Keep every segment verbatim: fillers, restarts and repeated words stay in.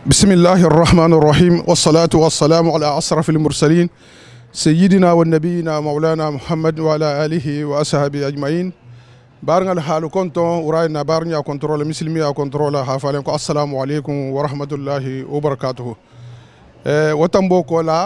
بسم الله الرحمن الرحيم والصلاة والسلام على أشرف المرسلين سيدنا والنبينا مولانا محمد وعلى آله وأصحابه أجمعين. بارنا الحال كنتم وراينا بارنا كنترول مسلمي كنترول حافلكم السلام عليكم ورحمة الله وبركاته. وتنبوكو لا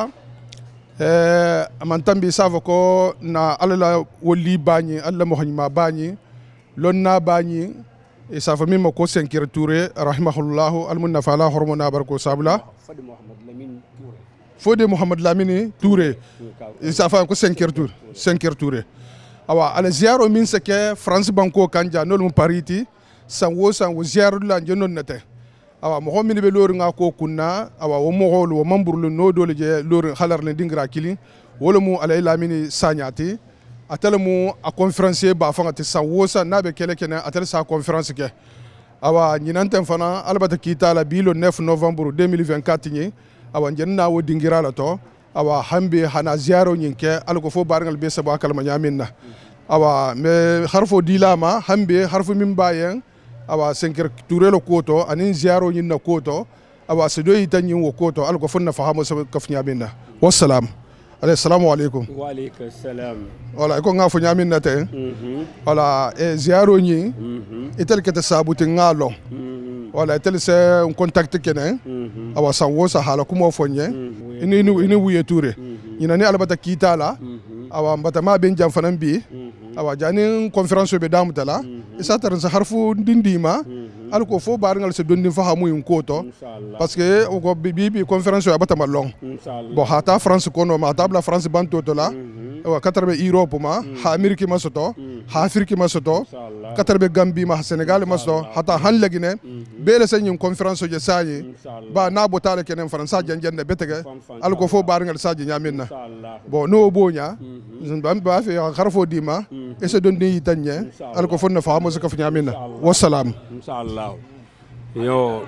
من تنبي سافكو نا الله ولي باني الله مهنما باني لنا باني isafa min ma ko Senkir Touré rahimahullahu almunna fala hormona barko sabla Fode Mohamed Lamine Touré Fode Mohamed Lamine Touré isafa ko Senkir Touré Senkir Touré awa ala ziaro min sake France banko kanja nol mu pariti sanwo sanwo ziaro la jenon nate awa mo min be lori nga ko kunna awa wo mo holu wo mamburlu no dole je lori halar le dingra kili wala mu ala Lamine Sagnati atel mu a conférencier ba fanga te sa wosa na be kele kene atel sa conférence ke awa nyinanten fana albata kita la bi le neuf novembre deux mille vingt-quatre ni awa jenna wo dingira la to awa hambe hana ziaro nyinke alko fo barngal be sabo kalma nyaminna awa me harfo dilama hambe harfo min bayen awa Senkir Touré lo koto anin ziaro nyinna koto awa sedo yitanyi wo koto alko fonna fahamo sabo kaf nyaminna wassalam. Assalamu alaikum. Wa alaikum salam. Wala ko nga fo nyamin nate. Mhm. Wala e ziaro ni. Mhm. Itel kete sabuti ngalo. Mhm. Wala itel se un contact kene. Mhm. Awa sanwo sa hala kuma fo nye. Ini ini ini wuye Touré. Ina ni albata kita la. Awa mbata ma ben jam fanan bi. Awa jani conférence be damu tala. Isa tar sa harfu dindima. Alko fo barngal se dondin fa hamu un koto. Parce que o ko bi bi conférence ya bata malong. Bo hata France kono ma la France banto to la wa katarbe Europe ma ha Amerique ma soto ha Afrique ma soto katarbe Gambie ma Sénégal ma soto hata han lagine bele sen conférence je sayi ba na botale kenen France janjande betege alko fo barngal saji nyaminna bo no bonya zan ba fe kharfo dima e se don ni tanye alko fo na famo se ka nyaminna wassalam inshallah yo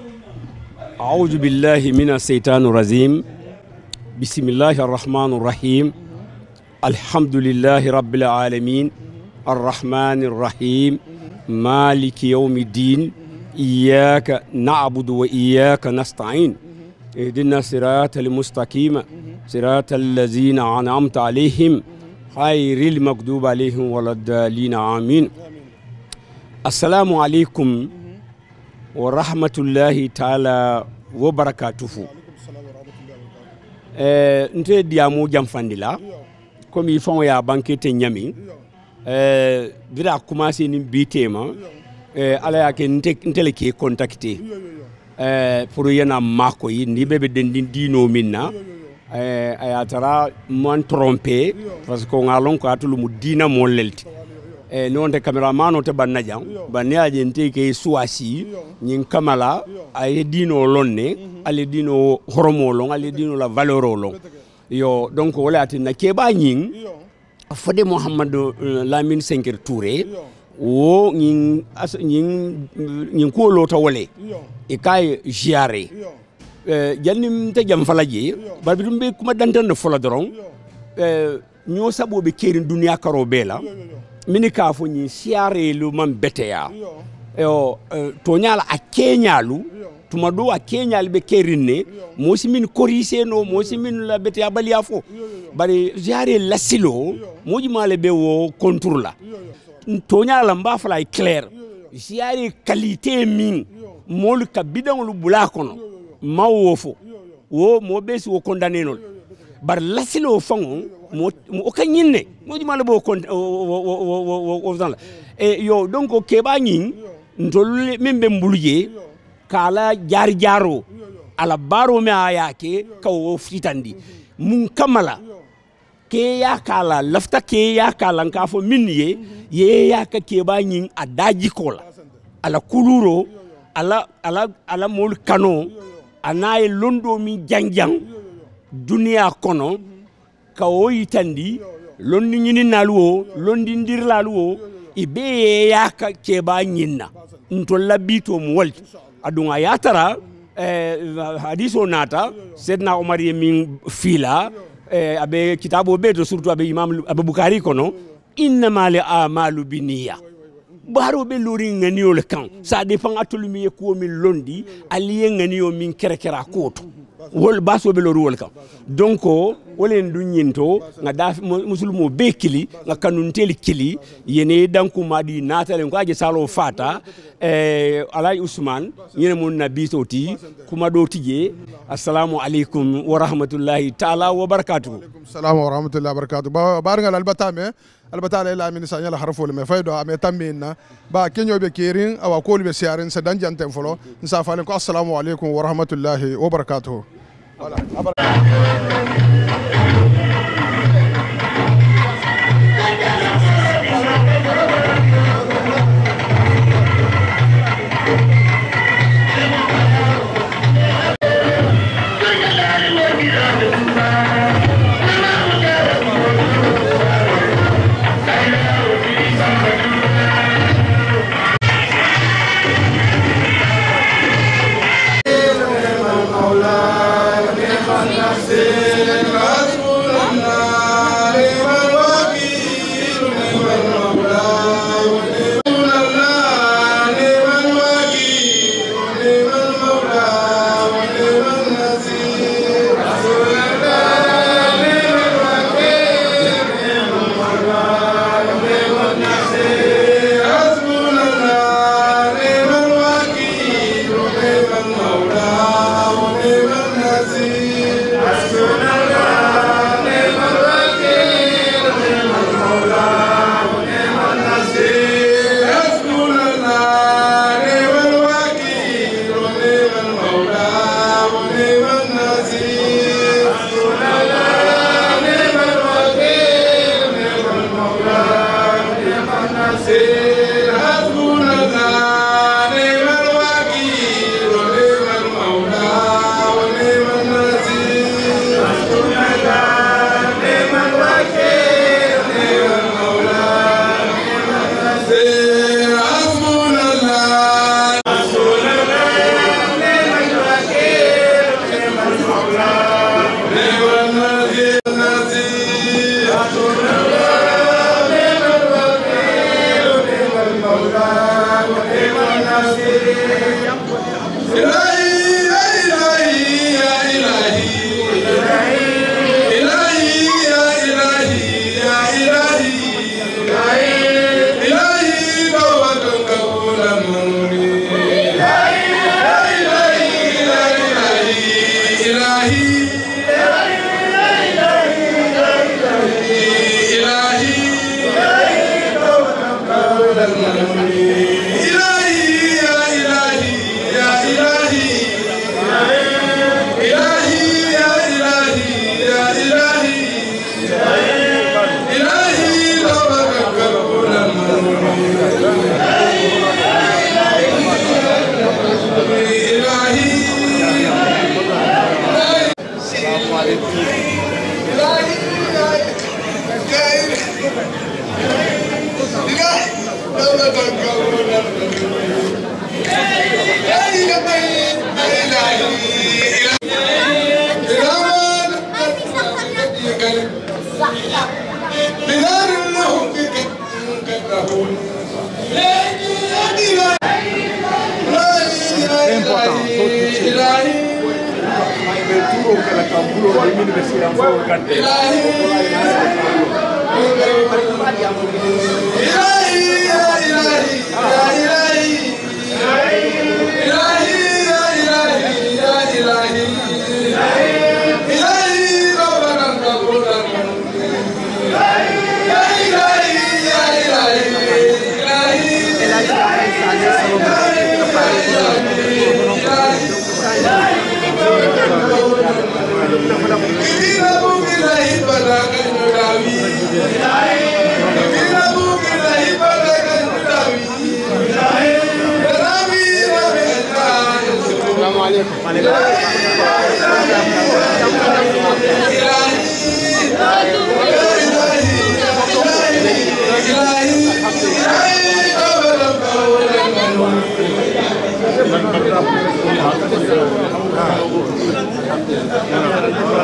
a'udhu billahi minash shaitanir rajim. بسم الله الرحمن الرحيم الحمد لله رب العالمين الرحمن الرحيم مالك يوم الدين إياك نعبد وإياك نستعين اهدنا الصراط المستقيم صراط الذين أنعمت عليهم غير المغضوب عليهم ولا الضالين آمين. السلام عليكم ورحمة الله تعالى وبركاته. Euh, nte diamu jamfandi la comme ils font ya banquete nyami euh dira commencer ni bitema euh ala ya ke nte ntele ke contacter euh pour yana mako yi ndi bebe den dino minna euh ayatara mon tromper parce que ngalon ko atulu mu dina mo lelti e non te cameraman te banna jang banne aje nte ke suasi nyin kamala ay dino lonne ale dino horomo long ale dino la valeur long yo donc wala atina ke ba nyin Fode Mohamed Lamine Senkir Touré wo nyin nyin nyin ko lota wole e kay jiare euh jannim te jam falaji barbi dum be kuma dantan fola doron euh ño sabo be kerin dunya karo bela mini ka fo ni siare lu man beteya yo to nyala a kenyalu tuma do a kenyal be kerinne mosi min korise no mosi min la beteya baliya fo bari siare lasilo moji male be wo contour la to nyala mba fala clair siare qualité min mol ka bidon lu bula kono mawo fo wo mo besi wo condamné non bar lasilo fango mo o kanyinne mo di mala bo kon o o la e yo donc ke ba nyin ndol membe mbuluje kala jar jaro ala baro me ayake ka o fitandi mun kamala ke ya kala lafta ke ya kala ka fo minye ye ya ka ke ba nyin adaji kola ala kuluro ala ala ala mol kano anaye londo mi jangjang dunia kono ka o yitandi londi nyini naluo londi ndirlaluo ibe ya ka keba nyinna nto labito mwalti adunga yatara eh, hadiso nata sedna Omar yemin fila eh, abe kitabo beto surtout abe imam abe Bukhari kono innama li amalu biniya baro be lori ŋaniyo le kan ça dépend atolu mi ye kuwo min londi ali ye ŋaniyo min kerekera koto wol baso be lori wol kan donc wole ndu nyinto nga da musulmo be kili nga kanunteli kili yene danku madi natale ko aje salo fata eh alay usman yene mun nabi soti kuma do tije assalamu alaikum wa rahmatullahi ta'ala wa barakatuh السلام ورحمة الله وبركاته. بارغال البتامة البتالة إلى من سانيا الحرفول ما فايدو أمي تامينا با كينيو بكيرين أو كول بسيارين سدان جانتين فلو نسافالكم السلام عليكم ورحمة الله وبركاته.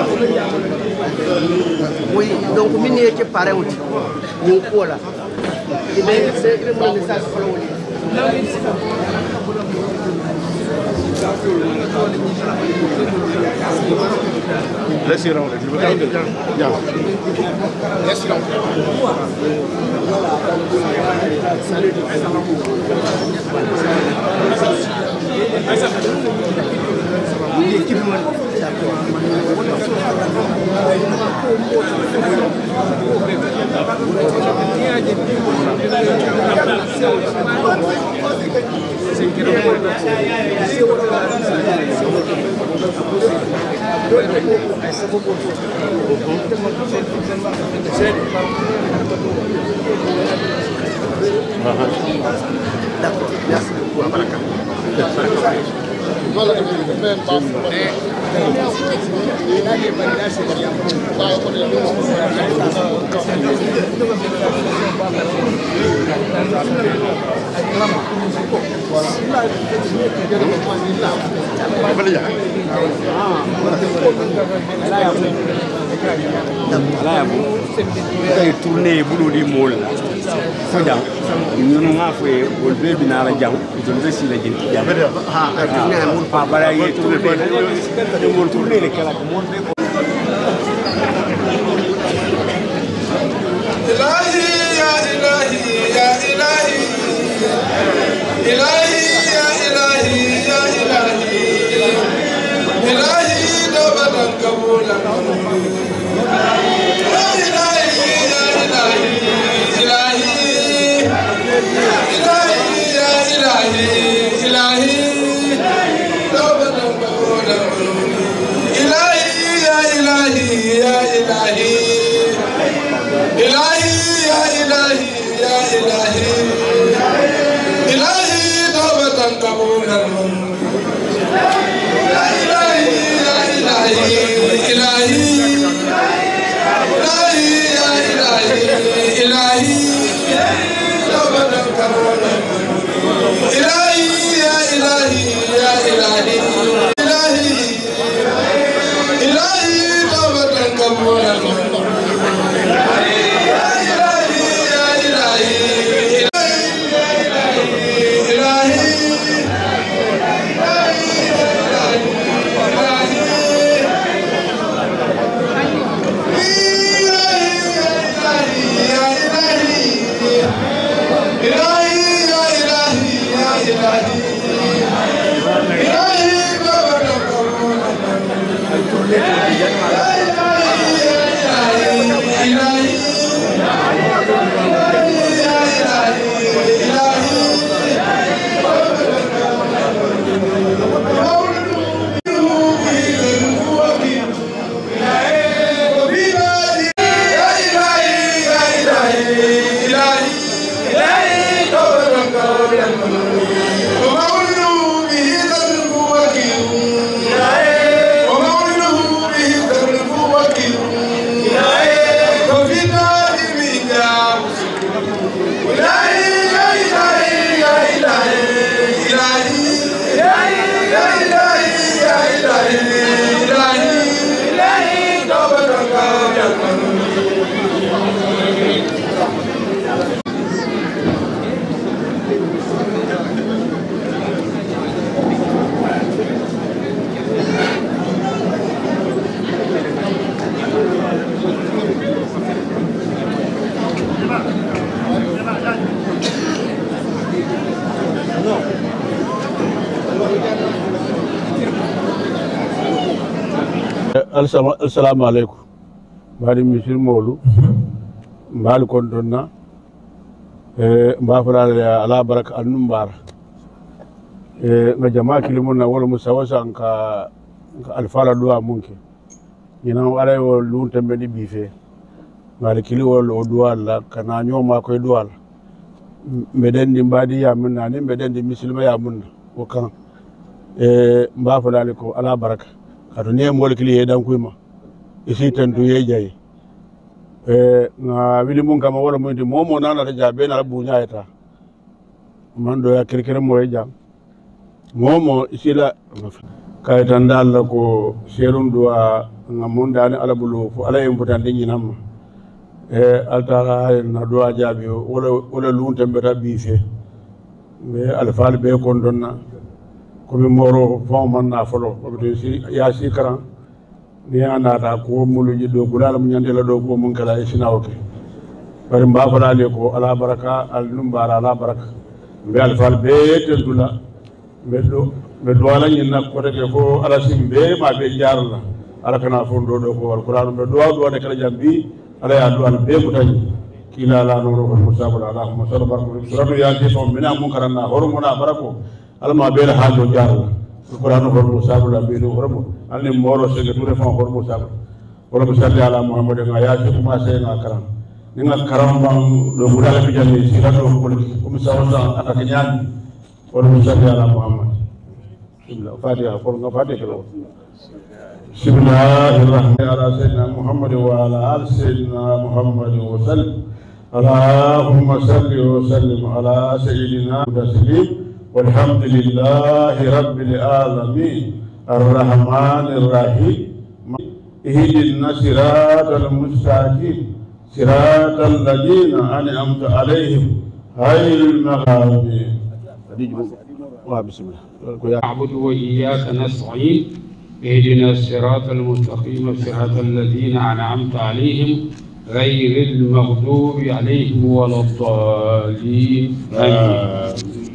Oui, donc mini ci paré wuti ñu ko la Laissez rentrer. Bien. Laissez rentrer. D'accord, merci beaucoup. Baraka. ala bu kay tourner bulu di mol fo jang ñunu nga fo e o be binara jang to be sila jin jang ha tourner mul pa bara ye tourner de mol tourner le kala ko mon be ilahi ya ilahi ya ilahi ilahi ya ilahi ya ilahi ilahi do badan kabula Assalamu alaikum. Bari misir molu. Mbal kon donna. Eh mbafala ala baraka annumbar. Eh nga jama kilimuna wala musawasa nka alfala duwa munke. Ina wala yo lunta mbedi bife. Ngali kili wala duwa la kana nyoma ko duwa. Mbeden di mbadi ya munna ni mbeden di misilma ya munna. Wakan eh mbafala ko ala baraka. Kato niye mwole kili yedan kuima isi tentu ye jai eh na wili munga mawala mwindi momo nana rejabe na bunya eta mando ya kirikire mwe jam momo isi la kaita ndala ko serun dua ngamunda ni ala bulu fu ala imputan dinyi nama e altara na doa jaabi wala wala lunta mbeta bife me alfaal be kon donna ko mi moro fon man na folo ko be si ya si karan ni anata ko muluji do bulala mu nyandela do ko mun kala isinawke bari mba fala le ko ala baraka al numbara ala baraka be alfaal be tendula be do be do ala nyina ko de ko ala simbe ma be jarla ala kana fondo do ko alquran be do do de kala jambi ala ya do al be mutani kila la no ko musabala allahumma salli baraka suratu ya ti fo mina mun karanna hormona barako alma be la hajo jarla alquran ko musabala be do hormo alni moro se de toure fon hormo musabala wala musalli ala muhammad nga ya ti kuma se nga karam ni nga karam bang do budala bi janni siratu ko ko musawasa aka nyaan wala musalli ala muhammad bismillah fatiha ko nga fatiha بسم الله الرحمن الرحيم على سيدنا محمد وعلى آل سيدنا محمد وسلم اللهم صل وسلم على سيدنا تسليم والحمد لله رب العالمين الرحمن الرحيم اهدنا الصراط المستقيم صراط الذين أنعمت عليهم غير المغضوب بسم الله نعبد وإياك نستعين اهدنا الصراط المستقيم صراط الذين أنعمت عليهم غير المغضوب عليهم ولا الضالين آمين.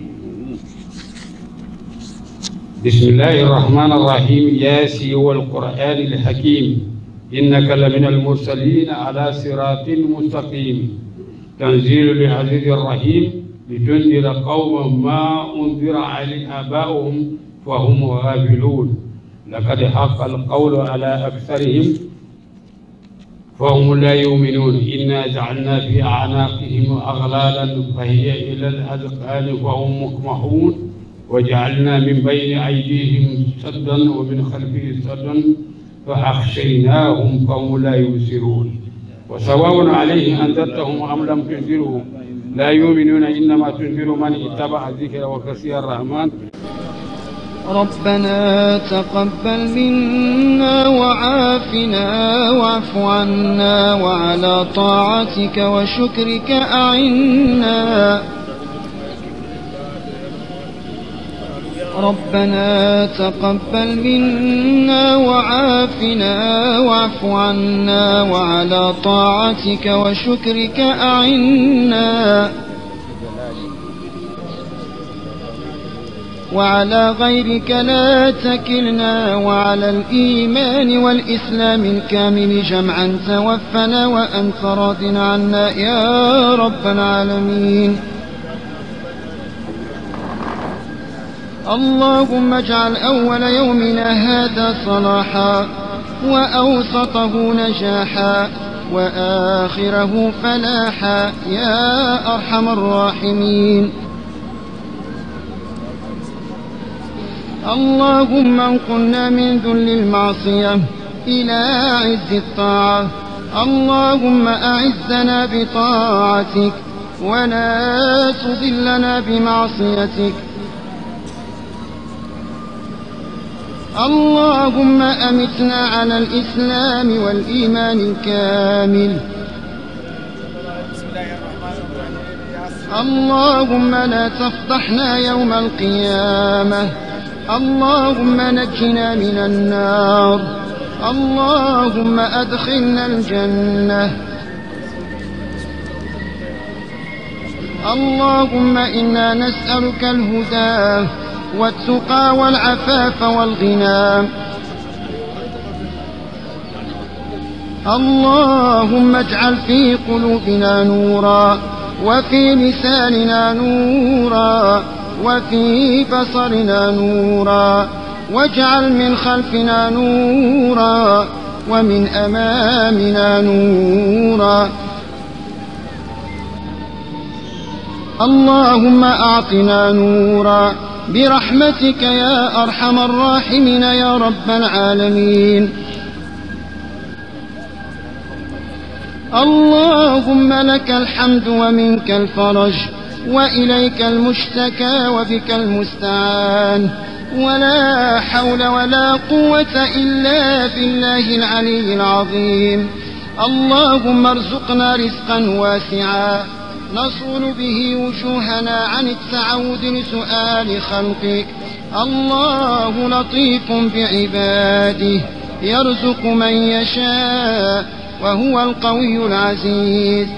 بسم الله الرحمن الرحيم ياسين والقرآن الحكيم إنك لمن المرسلين على صراط مستقيم تنزيل العزيز الرحيم لتنذر قوما ما أنذر عليه آباؤهم فهم غافلون لقد حق القول على أكثرهم فهم لا يؤمنون إنا جعلنا في أعناقهم أغلالا فهي إلى الأذقان فهم مقمحون وجعلنا من بين أيديهم سدا ومن خلفهم سدا فأخشيناهم فهم لا يبصرون وسواء عليهم أنذرتهم أم لم تنذرهم لا يؤمنون إنما تنذر من اتبع الذكر وخشي الرحمن. ربنا تقبل منا وعافنا واعف عنا وعلى طاعتك وشكرك أعنا. ربنا تقبل منا وعافنا واعف عنا وعلى طاعتك وشكرك أعنا. وعلى غيرك لا تكلنا وعلى الإيمان والإسلام الكامل جمعا توفنا وأنت راض عنا يا رب العالمين. اللهم اجعل أول يومنا هذا صلاحا وأوسطه نجاحا وآخره فلاحا يا أرحم الراحمين. اللهم انقلنا من ذل المعصية إلى عز الطاعة. اللهم أعزنا بطاعتك ولا تضلنا بمعصيتك. اللهم أمتنا على الإسلام والإيمان الكامل. اللهم لا تفضحنا يوم القيامة. اللهم نجنا من النار. اللهم أدخلنا الجنة. اللهم إنا نسألك الهدى والتقى والعفاف والغنى. اللهم اجعل في قلوبنا نورا وفي لساننا نورا وفي بصرنا نورا واجعل من خلفنا نورا ومن أمامنا نورا. اللهم أعطنا نورا برحمتك يا أرحم الراحمين يا رب العالمين. اللهم لك الحمد ومنك الفرج وإليك المشتكى وبك المستعان ولا حول ولا قوة إلا بالله العلي العظيم. اللهم ارزقنا رزقا واسعا نصون به وجوهنا عن التعود لسؤال خلقك. الله لطيف بعباده يرزق من يشاء وهو القوي العزيز.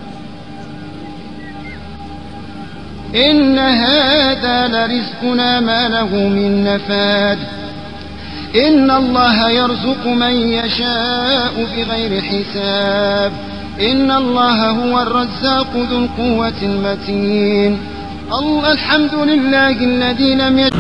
إن هذا لرزقنا ما له من نفاد. إن الله يرزق من يشاء بغير حساب. إن الله هو الرزاق ذو القوة المتين. الله الحمد لله الذي لم يجعل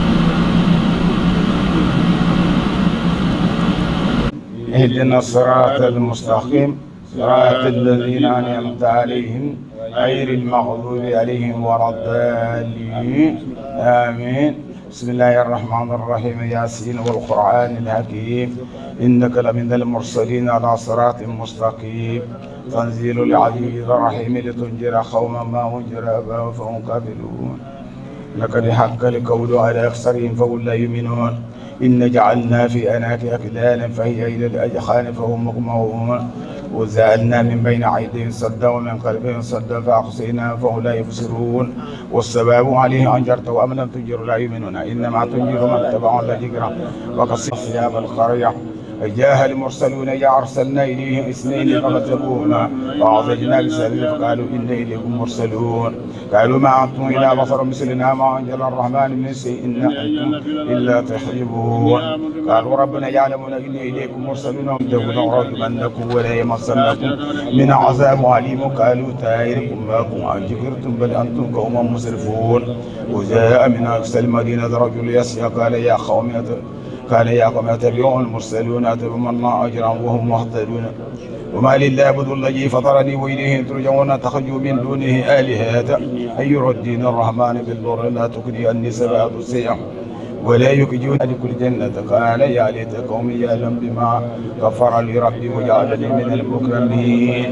اهدنا الصراط المستقيم صراط الذين أنعمت عليهم غير المغضوب عليهم ولا الضالين آمين. بسم الله الرحمن الرحيم. ياسين والقرآن الحكيم إنك لمن المرسلين على صراط مستقيم. تنزيل العزيز الرحيم لتنذر قوما ما أنذر آباؤهم فهم كافرون. لقد حق القول على أكثرهم فهم لا يؤمنون. إن جعلنا في أناك أكلالا فهي إلى الأذقان فهم مقمحون. وجعلنا من بين أيديهم سدا ومن خلفهم سدا فأغشيناهم فهم لا يبصرون. والسباب عليه أنذرت وأم لم تنذر لا يؤمنون. إنما تنذر من اتبع الذكر وقص ثياب القرية. جاء المرسلون إذا أرسلنا إليهم اثنين فكذبوهما فأعطينا بسبب فقالوا إنا إليكم مرسلون. قالوا ما أنتم إلا بشر مثلنا ما أنزل الرحمن من شيء إن أنتم إلا تخربون. قالوا ربنا يعلم إنا إليكم مرسلون تكونوا رجمنكم ولا يمسنكم من عذاب أليم. قالوا طائركم معكم أجبرتم بل أنتم قوم مسرفون. وجاء من أقصى المدينة رجل يسعى قال يا قوم قال يا قوم اتبعوا المرسلون اتبعوا الله اجرا وهم مهتدون. وما لله يعبد الذي فطرني واليه ترجعون تخرجوا من دونه الهه ان يردين الرحمن بالضر لا تكري عني سبعه السيئه ولا يكجون لكل جنه. قال يا ليت قومي يعلم بما غفر لي ربي وجعلني من المكرمين.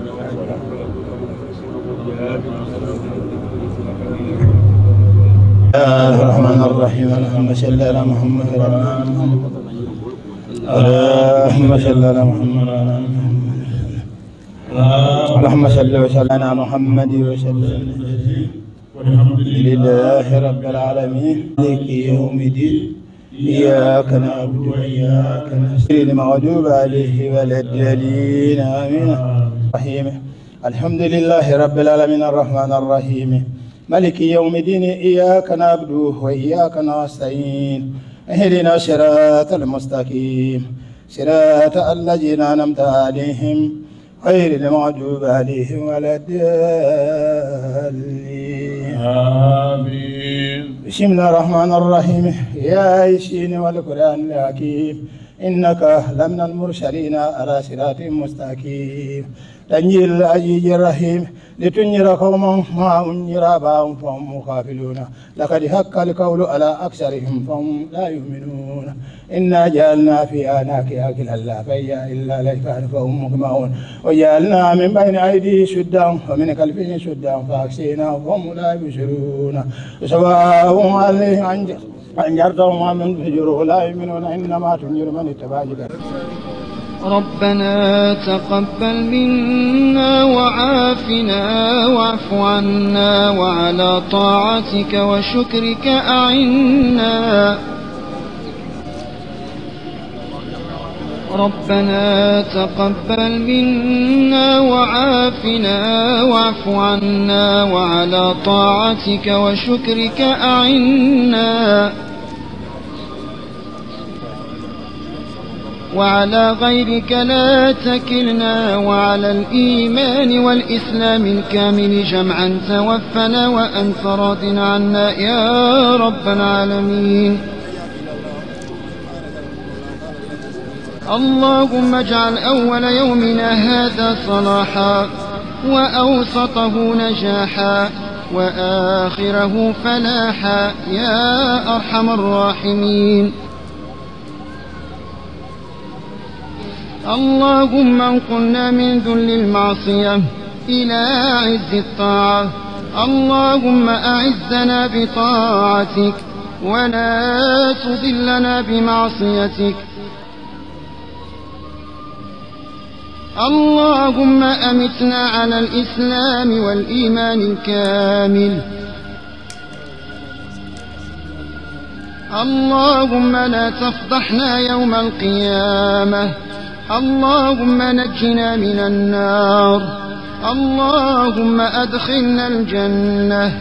الرحمن الرحيم. اللهم صل على محمد اللهم صل على محمد اللهم صل وسلم على محمد وسلم. والحمد لله رب العالمين مالك يوم الدين. إياك نعبد وإياك نستعين المغضوب عليه ولا الضالين آمين. الرحيم. الحمد لله رب العالمين الرحمن الرحيم مالك يوم الدين. إياك نعبد وإياك نستعين. اهدنا الصراط المستقيم صراط الذين أنعمت عليهم غير المغضوب عليهم ولا الضالين آمين. بسم الله الرحمن الرحيم. يا ياسين والقرآن الحكيم إنك لمن المرسلين على صراط مستقيم. تنزيل العزيز الرحيم لتنذر قوما ما أنذر آباؤهم فهم غافلون. لقد حق القول على أكثرهم فهم لا يؤمنون. إنا جعلنا في أعناق أغلالا فهي إلى الأذقان فهم مقمحون. وجعلنا من بين أيديهم سدا ومن خلفهم سدا فأغشيناهم فهم لا يبصرون. سواء عليهم أنذرتهم أم لم تنذرهم لا يؤمنون. إنما تنذر من اتبع الهدى. ربنا تقبل منا وعافنا واعف عنا وعلى طاعتك وشكرك أعنا. ربنا تقبل منا وعافنا واعف عنا وعلى طاعتك وشكرك أعنا. وعلى غيرك لا تكلنا وعلى الإيمان والإسلام الكامل جمعا توفنا وأنت راض عنا يا رب العالمين. اللهم اجعل أول يومنا هذا صلاحا وأوسطه نجاحا وآخره فلاحا يا أرحم الراحمين. اللهم انقلنا من ذل المعصية إلى عز الطاعة. اللهم أعزنا بطاعتك ولا تضلنا بمعصيتك. اللهم أمتنا على الإسلام والإيمان الكامل. اللهم لا تفضحنا يوم القيامة. اللهم نجنا من النار. اللهم أدخلنا الجنة.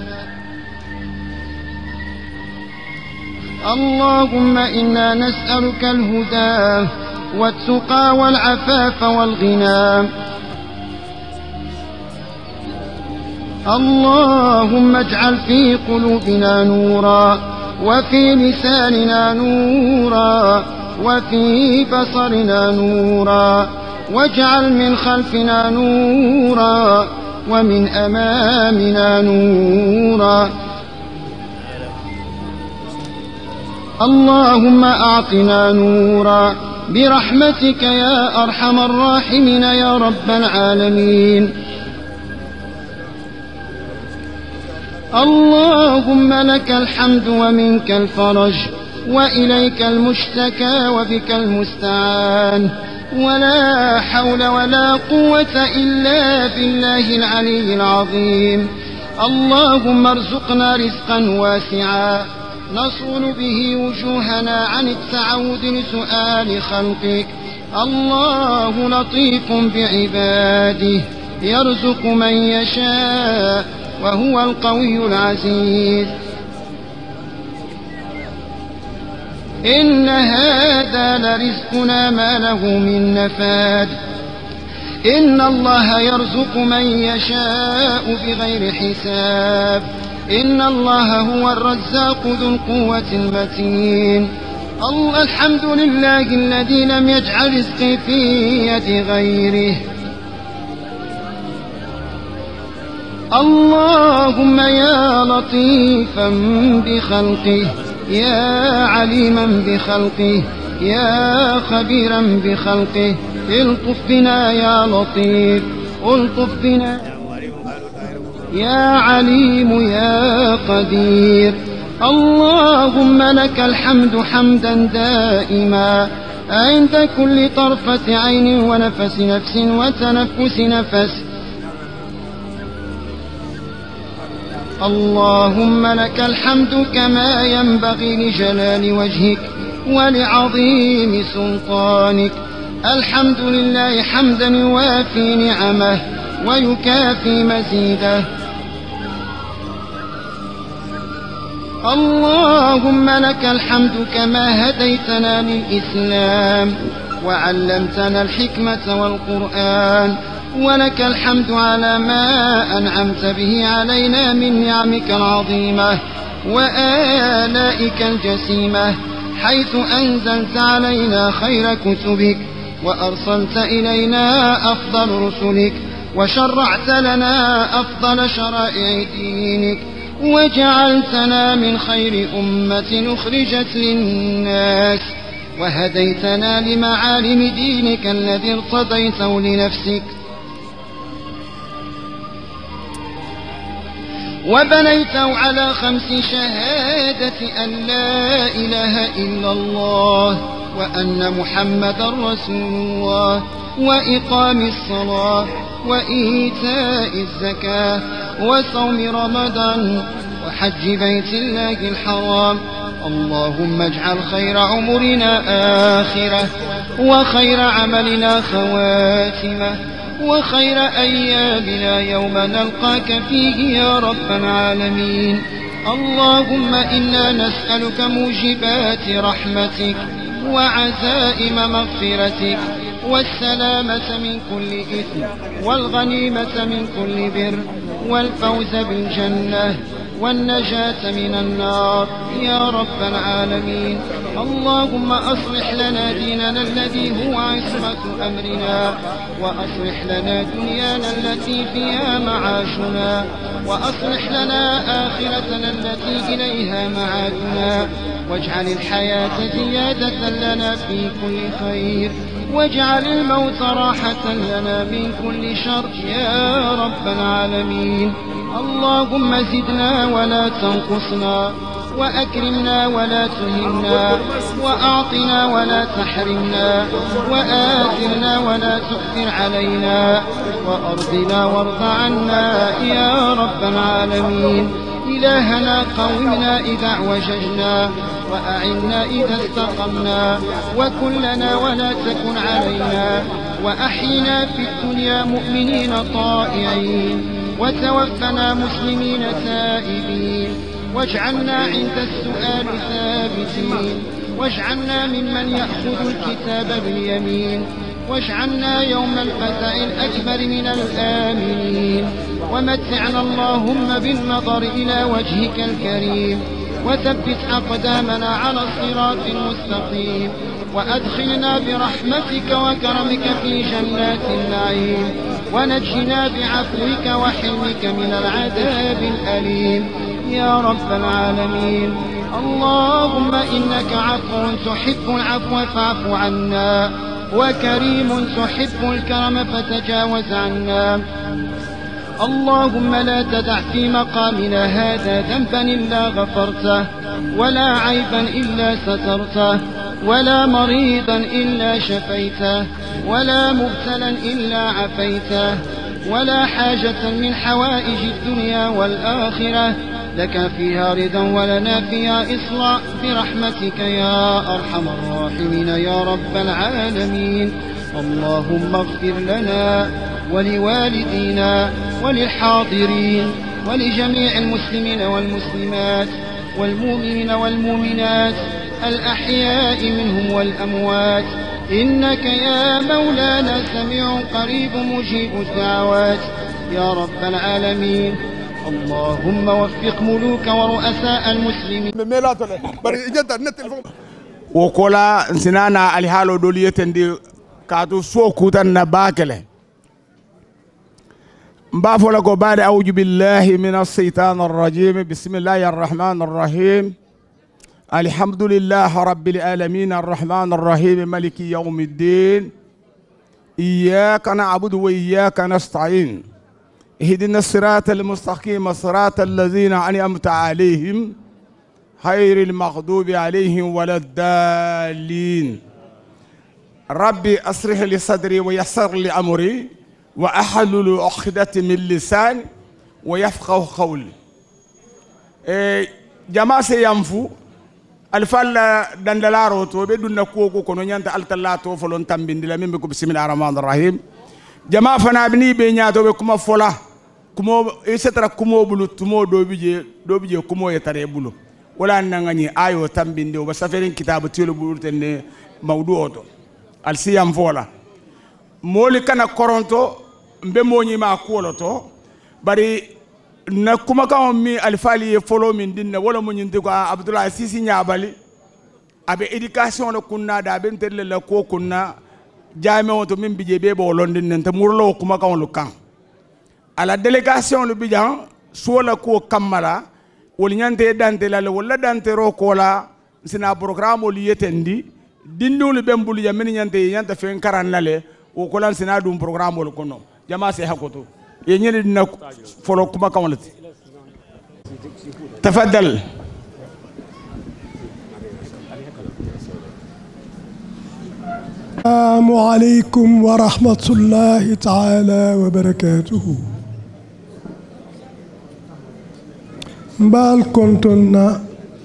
اللهم إنا نسألك الهدى والتقى والعفاف والغنى. اللهم اجعل في قلوبنا نورا، وفي لساننا نورا، وفي بصرنا نورا، واجعل من خلفنا نورا، ومن أمامنا نورا. اللهم أعطنا نورا برحمتك يا أرحم الراحمين يا رب العالمين. اللهم لك الحمد ومنك الفرج، وإليك المشتكى وبك المستعان، ولا حول ولا قوة إلا بالله العلي العظيم. اللهم ارزقنا رزقا واسعا نصون به وجوهنا عن التعود لسؤال خلقك. الله لطيف بعباده يرزق من يشاء وهو القوي العزيز. إن هذا لرزقنا ما له من نفاد. إن الله يرزق من يشاء بغير حساب. إن الله هو الرزاق ذو القوة المتين. الله الحمد لله الذي لم يجعل رزقي في يد غيره. اللهم يا لطيفا بخلقه، يا عليما بخلقه، يا خبيرا بخلقه، الطف بنا يا لطيف، الطف بنا يا عليم يا قدير. اللهم لك الحمد حمدا دائما عند كل طرفة عين ونفس نفس وتنفس نفس. اللهم لك الحمد كما ينبغي لجلال وجهك ولعظيم سلطانك. الحمد لله حمدا يوافي نعمه ويكافي مزيده. اللهم لك الحمد كما هديتنا للإسلام وعلمتنا الحكمة والقرآن، ولك الحمد على ما أنعمت به علينا من نعمك العظيمة وآلائك الجسيمة، حيث أنزلت علينا خير كتبك وأرسلت إلينا أفضل رسلك وشرعت لنا أفضل شرائع دينك، وجعلتنا من خير أمة أخرجت للناس، وهديتنا لمعالم دينك الذي ارتضيته لنفسك، وبنيته على خمس شهادة أن لا إله إلا الله وأن محمدا رسول الله، وإقام الصلاة وإيتاء الزكاة وصوم رمضان وحج بيت الله الحرام. اللهم اجعل خير عمرنا آخرة، وخير عملنا خواتمة، وخير أيامنا يوم نلقاك فيه يا رب العالمين. اللهم إنا نسألك موجبات رحمتك وعزائم مغفرتك والسلامة من كل إثم والغنيمة من كل بر والفوز بالجنة والنجاة من النار يا رب العالمين. اللهم أصلح لنا ديننا الذي هو عصمة أمرنا، وأصلح لنا دنيانا التي فيها معاشنا، وأصلح لنا آخرتنا التي إليها معادنا، واجعل الحياة زيادة لنا في كل خير، واجعل الموت راحة لنا من كل شر يا رب العالمين. اللهم زدنا ولا تنقصنا، وأكرمنا ولا تهنا وأعطنا ولا تحرمنا وآثرنا ولا تؤثر علينا وأرضنا وارض عنا يا رب العالمين. إلهنا قومنا إذا اعوججنا وأعنا إذا استقمنا وكلنا ولا تكن علينا وأحينا في الدنيا مؤمنين طائعين وتوفنا مسلمين تائبين واجعلنا عند السؤال ثابتين واجعلنا ممن يأخذ الكتاب باليمين واجعلنا يوم الفزع الأكبر من الآمنين ومتعنا اللهم بالنظر إلى وجهك الكريم وثبت أقدامنا على الصراط المستقيم وأدخلنا برحمتك وكرمك في جنات النعيم ونجنا بعفوك وحلمك من العذاب الأليم يا رب العالمين. اللهم إنك عفو تحب العفو فاعف عنا وكريم تحب الكرم فتجاوز عنا. اللهم لا تدع في مقامنا هذا ذنبا إلا غفرته ولا عيبا إلا سترته ولا مريضا إلا شفيته ولا مبتلا إلا عفيته ولا حاجة من حوائج الدنيا والآخرة لك فيها رضا ولنا فيها إصلاح برحمتك يا أرحم الراحمين يا رب العالمين. اللهم اغفر لنا ولوالدينا وللحاضرين ولجميع المسلمين والمسلمات والمؤمنين والمؤمنات الأحياء منهم والأموات إنك يا مولانا سميع قريب مجيب الدعوات يا رب العالمين. اللهم وفق ملوك ورؤساء المسلمين. وكلا سنانا الحالو دوليتن دي كاتو سوكوتا نباكله مبافلكو بعد أعوذ بالله من الشيطان الرجيم. بسم الله الرحمن الرحيم. الحمد لله رب العالمين الرحمن الرحيم مالك يوم الدين. إياك نعبد وإياك نستعين. اهدنا الصراط المستقيم صراط الذين أنعمت عليهم غير المغضوب عليهم ولا الضالين. ربي أصلح لي صدري ويسر لي أمري وأحلل عقدة من لسان ويفقه قولي. إيه جماعة ينفو الفال دندلارو تو بدون كوكو كونو نيانتا التلاتو فلون تامبين دلا ميم بكو بسم الله الرحمن الرحيم. جماعة فنا بني بينياتو بكما فولا كمو يسترا كمو بلو تمو دو بيجي دو بيجي كمو يتاري بلو ولا نغني ايو تامبين دو بسافرين كتاب تيلو بولتن موضوع تو السيام فولا مولي كان كورونتو mbe moñi ma kuoloto bari na kuma kan mi alfali follow min dinna wala mo nyinde ko Abdoulaye Sisi Nyabali abe education la kunna da ben telle la ko kunna jame on to min bije be bo londin nen te murlo kuma kan lu kan ala délégation lu bijan so la ko kamala wol nyante dante la wala dante ro ko la sina programme li yetendi dindul be mbulu ya min nyante nyante fen karan lale o ko lan sina dum programme wol kono جماعة سيحكوتو ينيني دينا فولو كما كمالتي تفضل. السلام عليكم ورحمة الله تعالى وبركاته. مبال كنتنا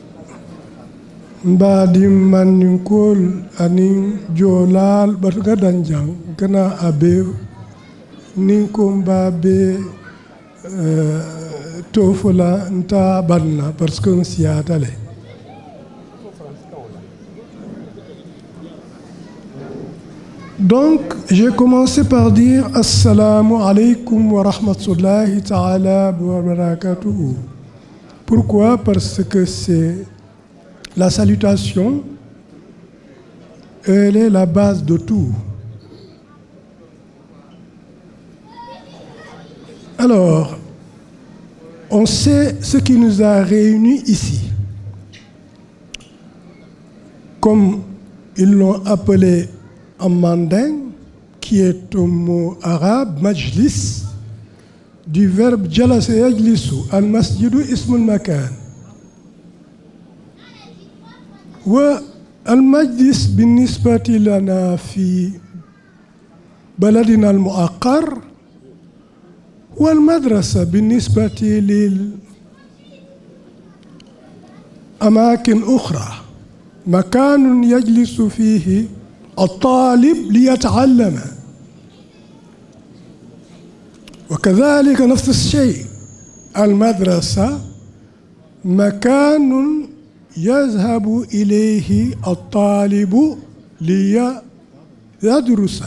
مبادي من نقول أني جولال برغدان جان كنا أبيو ninkum babe tofola nta banna parce que si atale donc j'ai commencé par dire assalamu alaykum wa rahmatullahi ta'ala wa barakatuhu. Pourquoi? Parce que c'est la salutation, elle est la base de tout. Alors, on sait ce qui nous a réunis ici. Comme ils l'ont appelé en mandin, qui est un mot arabe, majlis, du verbe jalasa yajlisu, al-masjidu ismul makan. والمجلس بالنسبة لنا في بلدنا المؤقر والمدرسة بالنسبة للأماكن أخرى مكان يجلس فيه الطالب ليتعلم، وكذلك نفس الشيء المدرسة مكان يذهب إليه الطالب ليدرس.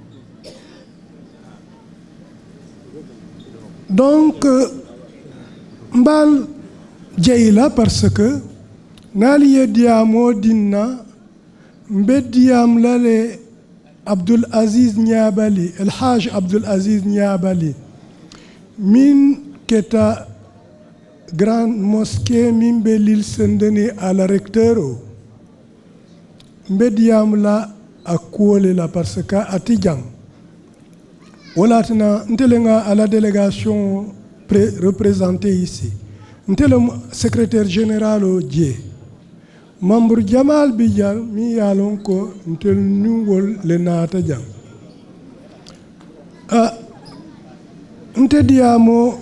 Donc mbal jeyla parce que naliye diamo dinna mbediyam lale Abdul Aziz Niabali El Haj Abdul Aziz Niabali min keta grande mosquée min be lil sendeni ala recteur mbediyam la akwole la parce que atijang wala tena ntelenga à la délégation représentée ici ntele secrétaire général au Dié membre Jamal Bijal mi yalon ko ntel ñungol le naata jang ah nte diamo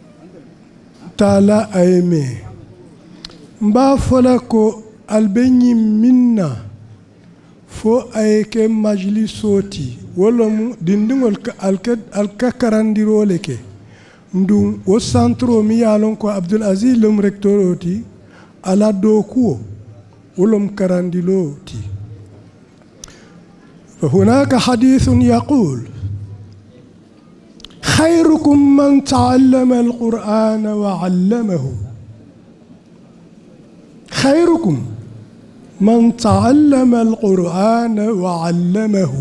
tala aime mba fola ko albeñi minna fo ayeke majlisoti wolomu dindigol alka alka karandirole ke ndum wo centre mi yalon ko Abdul Aziz lum rectoroti ala dokuo ولم كراندلوتي فهناك حديث يقول خيركم من تعلم القرآن وعلمه خيركم من تعلم القرآن وعلمه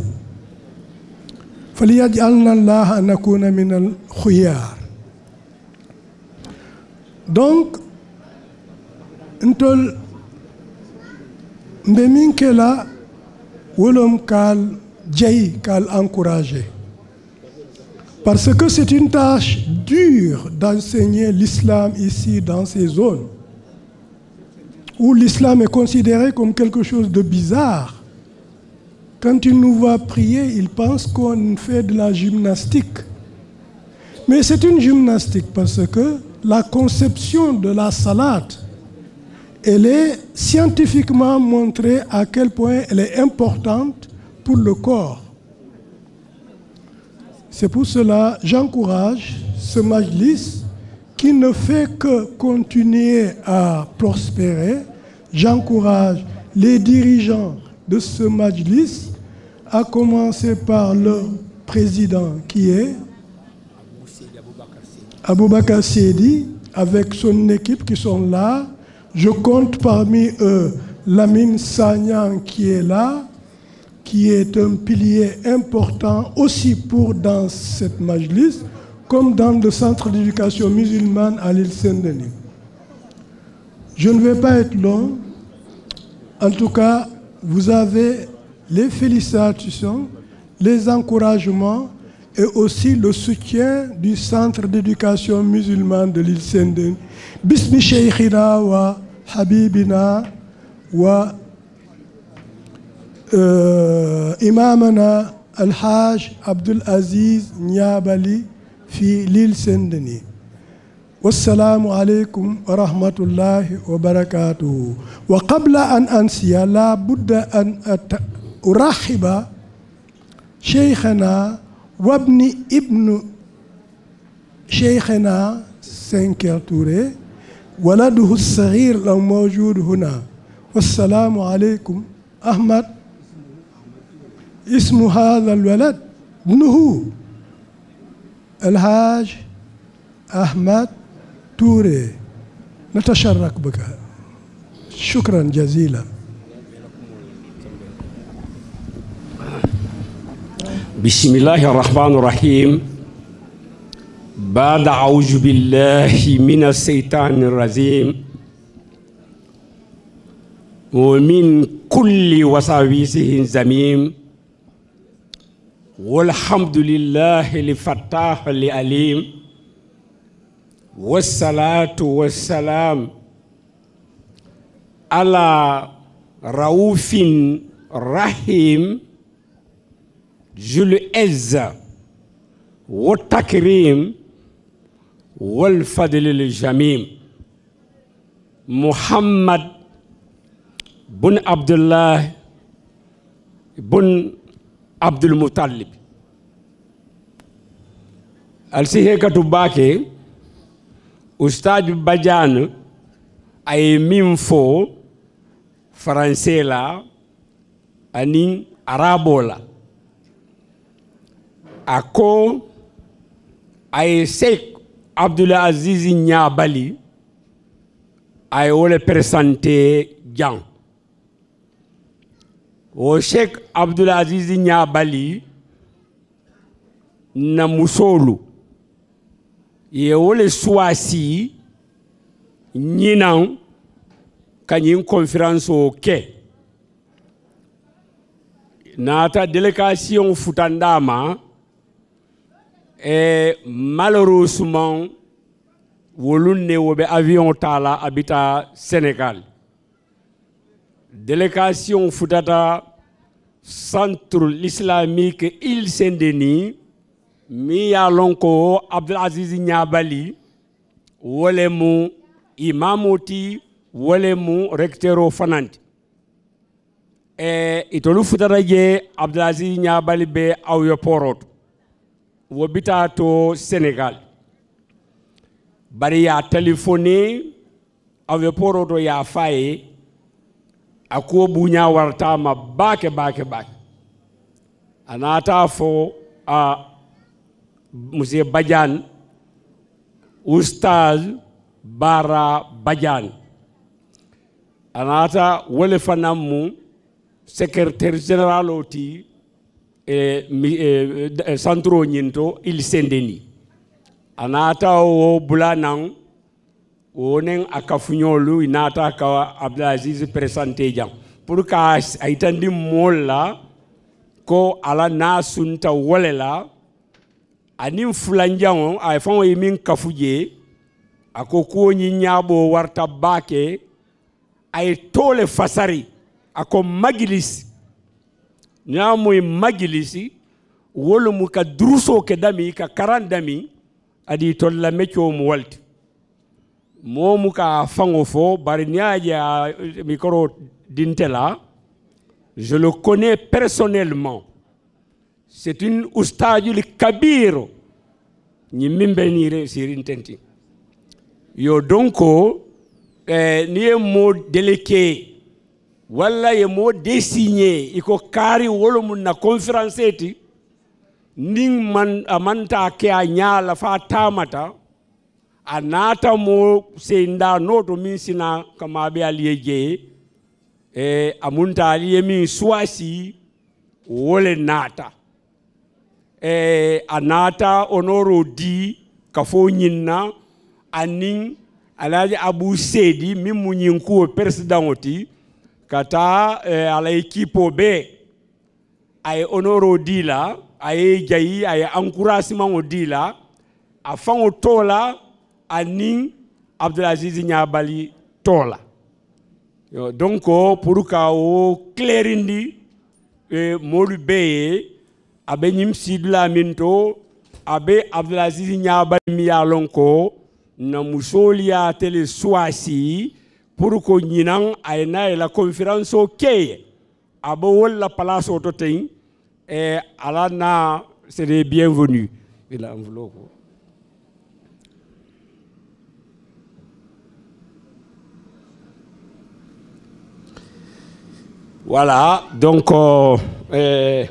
فليجعلنا الله أن نكون من الخيار. donc انتل Mbemine Kela, Wolom Kal, Djei Kal encouragé. Parce que c'est une tâche dure d'enseigner l'islam ici, dans ces zones, où l'islam est considéré comme quelque chose de bizarre. Quand il nous voit prier, il pense qu'on fait de la gymnastique. Mais c'est une gymnastique parce que la conception de la salade, elle est scientifiquement montrée à quel point elle est importante pour le corps. C'est pour cela que j'encourage ce majlis qui ne fait que continuer à prospérer. J'encourage les dirigeants de ce majlis, à commencer par le président qui est Aboubakar Seydi, avec son équipe qui sont là. Je compte parmi eux Lamine Sagnan qui est là, qui est un pilier important aussi pour dans cette majlis, comme dans le centre d'éducation musulmane à l'île Saint-Denis. Je ne vais pas être long. En tout cas, vous avez les félicitations, les encouragements et aussi le soutien du centre d'éducation musulmane de l'île Saint-Denis. Bismi Sheikhina wa Habibina wa Imamana Al-Haj Abdul Aziz Niabali fi l'île Saint-Denis. Wassalamu alaikum wa rahmatullahi wa barakatuhu. Wa qabla an ansiya la budda an urahiba Sheikhana وابن ابن شيخنا سنكر توري ولده الصغير لو موجود هنا. والسلام عليكم. أحمد اسم هذا الولد ابنه الحاج أحمد توري. نتشرك بك. شكرا جزيلا. بسم الله الرحمن الرحيم. بعد أعوذ بالله من الشيطان الرجيم ومن كل وساوس زميم والحمد لله الفتاح العليم والصلاة والسلام على raoufin rahim jul izza wa takrim wal fadlil jamim Muhammad bun Abdullah bun Abdul Muttalib alsihe katu bake Ustad Badiane ay min fo français la ani arabo la ako ay Sheikh Abdul Aziz Niabali ay wole présenté jang o Sheikh Abdul Aziz Niabali na musolu ye wole swasi ñinan kañin conférence o ke nata délégation futandama et malheureusement wolunne wobe avion tala habita Sénégal délégation futata centre islamique Île Saint-Denis mi ya lonko Abdul Aziz Niabali wole mu imamoti wole mu rectero fananti e itolu futata je Abdul Aziz Niabali be awyo poroto wobita to Sénégal bari ya téléphoné awyo poroto ya faye ako bunya warta ma bake bake bake anata fo a Monsieur Badiane Oustaz Bara Badiane anata wole fanamu secrétaire général oti e, e, e centro nyinto Île Saint-Denis anata o bulanan onen akafunyolu inata ka Abdelaziz présenté jang pour ka aitandi molla ko ala nasunta wolela anin fulanjango ay fon yi min kafuje ako ko nyi nyabo warta bake ay tole fasari ako majlis nyamoy majlisi wolu mu ka druso ke dami ka karan dami adi tolla mecho mu walti momu ka fango fo bari nyaja micro dintela je le connais personnellement. C'est une oustadul kabir ni mimbenire sirintenti yo donko eh, ni mo délégué wala ye mo désigné iko kari wolo mun na conférence eti ning man amanta ke a nyala fa tamata anata mo senda noto min sina kama be aliyeje eh, amunta aliye min swasi wole nata Eh, anata onoro di kafo nyinna anin alaji Abu Sedi mimu nyinku président oti kata eh, ala equipe be ay onoro di la ay jayi ay encouragement o di la afan o tola anin Abdelaziz Niabali tola yo donc pour ka o clarindi eh, molu be abe nyim sidla minto abe Abdelaziz Niabali mi ya lonko na musolia tele swasi pour ko nyinan ayna la conférence o keye abo wala place o totin et ala na c'est des bienvenus il a enveloppe. Voilà donc euh, euh,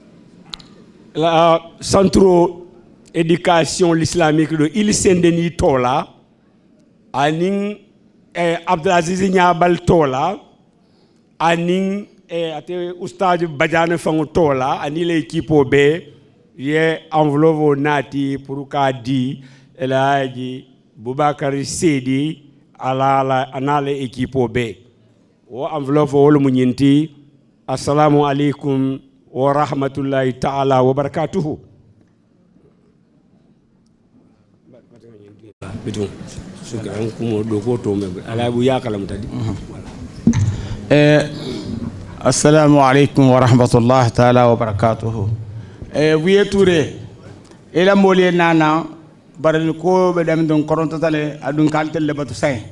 la centre éducation l'islamique de Île Saint-Denis tola aning eh, Abdelaziz Niabali tola aning eh, ate Oustad Badiane fango tola ani l'équipe be ye enveloppe nati pour ka di elaji Boubacar Sedi ala la anale équipe be o enveloppe wol munyinti assalamu alaikum wa rahmatullahi ta'ala wa barakatuhu. Betul. Sekarang kumo doko to me ala bu yakala mutadi. Eh Assalamu alaikum wa rahmatullahi ta'ala wa barakatuhu. Eh, Wuye Touré, ila moli nana, barani ko be dam don koronto tale adun kaltel le batu say.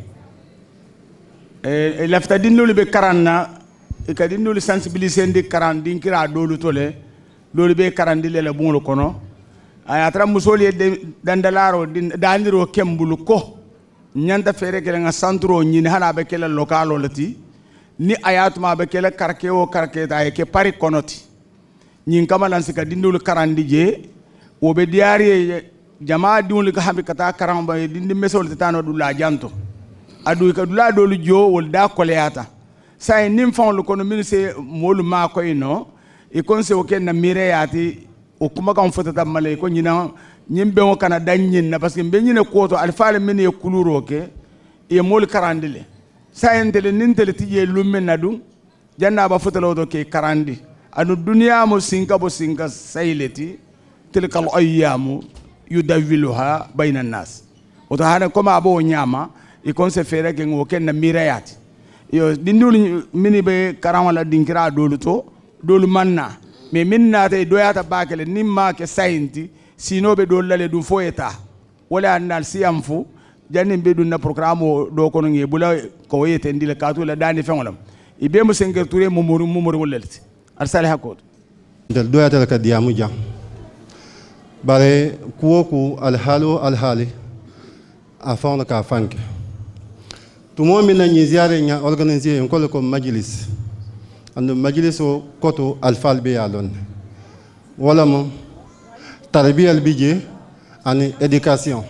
Eh, lafta dinul be karanna, e ka dinul sensibiliser ndi karan din kira dolu tole, dolu be karandi le la bunlo kono. Ay atra musoli dandalaro din dandiro kembulu ko. Nyanta fere ke nga centro nyini hala be kala lokalo lati. Ni ayatuma be kele karke o karke ta ke pari konoti nyin kama lan sika dindul karandi je wo be diari jama diul ka hambi kata karam ba dindi mesol tano dula janto adu ka dula dolu jo wol da koleata say nim fon lu kono min se molu ma ko ino e kon se o ken na mire yati o kuma kan fotata male ko nyina nyimbe o kana danyin na parce que be nyine koto alfaale min e kuluro ke e mol karandile sayentele nintele tije lumme nadu janna ba futalo do ke karandi anu dunya mo sinka bo sinka sayleti tilka al ayyam yudawiluha bayna nas oto hana koma abo nyama e konse fere ke ngo ken na mirayati yo dindul mini be karamala dinkira dolu to dolu manna me minna tay doyata bakele nimma ke sayenti sinobe do lale du foeta wala annal siyamfu janni be dunna programme do kono ngi bula ko yete ndile katu la dani fengolam ibe mo senker touré mo moru mo moru lelti arsale hakot del doyata ka diamu jam bare kuoku al halu al hali afon ka fanke tumo min na ziare nya organiser ko ko majlis and majlis o koto al falbe yalon wala mo tarbiyal bije ani education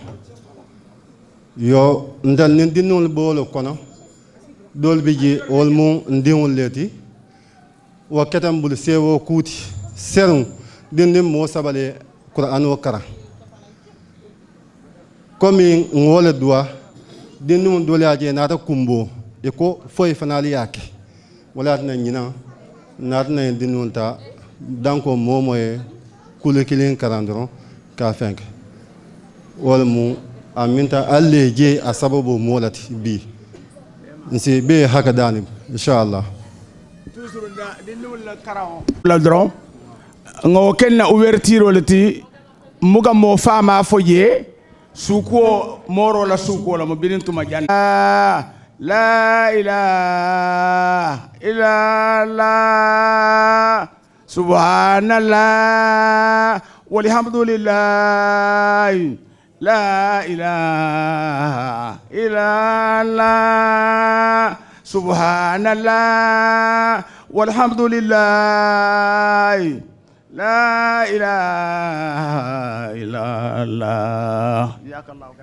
yo ndal nin dinul bolo kono dol biji olmu ndiwul leti wa katam bul sewo kuti serum dindim mo sabale qur'an wa kara komi ngole dua dinum dole aje nata kumbo e ko foy fanali yake wala na nyina nat na dinul ta danko momo e kule kilin karandron ka fenk wala mu aminta alle je a sababu molati bi nsi be haka dani inshallah toujours da dinul karaw la dron ngo kenna ouverture lati muga mo fama foye suko moro la suko la mo binintuma jan la ilaha illa allah subhanallah walhamdulillah la ilaha illallah subhanallah walhamdulillah la ilaha illallah jazakallahu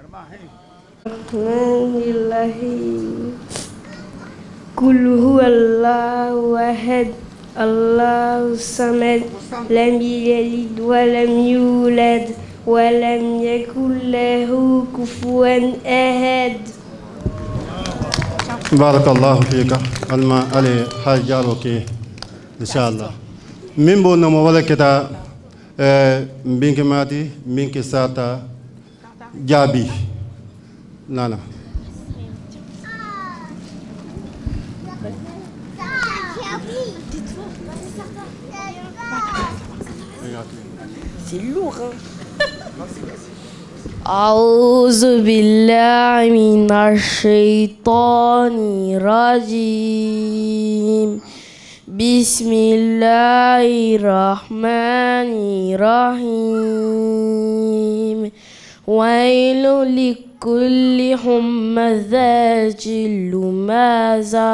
khairan kul huwallahu ahad allahu samad lam yalid wa lam yulad ولم يكن له كفوا أحد. بارك الله فيك الما علي حاجارك إن شاء الله من بون مولا كتا بينك ماتي بينك ساتا جابي نانا c'est lourd hein. أعوذ بالله من الشيطان الرجيم بسم الله الرحمن الرحيم ويل لكل همزة لمزة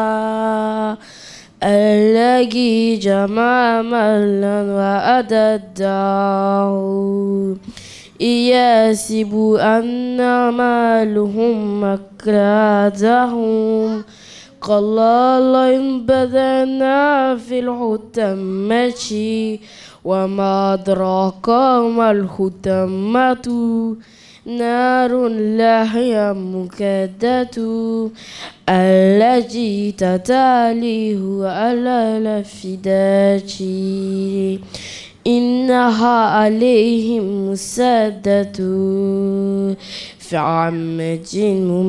الذي جمع مالا وعدده يحسب أن مالهم أخلدهم كلا لينبذن في الحطمة وما أدراك ما الحطمة نار لهي مكدة التي تتاليه على الأفئدة إنها عليهم مسدة في عمد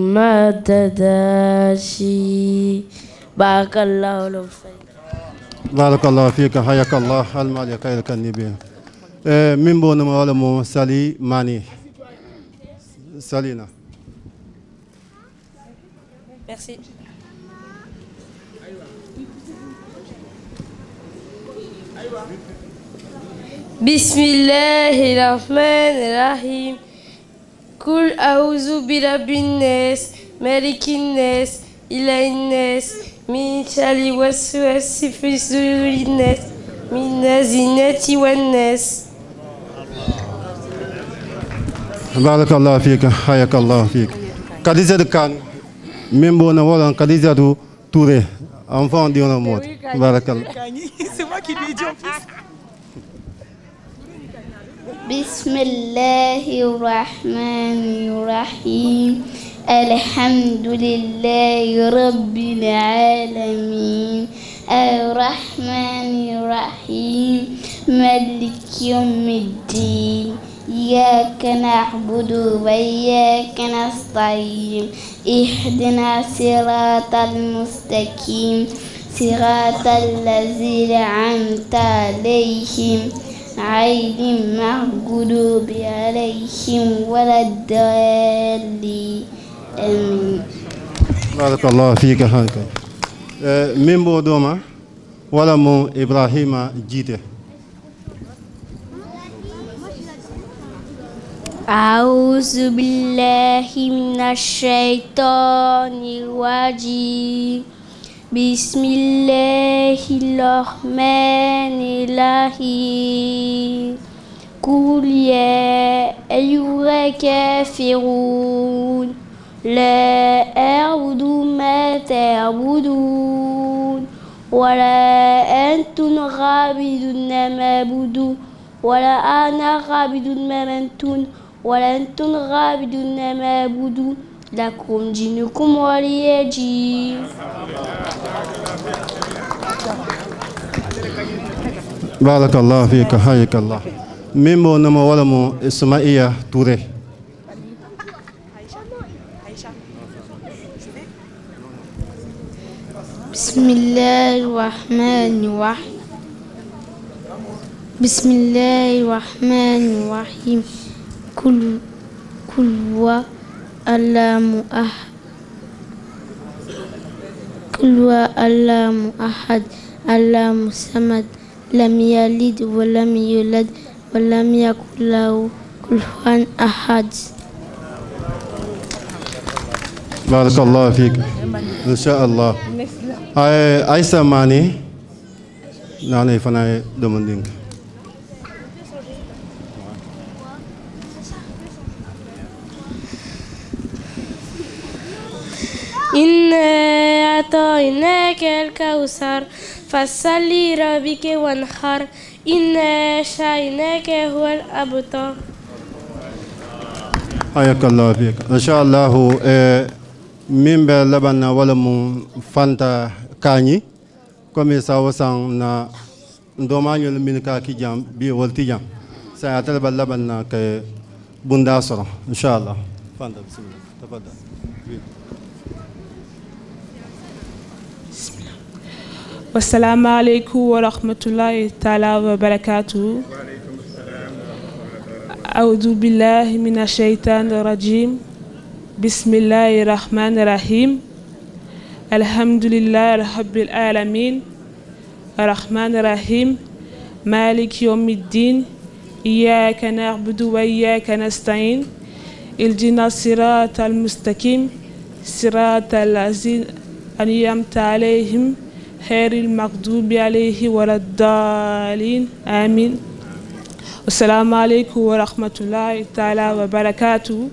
ممددة بارك الله لك barakallahu fika hayakallah almali kayr kanibi min bo nama wala mo sali mani salina. Merci. Bismillahirrahmanirrahim. Kul a'udzu birabbin nas, malikin nas, ilahin nas, min sharri waswasi fi sudurin nas, min nazinati wan nas. Barakallahu fika hayakallahu fika. Khadija Khan Membo na wala Khadija Touré enfant de la mode. Barakallah. C'est moi qui lui ai dit en plus. Bismillahirrahmanirrahim. Alhamdulillahi rabbil alamin. Ar-Rahmanir-Rahim. Maliki yawmiddin. إياك نعبد وإياك نستعين اهدنا صراط المستقيم صراط الذين أنعمت عليهم غير المغضوب عليهم ولا الضالين آمين. بارك الله فيك هانك من بودوما ولا مو إبراهيم جيته. أعوذ بالله من الشيطان الرجيم بسم الله الرحمن الرحيم قل يا أيها الكافرون لا أعبد ما تعبدون ولا أنتم عابدون ما أعبد ولا أنا عابد ما أنتم ولا أنتم عابدون ما أعبد لكم دينكم ولي دين. بارك الله فيك حياك الله. ميمو نما ولمو إسماعيل توري. بسم الله الرحمن الرحيم بسم الله الرحمن الرحيم كل كل هو الله أحد كل هو الله أحد الله الصمد لم يلد ولم يولد ولم يكن له كفوا أحد. بارك الله فيك إن شاء الله. أي أيسا ماني ناني فناي دومندينك. إنا أعطيناك الكوثر فصل لربك وانحر إنا شانئك هو الأبتر. حياك الله فيك إن شاء الله. من بلبنا ولا من فانتا كاني كم يساوسان نا دومانيو من كاكي جام بي ولتي جام سأتلا بلبنا ك بنداسرة إن شاء الله. فانتا بسم الله تفضل. والسلام عليكم ورحمة الله تعالى وبركاته. أعوذ بالله من الشيطان الرجيم. بسم الله الرحمن الرحيم. الحمد لله رب العالمين الرحمن الرحيم مالك يوم الدين إياك نعبد وإياك نستعين اهدنا الصراط المستقيم صراط الذين أنعمت عليهم غير المغضوب عليهم ولا الضالين آمين. السلام عليكم ورحمة الله تعالى وبركاته.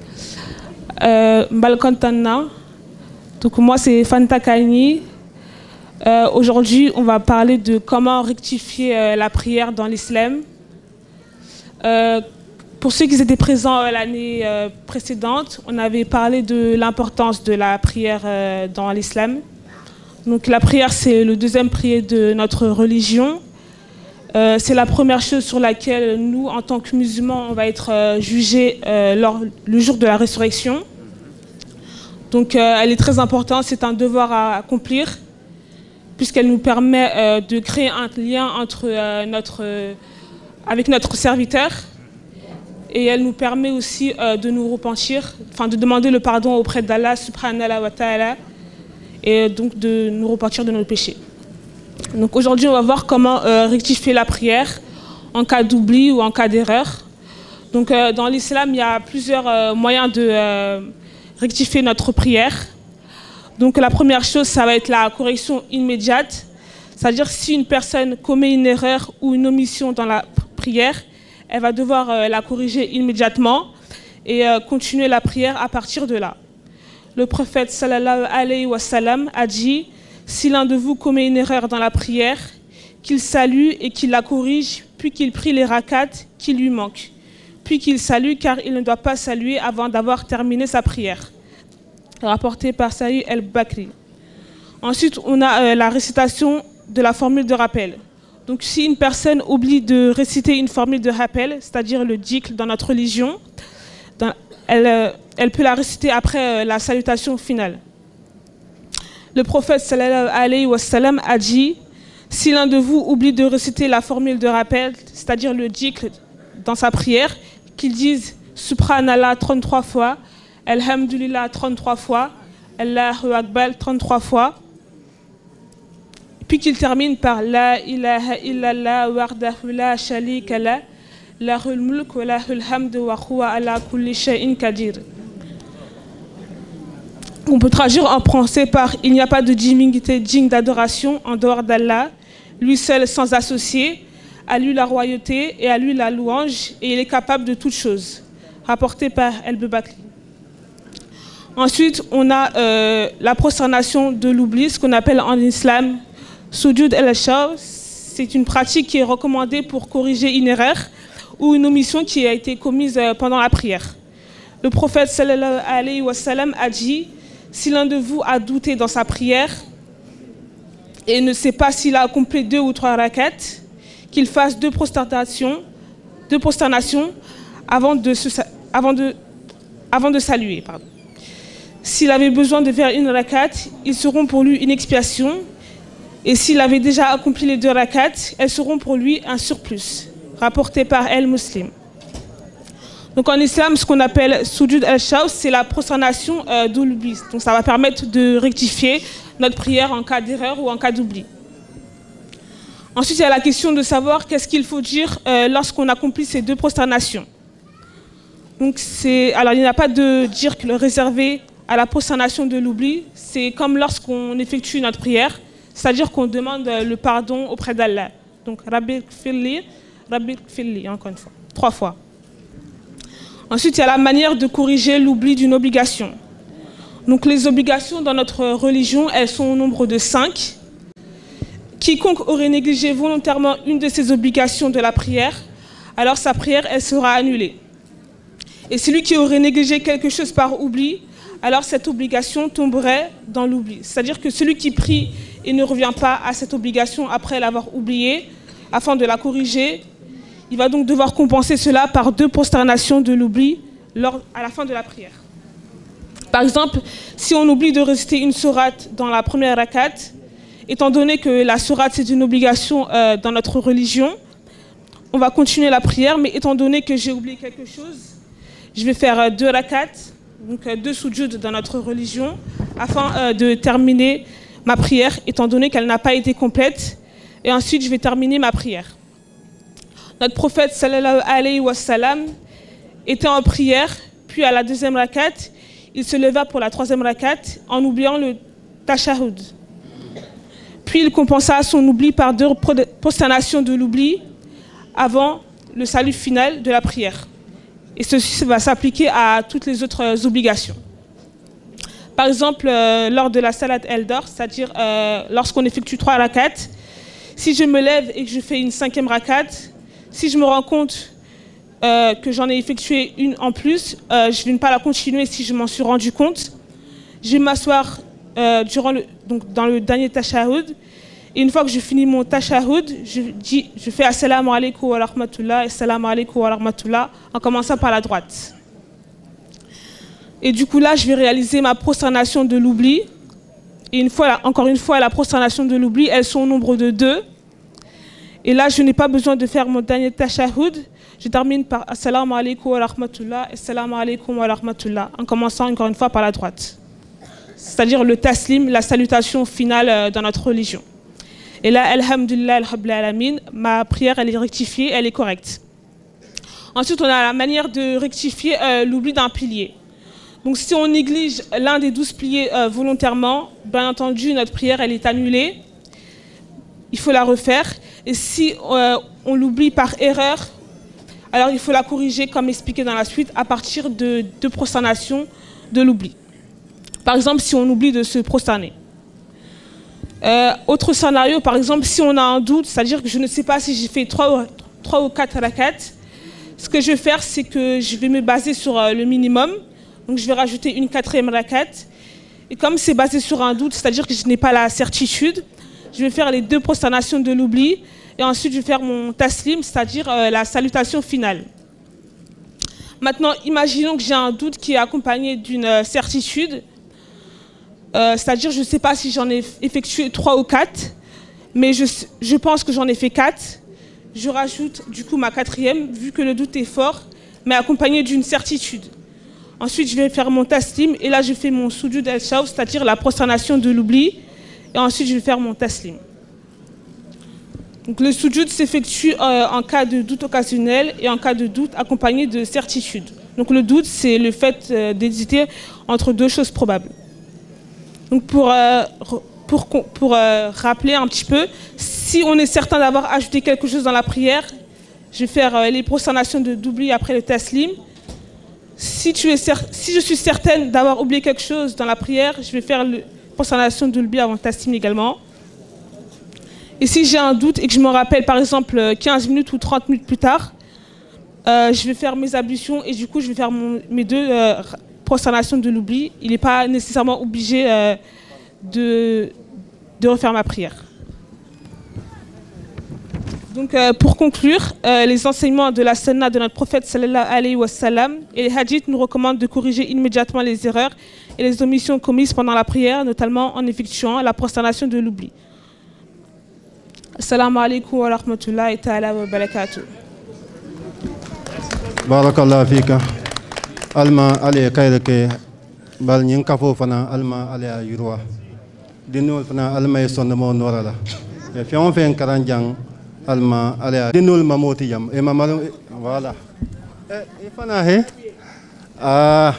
Mbalkontana. Donc moi c'est Fanta Kani. Euh, Aujourd'hui on va parler de comment rectifier euh, la prière dans l'islam. Euh, pour ceux qui étaient présents euh, l'année euh, précédente, on avait parlé de l'importance de la prière euh, dans l'islam. Donc la prière c'est le deuxième prière de notre religion. Euh, c'est la première chose sur laquelle nous, en tant que musulmans, on va être euh, jugés euh, lors, le jour de la résurrection. Donc euh, elle est très importante, c'est un devoir à accomplir. puisqu'elle nous permet euh, de créer un lien entre, euh, notre, euh, avec notre serviteur, et elle nous permet aussi euh, de nous repentir, enfin de demander le pardon auprès d'Allah subhanahu wa ta'ala, et donc de nous repentir de nos péchés. Donc aujourd'hui, on va voir comment euh, rectifier la prière en cas d'oubli ou en cas d'erreur. Donc euh, dans l'islam, il y a plusieurs euh, moyens de euh, rectifier notre prière. Donc la première chose, ça va être la correction immédiate. C'est-à-dire si une personne commet une erreur ou une omission dans la prière, elle va devoir euh, la corriger immédiatement et euh, continuer la prière à partir de là. Le prophète sallallahu alayhi wa sallam a dit « Si l'un de vous commet une erreur dans la prière, qu'il salue et qu'il la corrige, puis qu'il prie les rakats qui lui manquent. Puis qu'il salue car il ne doit pas saluer avant d'avoir terminé sa prière. » Rapporté par Sahih el-Bakri. Ensuite, on a euh, la récitation de la formule de rappel. Donc si une personne oublie de réciter une formule de rappel, c'est-à-dire le dhikr dans notre religion, dans, elle, euh, elle peut la réciter après euh, la salutation finale. Le prophète sallallahu alayhi wa sallam a dit « Si l'un de vous oublie de réciter la formule de rappel, c'est-à-dire le dhikr dans sa prière, qu'il dise « Subhanallah » trente-trois fois, « Alhamdulillah » trente-trois fois, « Allahu Akbar » trente-trois fois, puis qu'il termine par « La ilaha illallah wahdahu la sharika lah, lahul mulk wa lahul hamdu wa huwa ala kulli shay'in qadir » On peut traduire en français par « Il n'y a pas de divinité digne d'adoration en dehors d'Allah, lui seul sans associé, à lui la royauté et à lui la louange, et il est capable de toutes choses. » Rapporté par El-Bakri. Ensuite, on a euh, la prosternation de l'oubli, ce qu'on appelle en islam Sujud el-Shaw. C'est une pratique qui est recommandée pour corriger une erreur ou une omission qui a été commise euh, pendant la prière. Le prophète sallallahu alayhi wa sallam a dit « Si l'un de vous a douté dans sa prière et ne sait pas s'il a accompli deux ou trois rakats, qu'il fasse deux prosternations, deux prosternations avant de, se, avant de, avant de saluer. Pardon. S'il avait besoin de faire une rakat, ils seront pour lui une expiation. Et s'il avait déjà accompli les deux rakats, elles seront pour lui un surplus. Rapporté par El-Muslim. Donc en islam, ce qu'on appelle Sujud al-Shaw, c'est la prosternation euh, de l'oubli. Donc ça va permettre de rectifier notre prière en cas d'erreur ou en cas d'oubli. Ensuite, il y a la question de savoir qu'est-ce qu'il faut dire euh, lorsqu'on accomplit ces deux prosternations. Donc c'est, alors il n'y a pas de dire que le réservé à la prosternation de l'oubli, c'est comme lorsqu'on effectue notre prière, c'est-à-dire qu'on demande le pardon auprès d'Allah. Donc Rabbi Gfirli, Rabbi Gfirli, encore une fois, trois fois. Ensuite, il y a la manière de corriger l'oubli d'une obligation. Donc les obligations dans notre religion, elles sont au nombre de cinq. Quiconque aurait négligé volontairement une de ces obligations de la prière, alors sa prière, elle sera annulée. Et celui qui aurait négligé quelque chose par oubli, alors cette obligation tomberait dans l'oubli. C'est-à-dire que celui qui prie et ne revient pas à cette obligation après l'avoir oubliée, afin de la corriger, il va donc devoir compenser cela par deux prosternations de l'oubli à la fin de la prière. Par exemple, si on oublie de réciter une sourate dans la première rakat, étant donné que la sourate c'est une obligation euh, dans notre religion, on va continuer la prière, mais étant donné que j'ai oublié quelque chose, je vais faire euh, deux rakats, donc euh, deux sujud dans notre religion, afin euh, de terminer ma prière, étant donné qu'elle n'a pas été complète, et ensuite je vais terminer ma prière. Notre prophète sallallahu alayhi wa sallam était en prière, puis à la deuxième rakat, il se leva pour la troisième rakat en oubliant le tashahhud. Puis il compensa son oubli par deux prosternations de l'oubli avant le salut final de la prière. Et ceci va s'appliquer à toutes les autres obligations. Par exemple, euh, lors de la salat el-dor, c'est-à-dire euh, lorsqu'on effectue trois rakats, si je me lève et que je fais une cinquième rakat, si je me rends compte euh, que j'en ai effectué une en plus, euh, je ne vais pas la continuer si je m'en suis rendu compte. Je vais m'asseoir euh, durant le, donc dans le dernier tashahhud. Et une fois que je finis mon tashahhud, je, dis, je fais assalamu alaikum wa rahmatullah, assalamu alaikum wa rahmatullah, en commençant par la droite. Et du coup là, je vais réaliser ma prosternation de l'oubli. Et une fois, encore une fois, la prosternation de l'oubli, elles sont au nombre de deux. Et là, je n'ai pas besoin de faire mon dernier tashahhud. Je termine par Assalamu alaikum wa rahmatullah, Assalamu alaikum wa rahmatullah, en commençant encore une fois par la droite. C'est-à-dire le taslim, la salutation finale dans notre religion. Et là, alhamdulillah, alhamdulillah, ma prière, elle est rectifiée, elle est correcte. Ensuite, on a la manière de rectifier euh, l'oubli d'un pilier. Donc, si on néglige l'un des douze piliers euh, volontairement, bien entendu, notre prière, elle est annulée. Il faut la refaire. Et si euh, on l'oublie par erreur, alors il faut la corriger, comme expliqué dans la suite, à partir de, de prosternation de l'oubli. Par exemple, si on oublie de se prosterner. Euh, autre scénario, par exemple, si on a un doute, c'est-à-dire que je ne sais pas si j'ai fait trois ou quatre rakats, ce que je vais faire, c'est que je vais me baser sur euh, le minimum. Donc je vais rajouter une quatrième rakat. Et comme c'est basé sur un doute, c'est-à-dire que je n'ai pas la certitude, je vais faire les deux prosternations de l'oubli. Et ensuite, je vais faire mon taslim, c'est-à-dire euh, la salutation finale. Maintenant, imaginons que j'ai un doute qui est accompagné d'une euh, certitude. Euh, c'est-à-dire, je ne sais pas si j'en ai effectué trois ou quatre, mais je, je pense que j'en ai fait quatre. Je rajoute du coup ma quatrième, vu que le doute est fort, mais accompagné d'une certitude. Ensuite, je vais faire mon taslim, et là, je fais mon sujud al-shaw, c'est-à-dire la prosternation de l'oubli, et ensuite, je vais faire mon taslim. Donc, le sujud s'effectue euh, en cas de doute occasionnel et en cas de doute accompagné de certitude. Donc, le doute, c'est le fait euh, d'hésiter entre deux choses probables. Donc pour, euh, pour, pour euh, rappeler un petit peu, si on est certain d'avoir ajouté quelque chose dans la prière, je vais faire euh, les prosternations de d'oubli après le taslim. Si, tu es si je suis certaine d'avoir oublié quelque chose dans la prière, je vais faire la prosternation de l'oubli avant le taslim également. Et si j'ai un doute et que je me rappelle par exemple quinze minutes ou trente minutes plus tard, euh, je vais faire mes ablutions et du coup je vais faire mon, mes deux euh, prosternation de l'oubli. Il n'est pas nécessairement obligé euh, de, de refaire ma prière. Donc euh, pour conclure, euh, les enseignements de la sunna de notre prophète sallallahu alayhi wa sallam et les hadiths nous recommandent de corriger immédiatement les erreurs et les omissions commises pendant la prière, notamment en effectuant la prosternation de l'oubli. Assalamu alaikum wa rahmatullahi ta'ala wa barakatuh. Barakallahu fika. Alma ale kayre ke bal nyin kafo fana alma ale ayurwa dinol fana alma e sonno mo norala e fi on fen karanjang alma ale dinol mamoti yam e mamalo voilà e fana he ah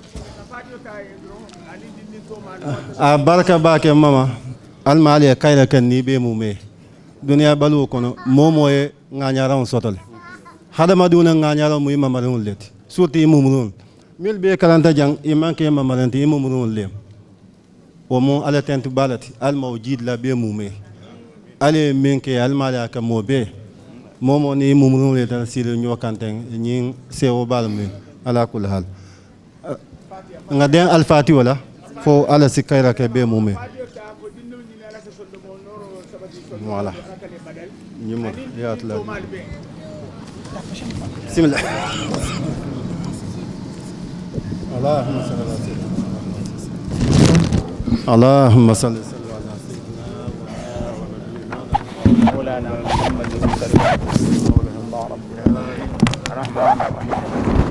a baraka bake mama alma ale kayre ken ni be mume dunya balu kono momo e nganyara on sotol hada maduna nganyara mu mamalon leti surti mumulun mil be kalanta jang iman ke mamalante mumulun lem o mo ala tentu balati al mawjid la be mume ale menke al mala ka mo be momo ni mumulun le dal sir ño kanten ñi sewo balme ala kul hal nga den al fati wala fo ala sikayra ke be mume voilà ñimo yaatla bismillah اللهم صل على سيدنا اللهم صل على سيدنا مولانا محمد صلى الله عليه وسلم الله رب العالمين الرحمن الرحيم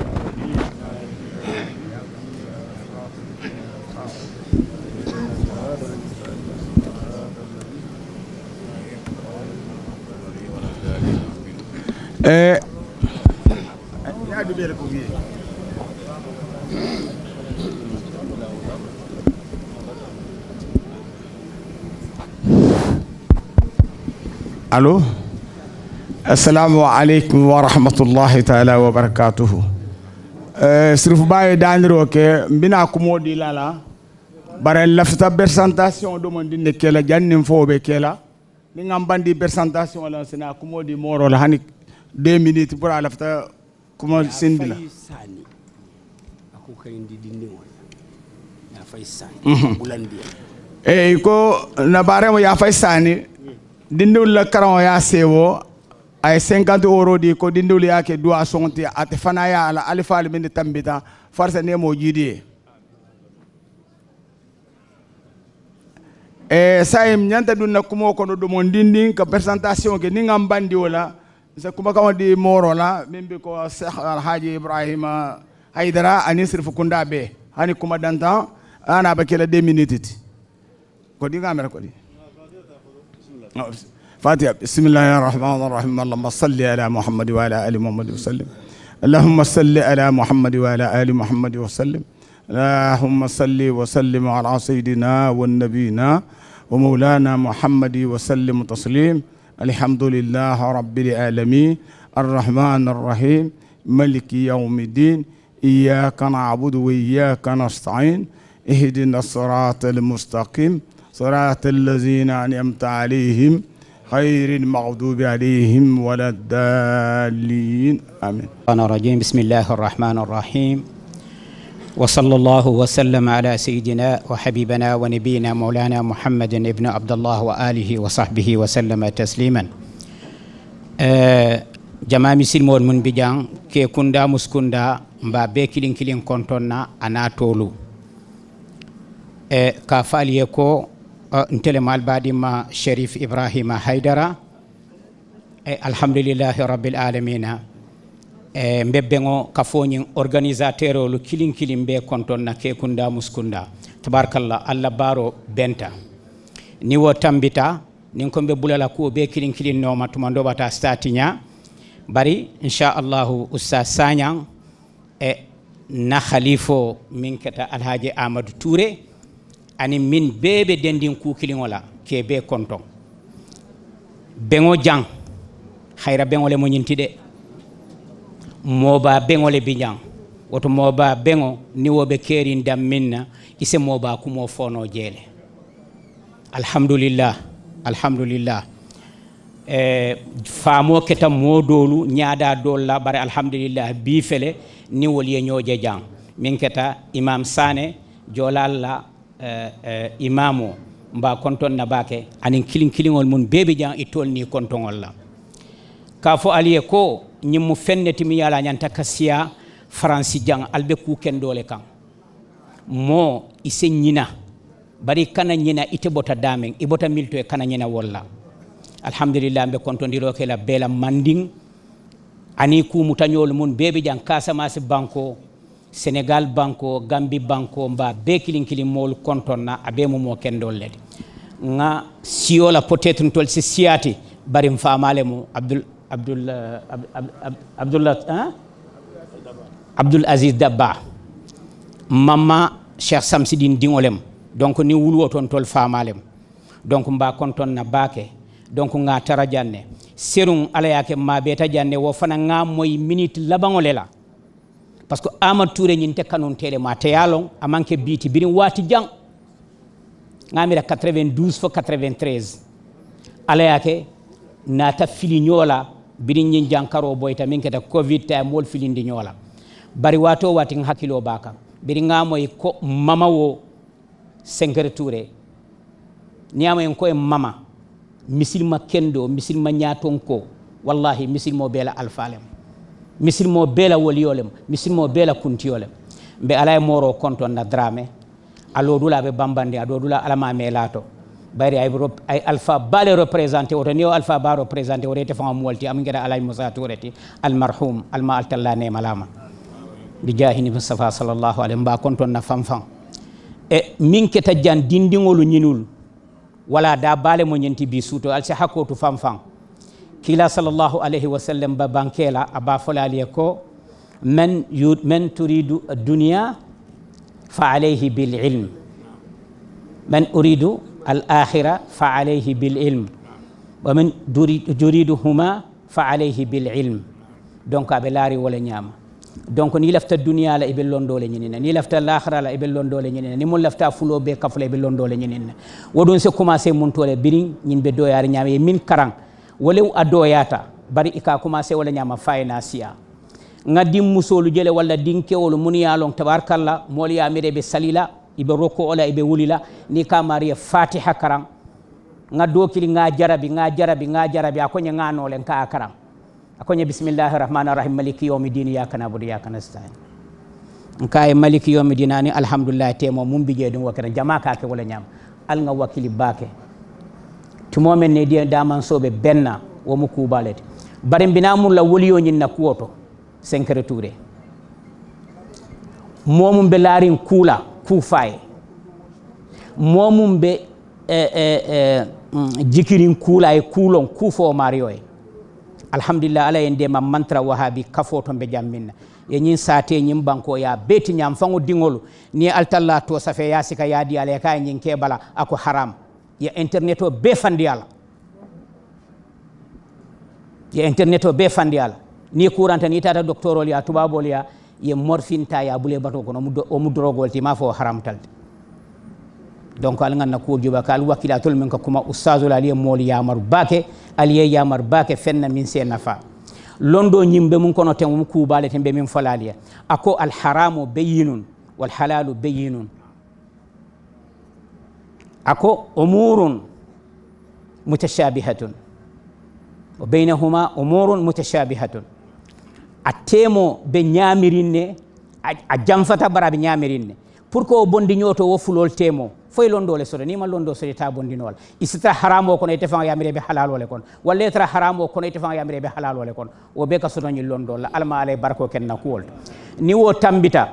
eh Allô? Assalamu alaikum wa rahmatullahi ta'ala wa barakatuhu. Euh, Sirif Baye Daniro ke mbina kumodi lala bare lafta présentation do mon dinne kela jannim fobe kela ni ngambandi présentation la sina kumodi moro la hanik deux minutes pour lafta kuma sindila ako kayndi dinne wala ya faysani bulandi e ko na bare mo ya faysani dindul la karan ya sewo ay cinquante euros di ko dindul yake doa sonti ate fana ya ala alifa al min tambita farsa ne mo jidi e sayim nyanta dunna kumo kono do mon dindin ka présentation ke ni ngam bandi wala sa kuma kama di moro la mimbi ko Cheikh Alhaji Ibrahima Haydara ani sirfu kunda be hani kuma dantan ana bakela deux minutes ko di ngamere ko di فاتحة بسم الله الرحمن الرحيم اللهم صل على محمد وعلى آل محمد وسلم اللهم صل على محمد وعلى آل محمد وسلم اللهم صل وسلم على سيدنا والنبينا ومولانا محمد وسلم تسليم الحمد لله رب العالمين الرحمن الرحيم ملك يوم الدين إياك نعبد وإياك نستعين اهدنا الصراط المستقيم صراط الذين أنعمت عليهم غير المغضوب عليهم ولا الضالين آمين. الشيطان الرجيم بسم الله الرحمن الرحيم وصلى الله وسلم على سيدنا وحبيبنا ونبينا مولانا محمد ابن عبد الله وآله وصحبه وسلم تسليما. أه جماعة مسلمون من بجان كي كندا مسكندا مبا بكلين كلين كونتونا أنا تولو أه كافاليكو نتلم البادي ما شريف إبراهيم هيدرا الحمد لله رب العالمين mbebbengo kafoñin organisateur lu kilin kilin be konton na ke kunda muskunda tabarakallah alla baro benta ni wo tambita nin ko be bulala ko be kilin kilin no matuma ndo bata statinya bari insha Allah usta sanyang e na khalifo min kata alhaji Amadou Touré ani min bebe dendin ku kilingola ke be konton bengo jang khayra bengo le mo nyinti de moba bengo le binyang woto moba bengo ni wobe kerin dam minna ise moba kumo fono jele alhamdulillah alhamdulillah e famo keta modolu nyaada dolla bare alhamdulillah bi fele ni woli nyoje jang min keta imam Sane jolalla Uh, uh, imamo mba konton na bake anin kilin kilingol mun bebe jang itol ni kontongol la ka fo aliye ko nyimu fenneti mi yala nyanta kasiya franci jang albe ku ken dole kan mo ise nyina bari kana nyina ite bota damen ibota milto e kana nyina walla alhamdulillah mbe konton diro ke la bela manding ani ku mutanyol mun bebe jang Casamance banko Sénégal banko Gambie banko mba be kilin kilin mol kontonna abe mo mo kendol ledi nga siola peut-être ntol si siati bari mfamale mo Abdul Abdul Abdullah hein Abdul Aziz Dabba mama Cheikh Samsidine dingolem donc ni wulwo ton tol famalem donc mba kontonna bake donc nga tarajanne serun ala yake ma be tajanne wo fana nga moy minute labangolela parce que Amadou Touré ñinte kanon télé ma te yalon amanke biti birin wati jang ngamira quatre-vingt-douze fo quatre-vingt-treize ala yake nata fili ñola birin ñin jankaro boyta min keta covid ta mol filindi ñola bari wato wati hakilo baka birin ngamoy ko mama wo Senkere Touré niamo en ko e mama misilma kendo misilma nyaton ko wallahi misilmo bela alfalem misilmo bela woliyolem misilmo bela kuntiyolem be alay moro konton na drame alo dula be bambande ado dula alama melato bari ay ay alpha bale représenter oto ni alpha ba représenter wote fa molti am ngeda alay musa toureti al marhum al ma altalla ne malama bi jahini mustafa sallallahu alaihi ba konton na famfam e min keta jan dindingolu nyinul wala da bale mo nyenti bi suto al sa hakotu famfam kila sallallahu alayhi wa sallam ba bankela aba folali ko man yud man turidu ad-dunya fa alayhi bil ilm man uridu al akhirah fa alayhi bil ilm wa man yuriduhuma fa alayhi bil ilm donc abe lari wala nyama donc ni lafta dunya la ibe londole nyinina ni lafta al akhirah la ibe londole nyinina ni mo lafta fulo be kafle ibe londole nyinina wodon se commencer mun tole birin nyin be do yar nyama min karang walew adoyata bari ika commencé wala nyama fayna siya ngadi musolu jele wala dinkewol mun yalon tabarakallah mol ya mede be salila ibe roko wala ibe wulila ni ka mariya fatiha karam ngado kili nga jarabi nga jarabi nga jarabi akonya ngano len ka karam akonya bismillahir rahmanir rahim maliki yawmiddin ya kana budu ya kana stain nkaay maliki yawmiddin ani alhamdulillah temo mum bije dum wakana jama ka ke wala nyama al nga wakili bake tumo men ne di daman sobe benna wo mu kubalete bare mbina mun la woliyo nyin na kuoto Senkere Touré momum be larin kula ku faye momum be eh, eh, eh, jikirin kula e kulon kufo mario e alhamdulillah ala en de ma mantra wahabi kafoto be jamminna e nyin sate nyin banko ya beti nyam fango dingolu ni altalla to safe ya sika ya di ala ka nyin kebala ako haram ya internet o be fandiala ya internet o be fandiala ni kuranta ni tata docteur ya tubabol ya ye morphine ta ya bule bato kono o mu drogol ti ma fo haram talde donc al nganna ko juba kal wakilatul min ka kuma ustazul ali mol yamar bake ali yamar bake fenna min se nafa londo nyimbe mun kono tem mu kubale tembe min falaliya ako al haramu bayyinun wal halalu bayyinun ako umurun mutashabihatun wa bainahuma umurun mutashabihatun atemo be nyamirinne a jamfata bara be nyamirinne pour que o bondi nyoto wo fulol temo foy londo le sore ni ma londo sore ta bondi nol isita haramo kono ite fa yamire be halal wala kon walla tra haramo kono ite fa yamire be halal wala kon o be ka sono ni londo la alma alay barko ken na kuwol ni wo tambita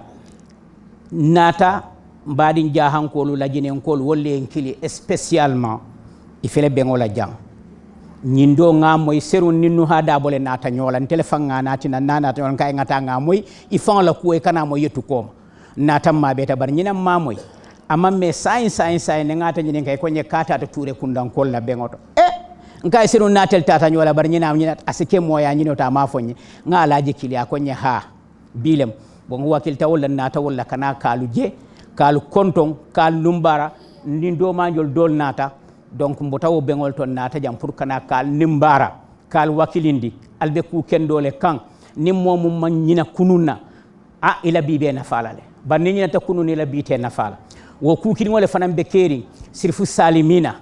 nata mbadi jahan ko lu lajinen ko wolle en kili spécialement il fele be ngola jang nyindo nga moy seru ninnu hada bole nata nyola téléphone nga nati na nana ton kay ngata nga moy il fa la ko e kana moy yetu ko nata mabe ta bar nyina mamoy amma me sain sain sain ngata nyine kay ko nye kata to touré kundan kol la bengoto e nkay seru natel tata nyola bar nyina nyina asike moya nyino ta ma fonye nga laji kili akonye ha bilem bon wakil tawol nata wala kana kalu je kalu konton kal lumbara ndindo manjol dol nata donc mbotawo bengol ton nata jam pour kana kal nimbara kal wakilindi albe ku kendole kan nimmo mum man nyina kununa a ila bibe na falale banni nyina ta kununi ila bite na fala wo ku kini wala fanam be keri sirfu salimina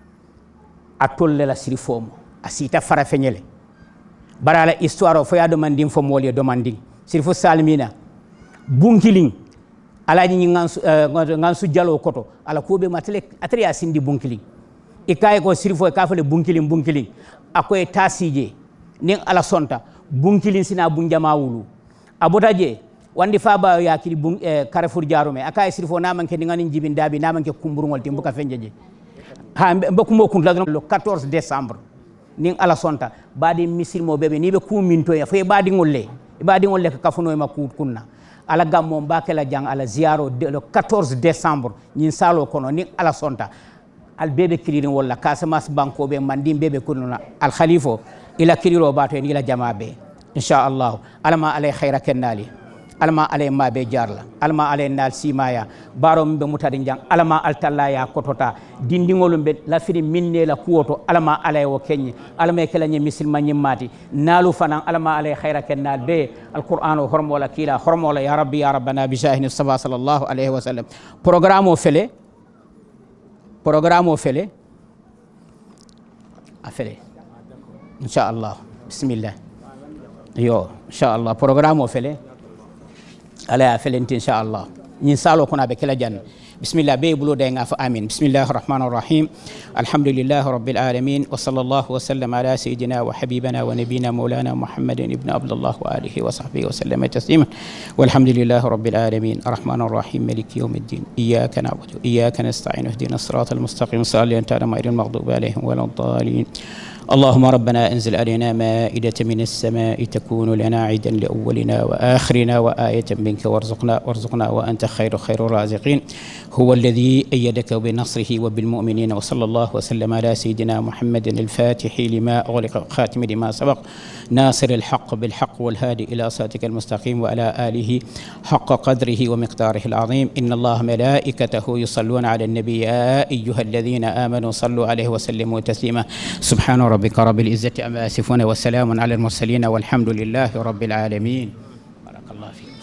atolle la sirfomo asita fara fenyele barala histoire fo ya do mandim fo moli do mandim sirfu salimina bunkiling alaji ñi ngansu uh, ngansu jalo koto ala ko be matele atri asindi bunkiling e kay ko sirfo e kafale bunkiling bunkiling akoy tasije nin ala sonta bunkiling sina bunjama wulu abotaje wandi faba ya kili bun eh, Carrefour jarume akay sirfo namanke ni ngani jibin dabi namanke kumburngol timbuka fenjeje ha mbakumo kun le quatorze décembre nin ala sonta badi misilmo bebe ni be ku minto ya fay badi ngolle badi ngolle ka kafuno ma ku kunna ala gammo mbakela jang ala ziaro le quatorze décembre ñin salo kono ni ala sonta al bebe kilirin wala Casamance banko be mandi bebe kununa al khalifo ila kiliro bato ni ila jamabe insha Allah alama alay khaira kenali alama alay mabe jarla alama alay nal simaya baro mbe mutadi jang alama altalla ya kotota dindingol be la fini minne la kuoto alama alay wo kenyi alama kala nyi musulman nyi mati nalu fanan alama alay khaira kenal be alquran hormo la kila hormo la ya rabbi ya rabbana bi shahini safa sallallahu alayhi wa sallam programme o fele programme o fele a fele insha Allah bismillah yo insha Allah programme o fele ala felenti insha Allah ñin salo kuna be kala jann bismillah be bulo day nga fa amin bismillahir rahmanir rahim alhamdulillahi rabbil alamin wa sallallahu wa sallam ala sayidina wa habibana wa nabina maulana muhammadin ibn abdullah wa alihi wa sahbihi wa sallam taslima walhamdulillahi rabbil alamin arrahmanir rahim maliki yawmiddin iyyaka na'budu wa iyyaka nasta'in ihdinas siratal mustaqim صراط غير المغضوب عليهم ولا الضالين اللهم ربنا انزل علينا مائدة من السماء تكون لنا عيدا لأولنا وآخرنا وآية منك وارزقنا وارزقنا وأنت خير خير الرازقين هو الذي أيدك بنصره وبالمؤمنين وصلى الله وسلم على سيدنا محمد الفاتح لما أغلق خاتم لما سبق ناصر الحق بالحق والهادي إلى صراطك المستقيم وعلى آله حق قدره ومقداره العظيم إن الله ملائكته يصلون على النبي يا أيها الذين آمنوا صلوا عليه وسلموا تسليما سبحان ربك رب العزة عما يصفون وسلام على المرسلين والحمد لله رب العالمين بارك الله فيك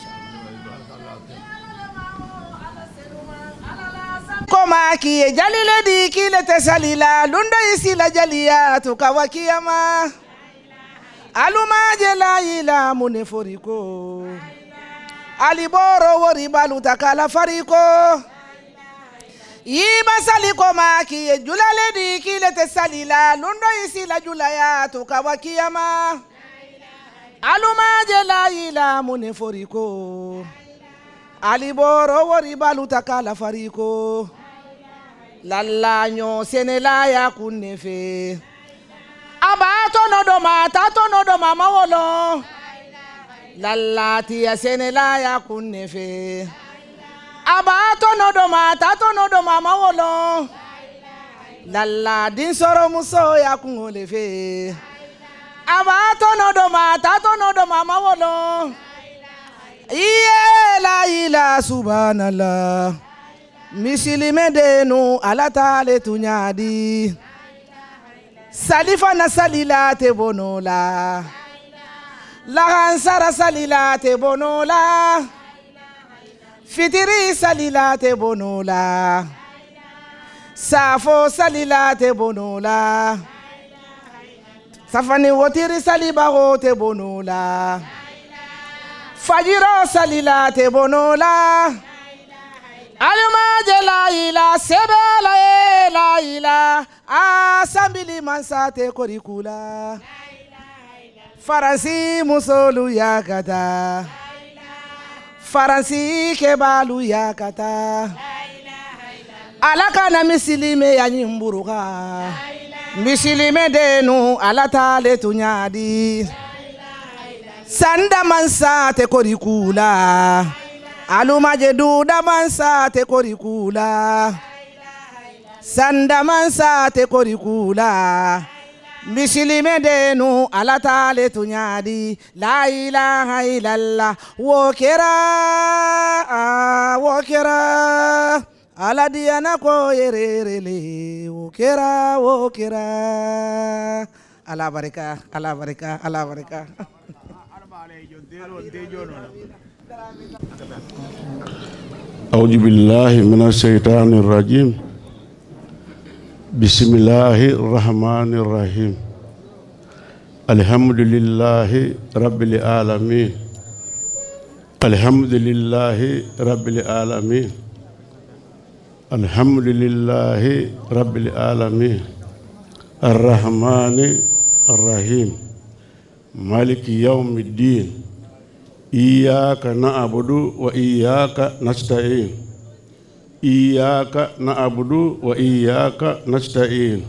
كما كي جليل دي كي لتساليلا لندا يسيلا جليات كواكيما aluma jela ila munefuriko aliboro wori baluta kala fariko Iba sali koma kiye julale di kile te salila lundo isi la julaya tukawa kiyama aluma jela ila muneforiko aliboro wori baluta kala fariko lallanyo senela ya kunnefe abato nodoma tato nodoma mawolo lallati ya senela ya kunnefe abato nodoma tato nodoma mawolo lalla din soro muso ya kungolefe abato nodoma tato nodoma mawolo iye la ila subhanallah misilime denu alatale tunyadi salifa na salila te bonola la hansara salila te bonola fitiri salila te bonola safo salila te bonola safani wotiri salibago te bonola fajiro salila te bonola aluma jela ila sebela ila ila asambili mansate korikula faransi musolu yakata faransi kebalu yakata alaka na misilime ya nyimburuka misilime denu alata le tunyadi sanda mansate korikula aluma jedu da mansate korikula sanda mansate korikula misilime denu alata le tunyadi la ilaha illallah wokera wokera ala diana ko yererele wokera wokera ala barika ala barika ala barika أعوذ بالله من الشيطان الرجيم بسم الله الرحمن الرحيم الحمد لله رب العالمين الحمد لله رب العالمين الحمد لله رب العالمين الرحمن الرحيم مالك يوم الدين إياك نعبد وإياك نستعين إياك نعبد وإياك نستعين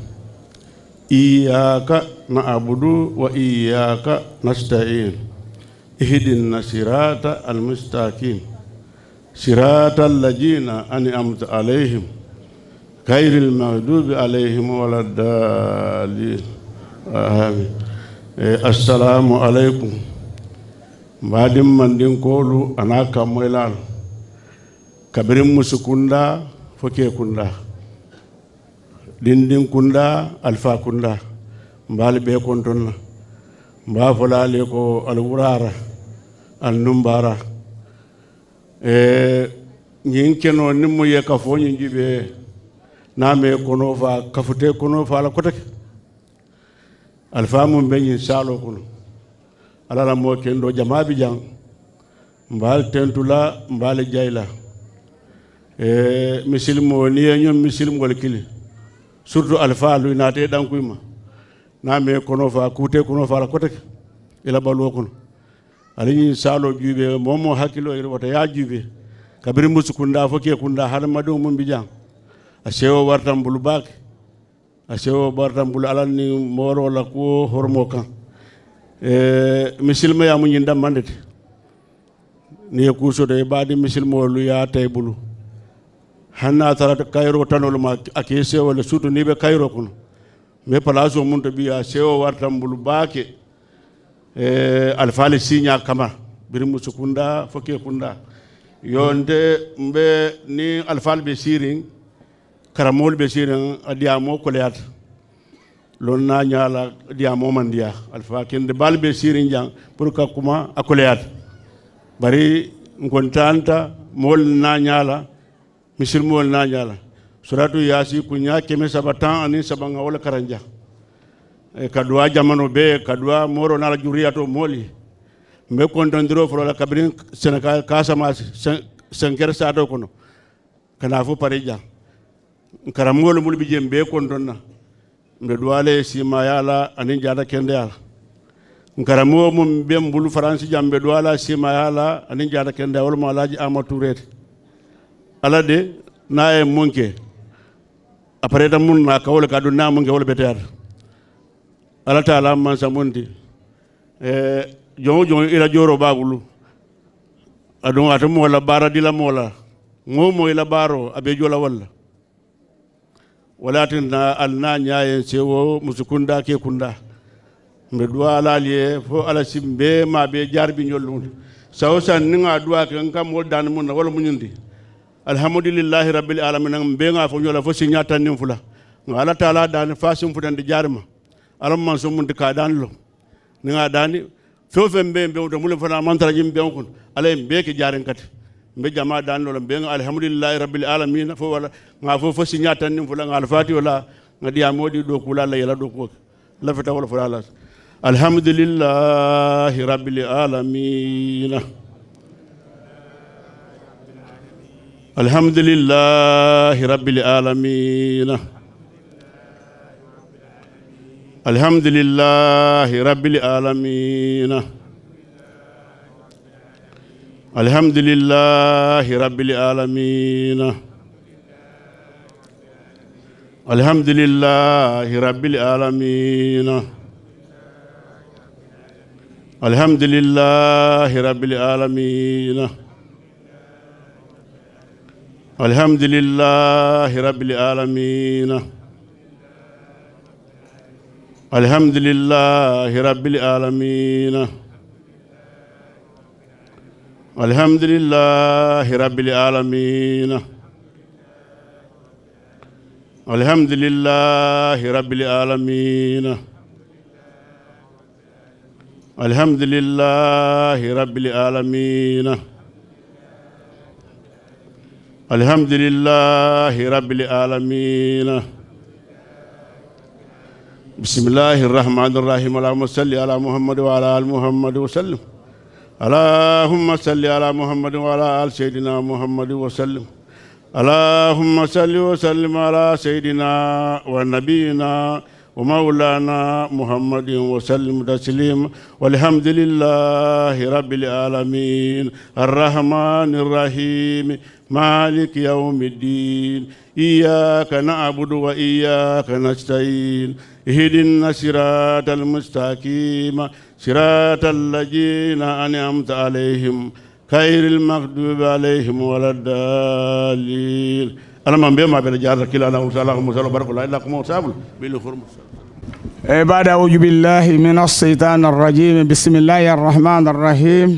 إياك نعبد وإياك نستعين اهدنا الصراط المستقيم صراط الذين أنعمت عليهم غير المغضوب عليهم ولا الضالين آمين. السلام عليكم mbadim mandin kolu anaka moylal kabirim musukunda foke kunda dindin kunda alfa kunda mbal be kontonna mba folale ko alwurara alnumbara e nyin keno nimmo ye kafo nyin jibe name kono fa kafute kono fa la kotake alfa mum be nyin salo kono alala mo kendo jamabi jang mbal tentula mbal jayla e misilmo ni ñom misilmo wal kili surtout alfa lu naate dankuyma na me kono fa kute kono fa la kotek ila balu kono ali salo jube momo hakilo ira wata ya jube kabiri musukunda foke kunda hada madu mum bi jang a sewo wartam bulu bak a sewo wartam bulu alani moro la ko hormo kan e misilma ya mun yinda mandete ni ko so de baadi misilmo lu ya taybulu hanna tarata kayro tanol ma ake sewo le sutu ni be kayro kono me palaso mun to biya sewo wartam bulu baake e alfali sinya kama birimu sukunda foke kunda yonde mbe ni alfal be siring karamol be siring adiamo koleat lon na nyala diamo mandia alfa kende balbe siring jang pour ka kuma akoleat bari ngontanta mol na nyala misil mol na nyala suratu yasi kunya keme sabatan ani sabanga wala karanja e kadwa jamano be kadwa moro na la juriato moli mbe kontondiro fro la kabrin Senegal Casamance cinq sato kono kana fo parija karamol mul bi jembe kon donna mbe duwale sima yala anin jada kende yala karamo mum bem bulu france jambe duwala sima yala anin jada kende wala malaji amaturete ala de na e monke après tam mun na kawol ka do na monke wala beter ala taala man samundi e jongo jongo ila joro babulu adon atam wala bara dila mola ngomo ila baro abe jola wala walatin na alna nyaayen sewo musukunda ke kunda mbe duwala liye fo ala simbe ma be jarbi nyollu sawsan ninga duwa kan kam wodan mun wala munyundi alhamdulillahi rabbil alamin mbe nga fo nyola fo sinya tanin fula ngala taala dan fasum fudan di jarma alam man so mun ka dan lo ninga dani fo fe mbe mbe do mul fana man tara jim be on ala mbe ke jaren kat mbe jama dan lo mbe alhamdulillahi rabbil alamin fo wala nga fo fo sinya tanin fula ngal fati wala ngadi amodi do kula la yala do ko la fata wala fula alhamdulillahi rabbil alamin alhamdulillahi rabbil alamin alhamdulillahi rabbil alamin alhamdulillahi rabbil alamin alhamdulillahi rabbil alamin alhamdulillahi rabbil alamin alhamdulillahi rabbil alamin alhamdulillahi rabbil alamin alhamdulillahi rabbil alamin alhamdulillahi rabbil alamin alhamdulillahi rabbil alamin alhamdulillahi rabbil alamin bismillahir rahmanir rahim allahumma salli ala muhammad wa ala ali muhammad wa sallim allahumma salli ala muhammad wa ala ali sayidina muhammad wa sallim allahumma salli wa sallim ala sayidina wa nabiyina ومولانا محمد وسلم تسليما والحمد لله رب العالمين الرحمن الرحيم مالك يوم الدين إياك نعبد وإياك نستعين اهدنا الصراط المستقيم صراط الذين أنعمت عليهم غير المغضوب عليهم ولا الضالين أنا بما بيرجع كلا أنا وسلام وسلام بارك الله لكم وسلام بالخير بعد أعوذ بالله من الشيطان الرجيم بسم الله الرحمن الرحيم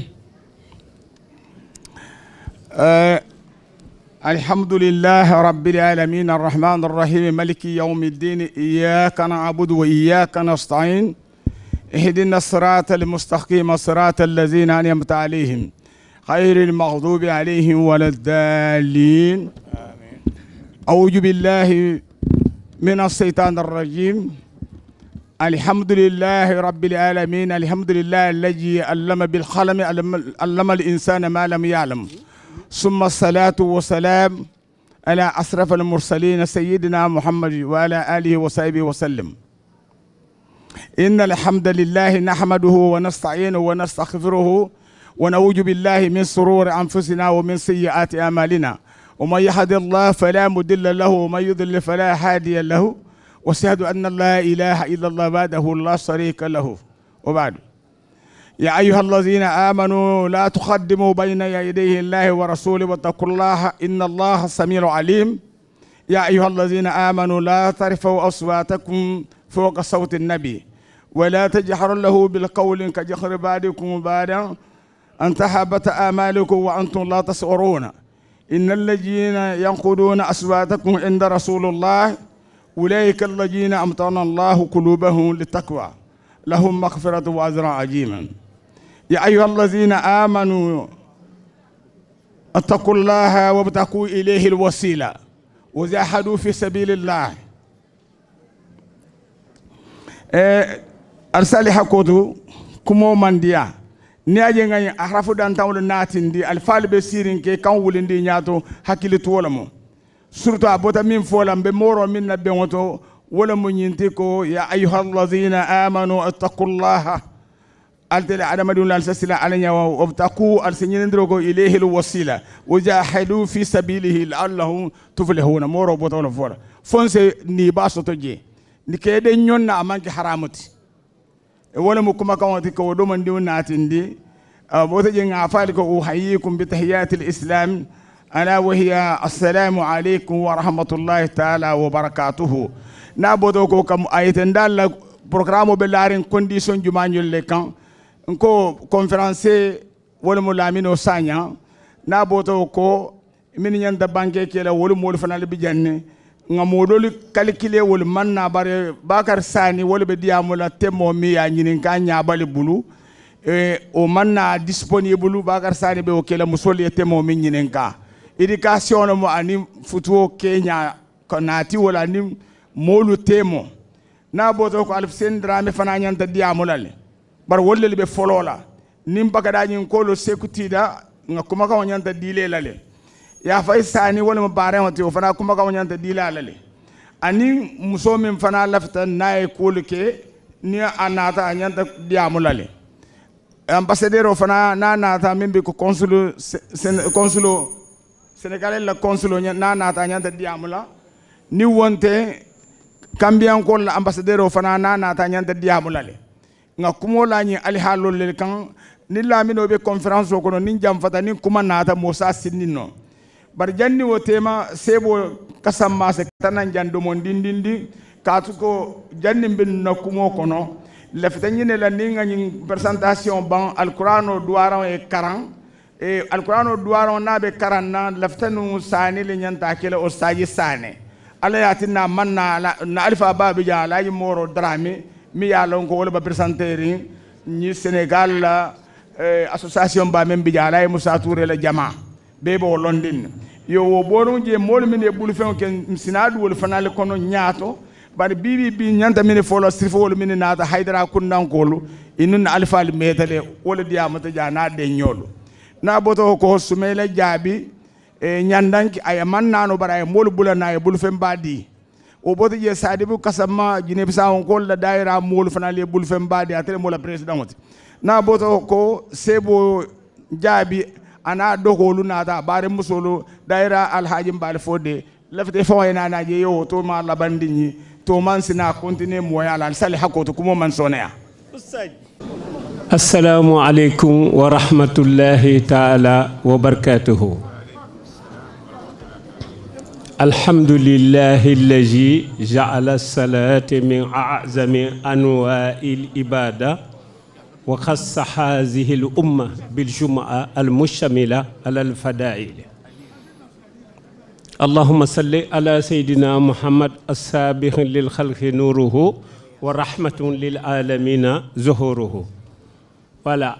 أه الحمد لله رب العالمين الرحمن الرحيم ملك يوم الدين إياك نعبد وإياك نستعين اهدنا الصراط المستقيم صراط الذين أنعمت عليهم غير المغضوب عليهم ولا الضالين أعوذ بالله من الشيطان الرجيم الحمد لله رب العالمين الحمد لله الذي علم بالقلم علم الإنسان ما لم يعلم ثم الصلاة والسلام على أشرف المرسلين سيدنا محمد وعلى آله وصحبه وسلم إن الحمد لله نحمده ونستعينه ونستغفره ونعوذ بالله من شرور أنفسنا ومن سيئات أعمالنا ومن يهد الله فلا مضل له ومن يضلل فلا هادي له واشهد ان لا اله الا الله وحده لا شريك له وبعد يا ايها الذين امنوا لا تقدموا بين يدي الله ورسوله واتقوا الله ان الله سميع عليم يا ايها الذين امنوا لا ترفعوا اصواتكم فوق صوت النبي ولا تجهروا له بالقول كجهر بعضكم بعضا ان تحبط اعمالكم وانتم لا تشعرون إن الذين ينقضون أصواتكم عند رسول الله أولئك الذين أمطر الله قلوبهم للتقوى لهم مغفرة وأجر عظيما يا أيها الذين آمنوا اتقوا الله وابتغوا إليه الوسيلة وجاهدوا في سبيل الله أرسل حكوتو كمو منديا ni aje ngani ahrafu dan tawlo natindi al falbe sirin ke kan wulindi nyaato hakili to wala mo surtout a bota min folam be moro min na beŋoto wala mu ñinti ko ya ayuha alladina amanu attaqullaha altele adamadun lal sasila alanya wa obtaku al sinyindro ko ilayhi al wasila wajahidu fi sabilihi la'allahum tuflihuna moro bota wala fora fonse ni baso to je ni kede nyonna amanki haramuti e wala mu kuma kawati ko do man diwna atindi bota je ngafali ko uhayyikum bi tahiyati al islam ala wa hiya assalamu alaykum wa rahmatullahi ta'ala wa barakatuhu na bodo ko kam ayten dal programme be larin condition jumañol le kan ko conférencier wala mo lamino sanya na boto ko min nyanda banque kela wala mo fanal bi janne ngamodol calculer wala man na bare bakar sani wala be diamola temo mi ya nyinin ka nyabale bulu e o man na disponible bakar sani be o kela musoli temo mi nyinin ka éducation mo ani futuo Kenya konati wala ni molu temo na boto ko alf sen drame fana nyanta diamola le bar wolle be folola nim bagada nyin kolo sekutida nga kuma ka wanyanta dile lale ya fay sani wala mabare wati fana kuma ka wanyanta dile lale ani muso min fana lafta nay kolke ni anata nyanta diamu lale ambassadeur fana na nata min be ko consul consul sénégalais la consul na nata nyanta diamu la ni wonte cambian ko la ambassadeur fana na nata nyanta diamu lale nga kumo lañi ali halol le kan ni lamino be conférence ko no ni jam fata ni kuma nata mosa sinnino bar janni wo tema sebo kasamma se tanan jando mon dindindi katu ko janni bin na kumo kono lefta ñine la ni nga ñi présentation ban alqurano duwaran e karan e alqurano duwaran na be karan na lefta nu sani le ñanta kele o saji sane ala yatina manna na alfa babu ja la moro drame mi ya lon ko wala ba présenter ni Sénégal la association ba men bi jala Moussa Touré la jama be bo London yo wo bono je mol min e bulu fen ken sinadu wala fanale kono nyaato bari bibi bi nyanta min folo sirfo wala min naata haydara kundan kolu inun alfa al metale wala diamata jana de nyolo na boto ko sumela jabi e nyandanki ay man nano bara mol bulana e bulu fen badi o boto je sadibu kasama jine bisa on ko la daira mol fanale bul fem bade atere mo la president na boto ko sebo jabi ana dogolu nata bare musolo daira alhaji mbal fode lafte fawayna na je yo to ma la bandini to man sina continue mo yala sali hakoto kuma man sonaya assalamu alaikum wa rahmatullahi ta'ala wa barakatuhu. الحمد لله الذي جعل الصلاة من أعظم أنواع العبادة وخص هذه الأمة بالجمعة المشتملة على الفضائل. اللهم صل على سيدنا محمد السابق للخلق نوره ورحمة للعالمين ظهوره. Voilà.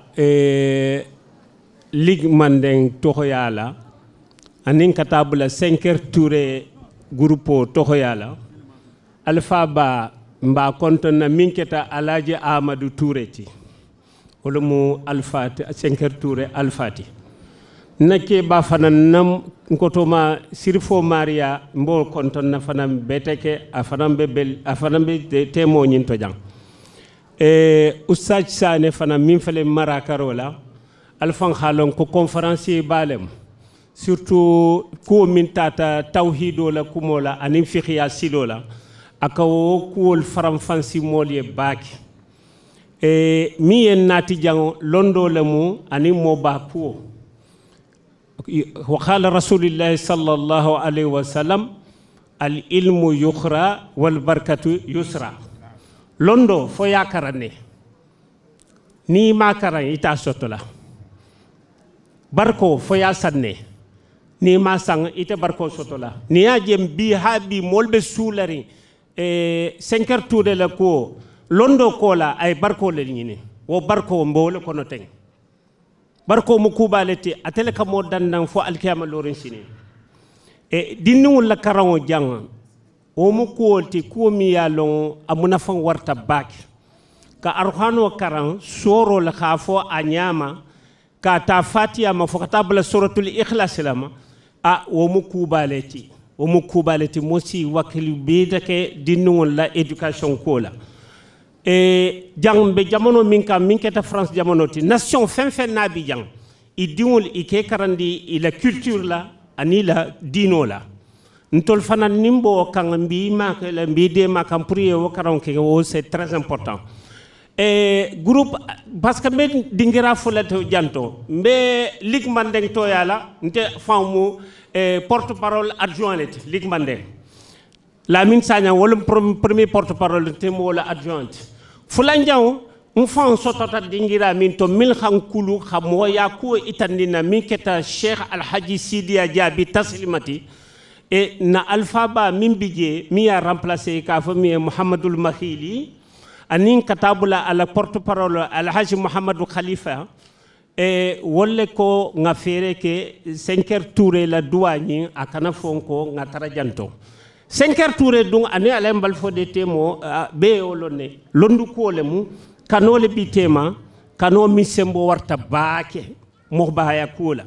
Ligue Mandeng Tohoyala. Anin katabula cinq heures touré groupe Tohoyala alpha ba mba kontona minketa alaji Amadou Toureti olomu alpha cinq heures touré alphati nake ba fana nam nkotoma sirfo maria mbo kontona fana beteke afana be bel afana be temo nyinto jang e oustad Sane fana min fele marakarola alfan halon ko conférencier balem surtout ko min tata tawhido la kumola anin fiqhiya silola akawo kuwol faram fansi molye baki e mi en nati jango londo lamu anin mo ba ko wa qala rasulullah sallallahu alaihi wasallam al ilmu yukhra wal barakatu yusra londo fo yakarane ni makaran ita sotola barko fo ya sanne ni ma sang ite barko sotola ni ajem bi habi molbe soulari e cinq heures touré la ko londo kola ay barko le nyini wo barko mbole kono teng barko mu kubaleti atele ka mo dandan fo alkiyama lorin sini e dinnu la karawo jang o mu kuolti ko mi ya lon amuna fan warta baki ka arhano karan soro la khafo anyama ka ta fatiha ma fo katabla suratul ikhlas lama a wo mu kubaleti o mo kubaleti mo si wakilu bedake dinnuŋol la éducation ko la e jang be jamono min kam min keta France jamono ti nation fen fen na bi jang i diŋol i ke karandi i la culture la ani la dino la ntol fana nimbo kan mbi ma la mbi de ma kan pour ye wo karan ke wo c'est très important e groupe parce que mbe dingira fulato janto mbe lig mandeng to yala nte famu e porte parole adjoint let lig mandeng la min sagna wala premier porte parole te mo wala adjoint fulanjaw un fan sotata dingira min to mil khankulu khamo ya ko itandina min keta cheikh alhaji sidia jabi taslimati e na alpha ba min bije mi ya remplacer ka fa mi Muhammadul Mahili anin katabula ala porte parole alhaji Muhammadou Khalifa e wolle ko nga fere ke cinq heures touré la douani akana fonko nga tarajanto cinq heures touré dung ani ala mbal fode temo be olone londu ko le mu kanole bitema kano mi sembo warta baake mo baaya kula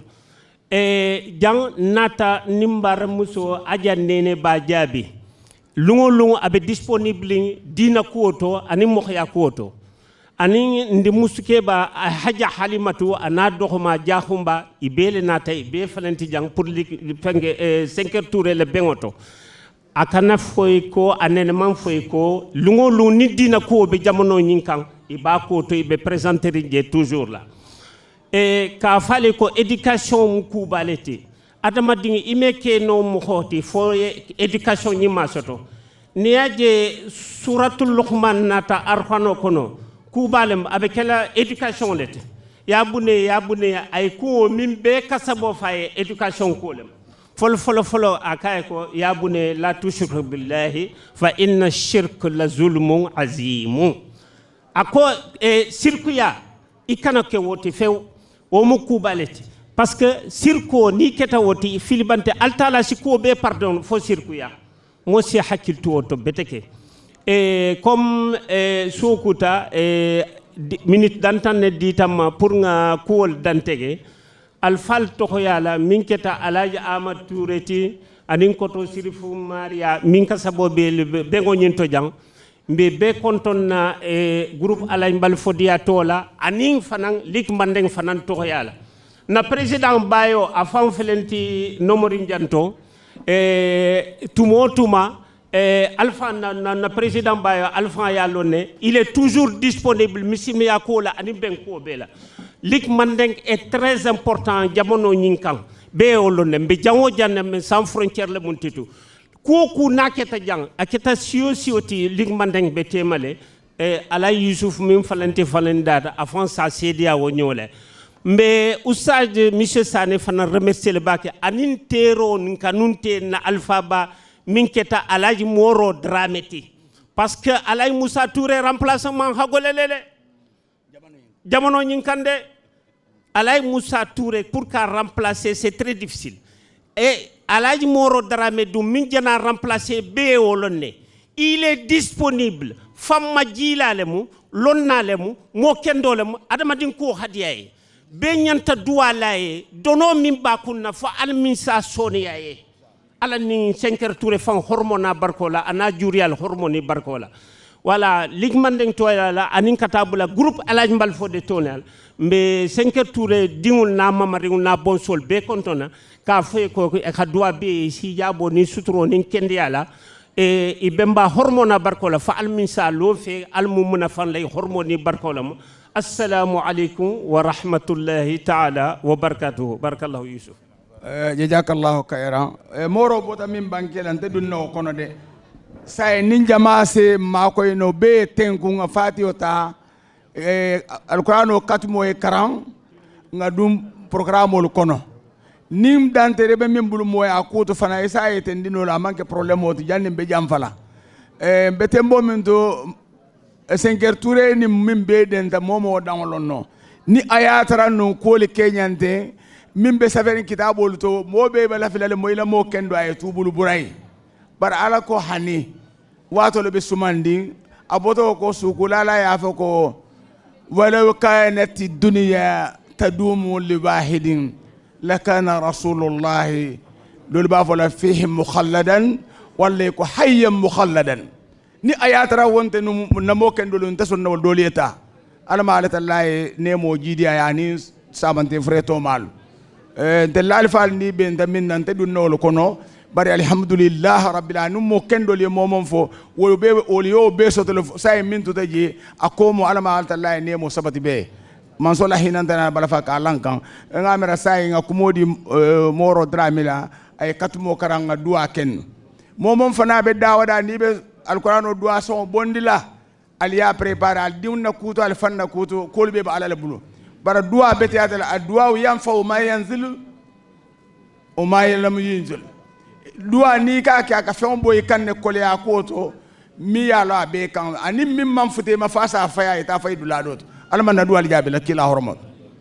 e jang nata nimbar muso aja nene ba jabi lungo lungo abe disponible dina kuoto ani mokhya kuoto ani ndi musuke ba haja halimatu ana doxuma jaxumba ibele nata ibe falanti jang pour li fenge cinq heures touré le bengoto akana foy ko anene man foy ko lungo lu ni dina ko be jamono nyinkan iba ko to ibe présenter je toujours là e ka fale ko éducation ku balete adama dingi imeke no mo xoti fo éducation ni masoto niaje suratul luqman nata arfano kono ku balem abekela éducation lete ya bune ya bune ay ko min be kasabo faye éducation ko lem fol fol folo akay ko ya bune la tushrik billahi fa inna shirk la zulmun azim ako e sirku ya ikana ke woti few o mo kubalete parce que sirko ni keta woti filibante altala siko be pardon fo sirku ya mo si hakiltu to beteke e comme e sokuta e minute dantane ditam pour nga kuwol dantege alfal to yala min keta alaji amad toureti anin koto sirifu maria min ka sabo be be ngonyinto jang mbe be konton na e groupe alay mbal fodia tola anin fanan lik mandeng fanan to yala na président bayo afan felenti nomori janto e tumo tuma e alpha na, na, na président bayo alpha yalone il est toujours disponible misimi yakola anin ben ko bela lik mandeng est très important jamono nyinkan be olone mbe jango janne sans frontière le muntitu koku naketa jang aketa sio sioti lig mandeng be temale e ala yusuf min falante falendata afan sa sedia wo nyole mbe oustad monsieur Sané fana remercier le bake anin tero kanunte na alpha ba min keta alaji moro drameti parce que alay Moussa Touré remplacement hagolelele jamono nyinkande alay Moussa Touré pour qu'à remplacer c'est très difficile et alaji moro dramé du min jana remplacer be wolone il est disponible famma jilalemu lonnalemu mo kendolemu adama din ko hadiyaye be nyanta duwalaye dono min bakunna fo almin sa soniyaye ala ni cinq heures touré fan hormona barkola ana jurial hormoni barkola wala ligmandeng toyala anin katabula groupe alaj mbal fode tonal mbe cinq heures touré dingul na mamari na bon sol be kontona ka fe ko e ka doa be si jabo ni sutro ni kendiala e ibemba hormona barkola fa almin sa lo fe almumuna fan lay hormoni barkola mo assalamu alaikum wa rahmatullahi ta'ala wa barakatuhu barakallahu yusuf jazakallahu khairan moro bota min bankelan te dunno kono de say nin jama se makoy no be tenku nga fatio ta alqur'ano katmo e karam nga dum programme ol kono nim dantere be min bulu moy akuto fana isa yete ndino la manke problème o janni be jam fala e betembo min to cinq heures touré ni min be den ta momo dangolonno ni ayatara no koli kenyante min be safari kitabol to mo be bala filale mo ila mo kendo ay tubulu buray bar ala ko hani wato le be sumandi aboto ko sukulala ya fa ko walaw kanat ad-dunya tadumu li wahidin lakana rasulullah dol ba fola fihim mukhalladan walla ko hayyan mukhalladan ni ayatara wonte no namo ken dol on tason no doliyata alama ala tallahi nemo jidi ayani sabante freto mal e de lalfal ni be ndamin nan te dun no kono bari alhamdulillah rabbil alamin mo ken dol momon fo wo be o yo be so tele say min to taji akomo alama ala tallahi nemo sabati be man sola hinandana bala fa ka lankan nga mera say nga kumodi moro dramila ay katumo karanga duwa ken momon fana be dawada ni be alquran duwa son bondila aliya prepare al diwna kuto al fanna kuto kolbe ba ala bulu bara duwa beti adala duwa yanfa ma yanzil o ma lam yinzil duwa ni ka ka ka fon boy kanne kole akoto mi yala be kan ani mim man fute ma fasa faya ita faydu la dot alman duwa lijabe la kila hormon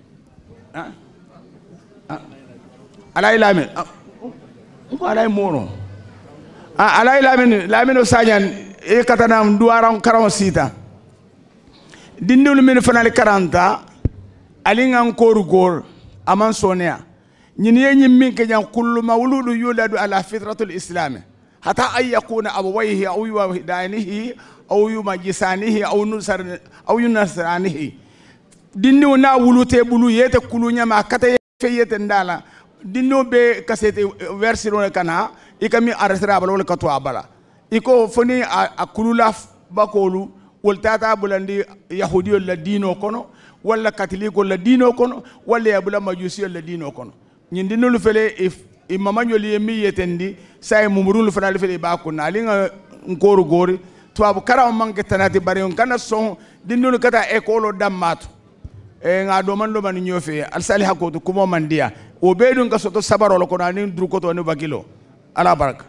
ala ilamin ko alay mono a alay lamin lamino sañan e katanam duwaran karam sita dindul min fanal karanta alin an koru gor aman sonia ñin yeñi min ke ñan kullu mawludu yuladu ala fitratul islam hatta ay yakuna abawayhi aw yuwahidanihi aw yumajisanihi aw nusar aw yunasranihi dinnu na wulute bulu yete kulu ñama kata feyete ndala dinno be kasete versino kana ikami arrestra bala wala katwa bala iko foni a kulula bakolu wal tata bulandi yahudi la dino kono wala katoliko la dino kono wala yabula majusi la dino kono ñin dinno lu fele e mama ñoli mi yetendi say mumurul fana lu fele ba ko na linga ngoro gori to abu kara manke tanati bari on kana son dinno kata ekolo dammato e nga do man do man ñofe al salih ko to kumo mandiya o beedun ka soto sabaro ko na ni dur ko to ni bakilo ala baraka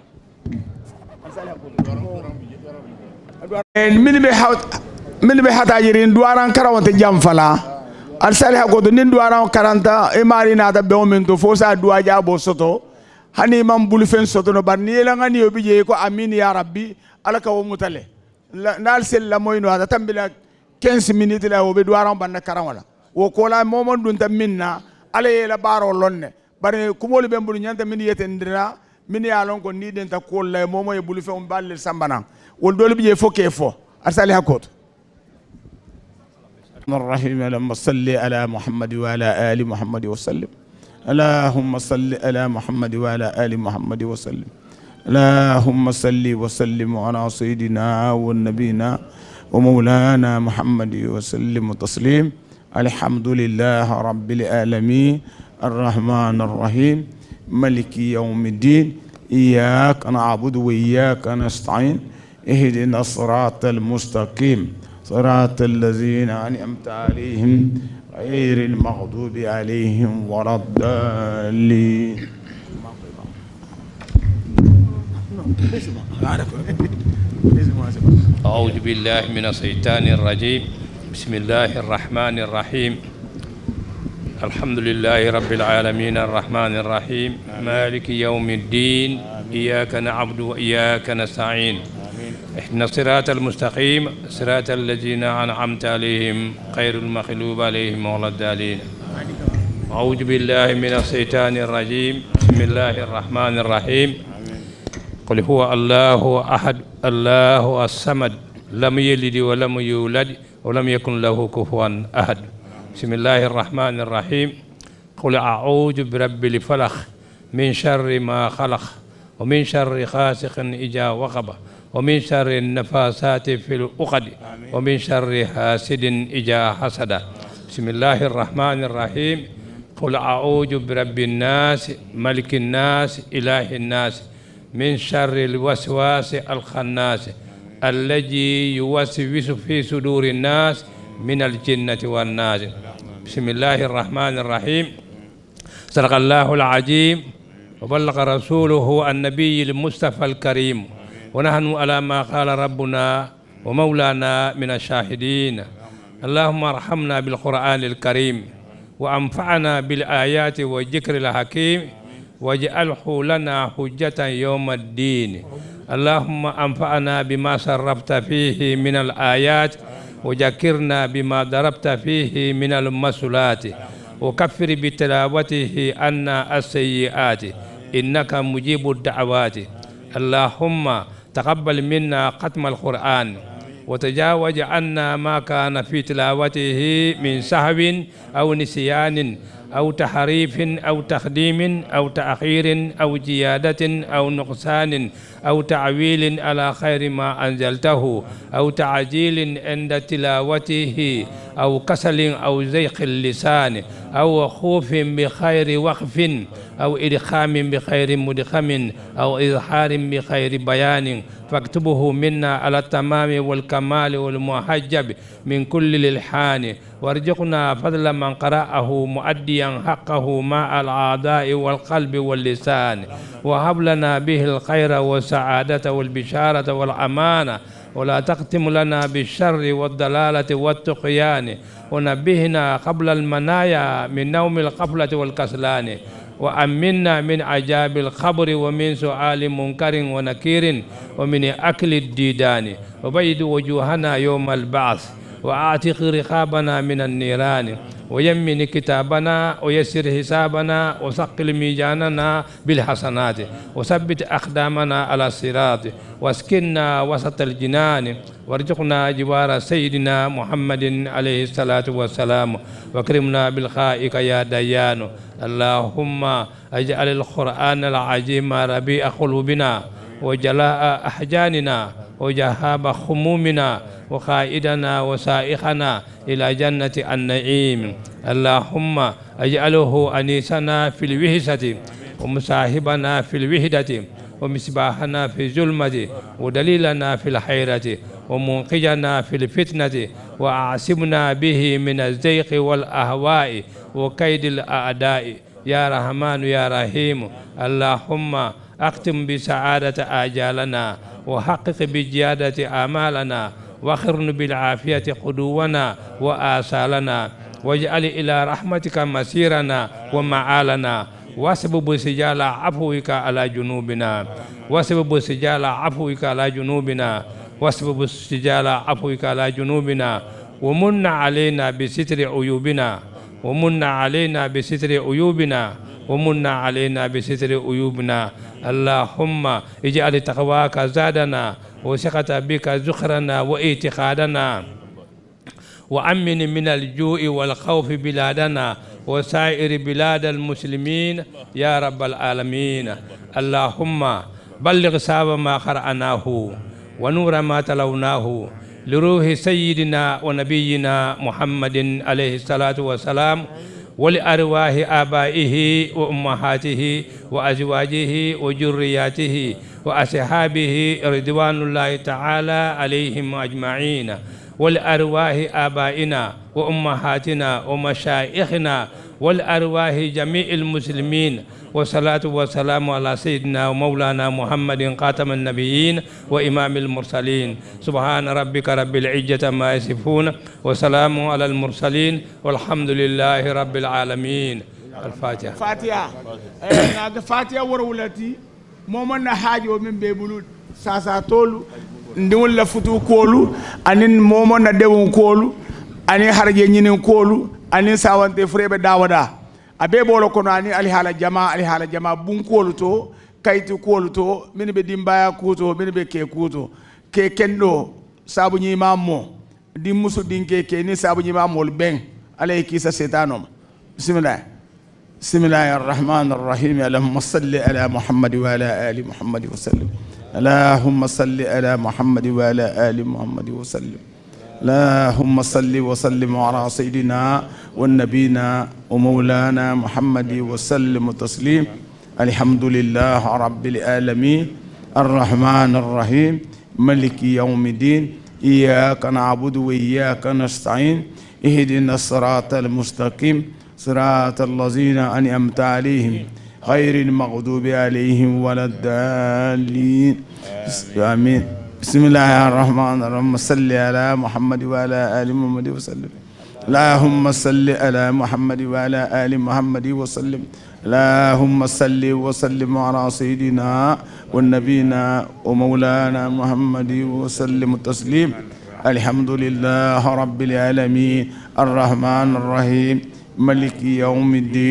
en min be hawt min be hata yirin duaran karawante jam fala al salih ko to nin duaran karanta e mari na da be o men to fo sa duwa ja bo soto hani mam bulu fen soto no bar ni la ngani obi je ko amin ya rabbi ala ka wo mutale nal sel la moyno ada tambila quinze minutes la o be duaran banda karawala wo ko la momon dun tam minna ala yela baro lonne bare kumol be mbulu nyanta min yetendira min ya lon ko ni den ta ko la momo e bulu fe on balle sambana wol dole biye fo ke fo arsali hakot الرحيم اللهم صل على محمد وعلى آل محمد وسلم اللهم صل على محمد وعلى آل محمد وسلم اللهم صل وسلم على سيدنا ونبينا ومولانا محمد وسلم تسليم الحمد لله رب العالمين الرحمن الرحيم ملك يوم الدين إياك نعبد وإياك نستعين اهدنا الصراط المستقيم صراط الذين أنعمت عليهم غير المغضوب عليهم ولا الضالين أعوذ بالله من الشيطان الرجيم بسم الله الرحمن الرحيم الحمد لله رب العالمين الرحمن الرحيم مالك يوم الدين إياك نعبد وإياك نستعين اهدنا الصراط المستقيم صراط الذين أنعمت عليهم غير المغضوب عليهم ولا الضالين أعوذ بالله من الشيطان الرجيم بسم الله الرحمن الرحيم قل هو الله أحد الله الصمد لم يلد ولم يولد ولم يكن له كفوا أحد بسم الله الرحمن الرحيم قل أعوذ برب الفلق من شر ما خلق ومن شر غاسق إذا وقب ومن شر النفاسات في العقد ومن شر حاسد إذا حسد بسم الله الرحمن الرحيم قل أعوذ برب الناس ملك الناس إله الناس من شر الوسواس الخناس الذي يوسوس في صدور الناس من الجنة والناس بسم الله الرحمن الرحيم صدق الله العظيم وبلغ رسوله النبي المصطفى الكريم ونحن على ما قال ربنا ومولانا من الشاهدين اللهم ارحمنا بالقرآن الكريم وأنفعنا بالآيات والذكر الحكيم واجعله لنا حجة يوم الدين اللهم أنفعنا بما صرفت فيه من الآيات وذكرنا بما ضربت فيه من المثلات وكفر بتلاوته عنا السيئات إنك مجيب الدعوات اللهم تقبل منا ختم القرآن وتجاوز عنا ما كان في تلاوته من سهو أو نسيان أو تحريف أو تقديم أو تأخير أو زيادة أو نقصان أو تعويل على خير ما أنزلته أو تعجيل عند تلاوته أو كسل أو زيغ اللسان أو خوف بخير وقف أو إدخام بخير مدخم أو إظهار بخير بيان فاكتبه منا على التمام والكمال والمحجب من كل الإلحان وارزقنا فضل من قرأه مؤديا حقه مع الأعضاء والقلب واللسان وهب لنا به الخير والسعادة والبشارة والأمانة ولا تختم لنا بالشر والضلالة والطغيان ونبهنا قبل المنايا من نوم الغفلة والكسلان وأمنا من عذاب القبر ومن سؤال منكر ونكير ومن أكل الديدان وبيض وجوهنا يوم البعث وأعتق رقابنا من النيران ويمن كتابنا ويسر حسابنا وثقل ميزاننا بالحسنات وثبت أقدامنا على الصراط واسكننا وسط الجنان وارزقنا جوار سيدنا محمد عليه الصلاة والسلام واكرمنا بالخائك يا ديان اللهم اجعل القرآن العظيم ربيع قلوبنا وجلاء أحزاننا وجهاب خمومنا وقائدنا وسائقنا إلى جنة النعيم اللهم اجعله أنيسنا في الوحشة ومصاحبنا في الوحدة ومصباحنا في الظلمة ودليلنا في الحيرة ومنقذنا في الفتنة وأعصمنا به من الزيغ والأهواء وكيد الأعداء يا رحمن يا رحيم اللهم أختم بسعادة آجالنا وحقق بجيادة آمالنا واخرن بالعافية قدونا وآسالنا واجعل إلى رحمتك مسيرنا ومعالنا واسبب سجال عفوك على جنوبنا واسبب سجال عفوك على جنوبنا واسبب سجال عفوك على جنوبنا ومن علينا بستر عيوبنا ومن علينا بستر عيوبنا ومن علينا بستر عيوبنا اللهم اجعل تقواك زادنا وثقة بك ذخرنا واعتقادنا وأمن من الجوع والخوف بلادنا وسائر بلاد المسلمين يا رب العالمين اللهم بلغ صواب ما قرأناه ونور ما تلوناه لروح سيدنا ونبينا محمد عليه الصلاة والسلام ولأرواح آبائه وأمهاته وأزواجه وذرياته وأصحابه رضوان الله تعالى عليهم أجمعين ولأرواح آبائنا وأمهاتنا ومشايخنا والأرواح جميع المسلمين والصلاة والسلام على سيدنا ومولانا محمد خاتم النبيين وإمام المرسلين سبحان ربك رب العزة ما يصفون وسلام على المرسلين والحمد لله رب العالمين الفاتحة فاتحة ناga fatiha warwulati momonna haajo min be bulu sasa tolu ndiwol la futu kolu anin momonna dewon kolu anin harje nyinin kolu anin sawante frebe dawada abe bolo kono ani ali hala jama ali hala jama bun kolu to kayti kolu to min be dimbaya kuto min be ke kuto ke kendo sabu nyi mammo di musu dinke ke ni sabu nyi mamol ben alay kisa setanom bismillah بسم الله الرحمن الرحيم اللهم صل على محمد وعلى آل محمد وسلم اللهم صل على محمد وعلى آل محمد وسلم اللهم صل وسلم على سيدنا والنبينا ومولانا محمد وسلم تسليم الحمد لله رب العالمين الرحمن الرحيم ملك يوم الدين إياك نعبد وإياك نستعين اهدنا الصراط المستقيم صراط الذين أنعمت عليهم غير المغضوب عليهم ولا الضالين آمين بسم الله الرحمن الرحيم صل على محمد وعلى آل محمد وسلم اللهم صل على محمد وعلى آل محمد وسلم اللهم صل وسلم على سيدنا والنبينا ومولانا محمد وسلم تسليم الحمد لله رب العالمين الرحمن الرحيم ملك يوم الدين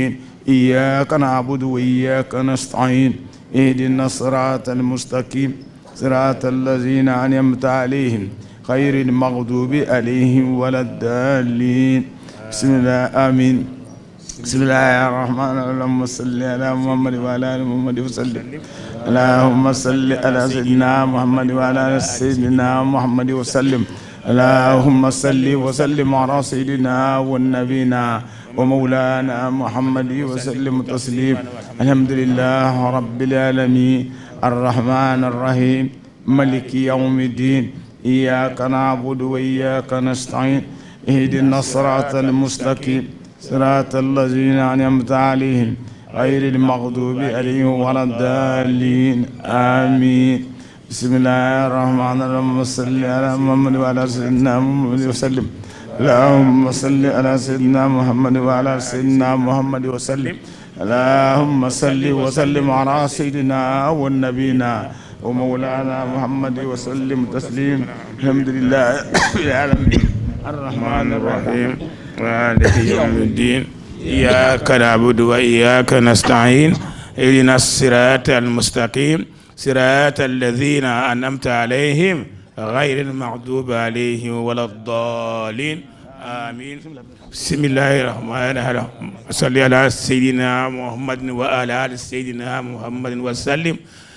إياك نعبد وإياك نستعين اهدنا الصراط المستقيم صراط الذين أنعمت عليهم غير المغضوب عليهم ولا الضالين بسم الله آمين بسم الله الرحمن الرحيم اللهم صل على محمد وعلى آل محمد وسلم اللهم صل على سيدنا محمد وعلى آل سيدنا محمد وسلم اللهم صل وسلم على سيدنا والنبينا ومولانا محمد وسلم تسليم الحمد لله رب العالمين الرحمن الرحيم ملك يوم الدين إياك نعبد وإياك نستعين اهدنا الصراط المستقيم صراط الذين أنعمت عليهم غير المغضوب عليهم ولا الضالين آمين بسم الله الرحمن الرحيم صل على محمد وعلى سيدنا محمد وسلم اللهم صل على سيدنا محمد وعلى سيدنا محمد وسلم اللهم صل وسلم على سيدنا والنبينا ومولانا محمد وسلم تسليم الحمد لله رب العالمين الرحمن الرحيم مالك يوم الدين إياك نعبد وإياك نستعين اهدنا الصراط المستقيم صراط الذين أنعمت عليهم غير المغضوب عليهم ولا الضالين آمين بسم الله الرحمن الرحيم صل على سيدنا محمد وعلى آل سيدنا محمد وسلم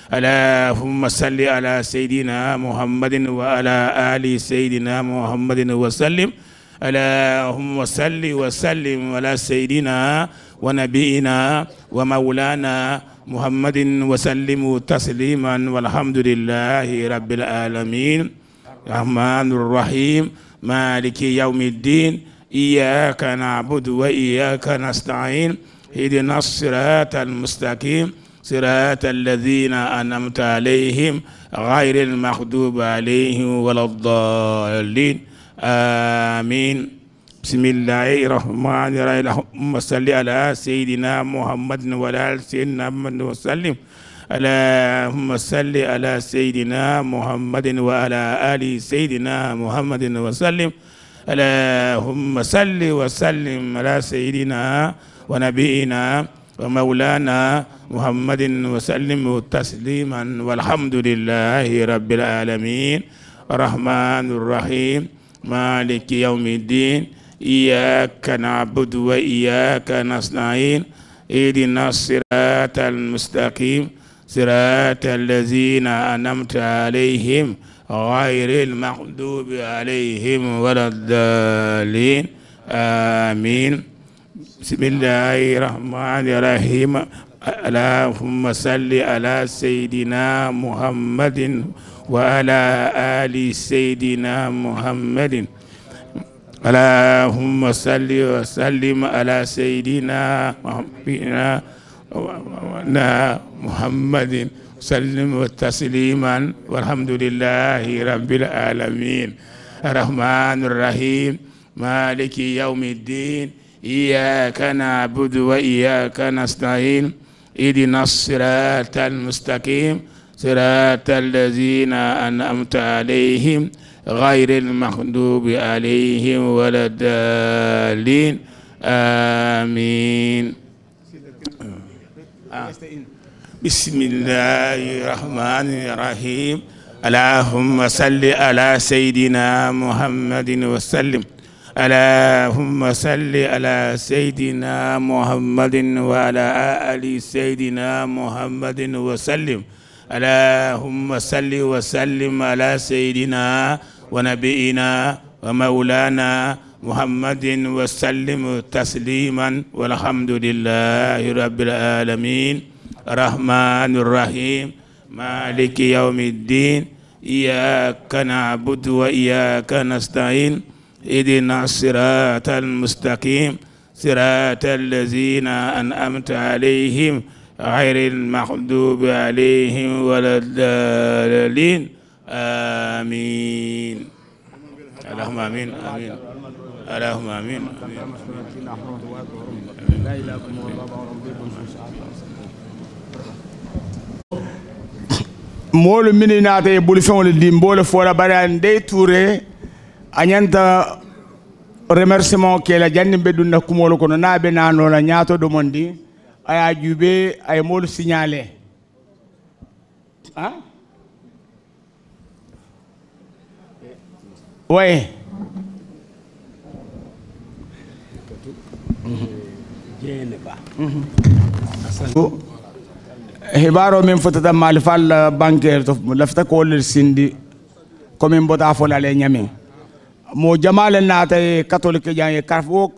اللهم صل على سيدنا محمد وعلى آل سيدنا محمد وسلم اللهم صل وسلم على سيدنا ونبينا ومولانا محمد وسلم تسليما والحمد لله رب العالمين الرحمن الرحيم مالك يوم الدين إياك نعبد وإياك نستعين اهدنا الصراط المستقيم صراط الذين أنعمت عليهم غير المغضوب عليهم ولا الضالين آمين بسم الله الرحمن الرحيم اللهم صل على سيدنا محمد وعلى آل سيدنا محمد وسلم اللهم صل على سيدنا محمد وعلى آل سيدنا محمد وسلم اللهم صل وسلم على سيدنا ونبينا ومولانا محمد وسلم تسليما والحمد لله رب العالمين الرحمن الرحيم مالك يوم الدين إياك نعبد وإياك نستعين اهدنا الصراط المستقيم صراط الذين أنعمت عليهم غير المغضوب عليهم ولا الضالين آمين بسم الله الرحمن الرحيم اللهم صل على سيدنا محمد وعلى آل سيدنا محمد اللهم صل وسلم على سيدنا محمد وسلم تسليما والحمد لله رب العالمين الرحمن الرحيم مالك يوم الدين إياك نعبد وإياك نستعين اهدنا الصراط المستقيم صراط الذين أنعمت عليهم غير المغضوب عليهم ولا الضالين آمين بسم الله الرحمن الرحيم اللهم صل على سيدنا محمد وسلم اللهم صل على سيدنا محمد وعلى آل سيدنا محمد وسلم اللهم صل وسلم على سيدنا ونبينا ومولانا محمد وسلم تسليما والحمد لله رب العالمين الرحمن الرحيم مالك يوم الدين إياك نعبد وإياك نستعين اهدنا الصراط المستقيم صراط الذين أنعمت عليهم غير المغضوب عليهم ولا الضالين آمين اللهم آمين آمين اللهم آمين moolu mini naata e buli feŋolu di mboole foola bari a ndey Touré a ñanta remerciement ke la janni be dunna kumoolu kono naa be naanoo la ñaato domondi aya jube ay molu signalé hein ouais hibaro min fotata mali fal bancaire to lafta ko le sindi comme mbota fo la le nyami mo jamale nata catholique jang carfo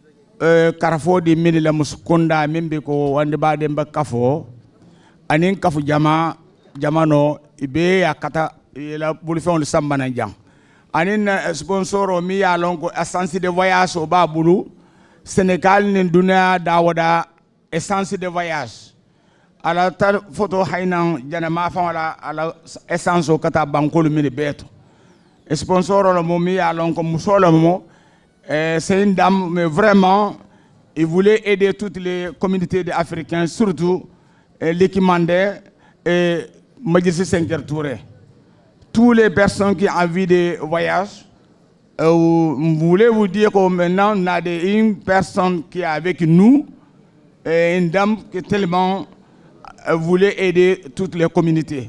carfo di min la muskunda min be ko wande ba dem ba kafo anin kafu jama jamano ibe yakata la bulfon le sambana jang anin sponsoro mi ya lonko essence de voyage o babulu Sénégal ni dunia dawada essence de voyage ala ta photo hayna jana ma fa wala ala essence o kata bankolu mini beto sponsor le mo mi alon ko musolo mo c'est une dame mais vraiment il voulait aider toutes les communautés d'Africains surtout l'équimandé et Majlis Senker Touré toutes les personnes qui ont envie de voyage. Euh, vous voulez vous dire que maintenant on a des, une personne qui est avec nous, et une dame qui tellement euh, voulait aider toutes les communautés.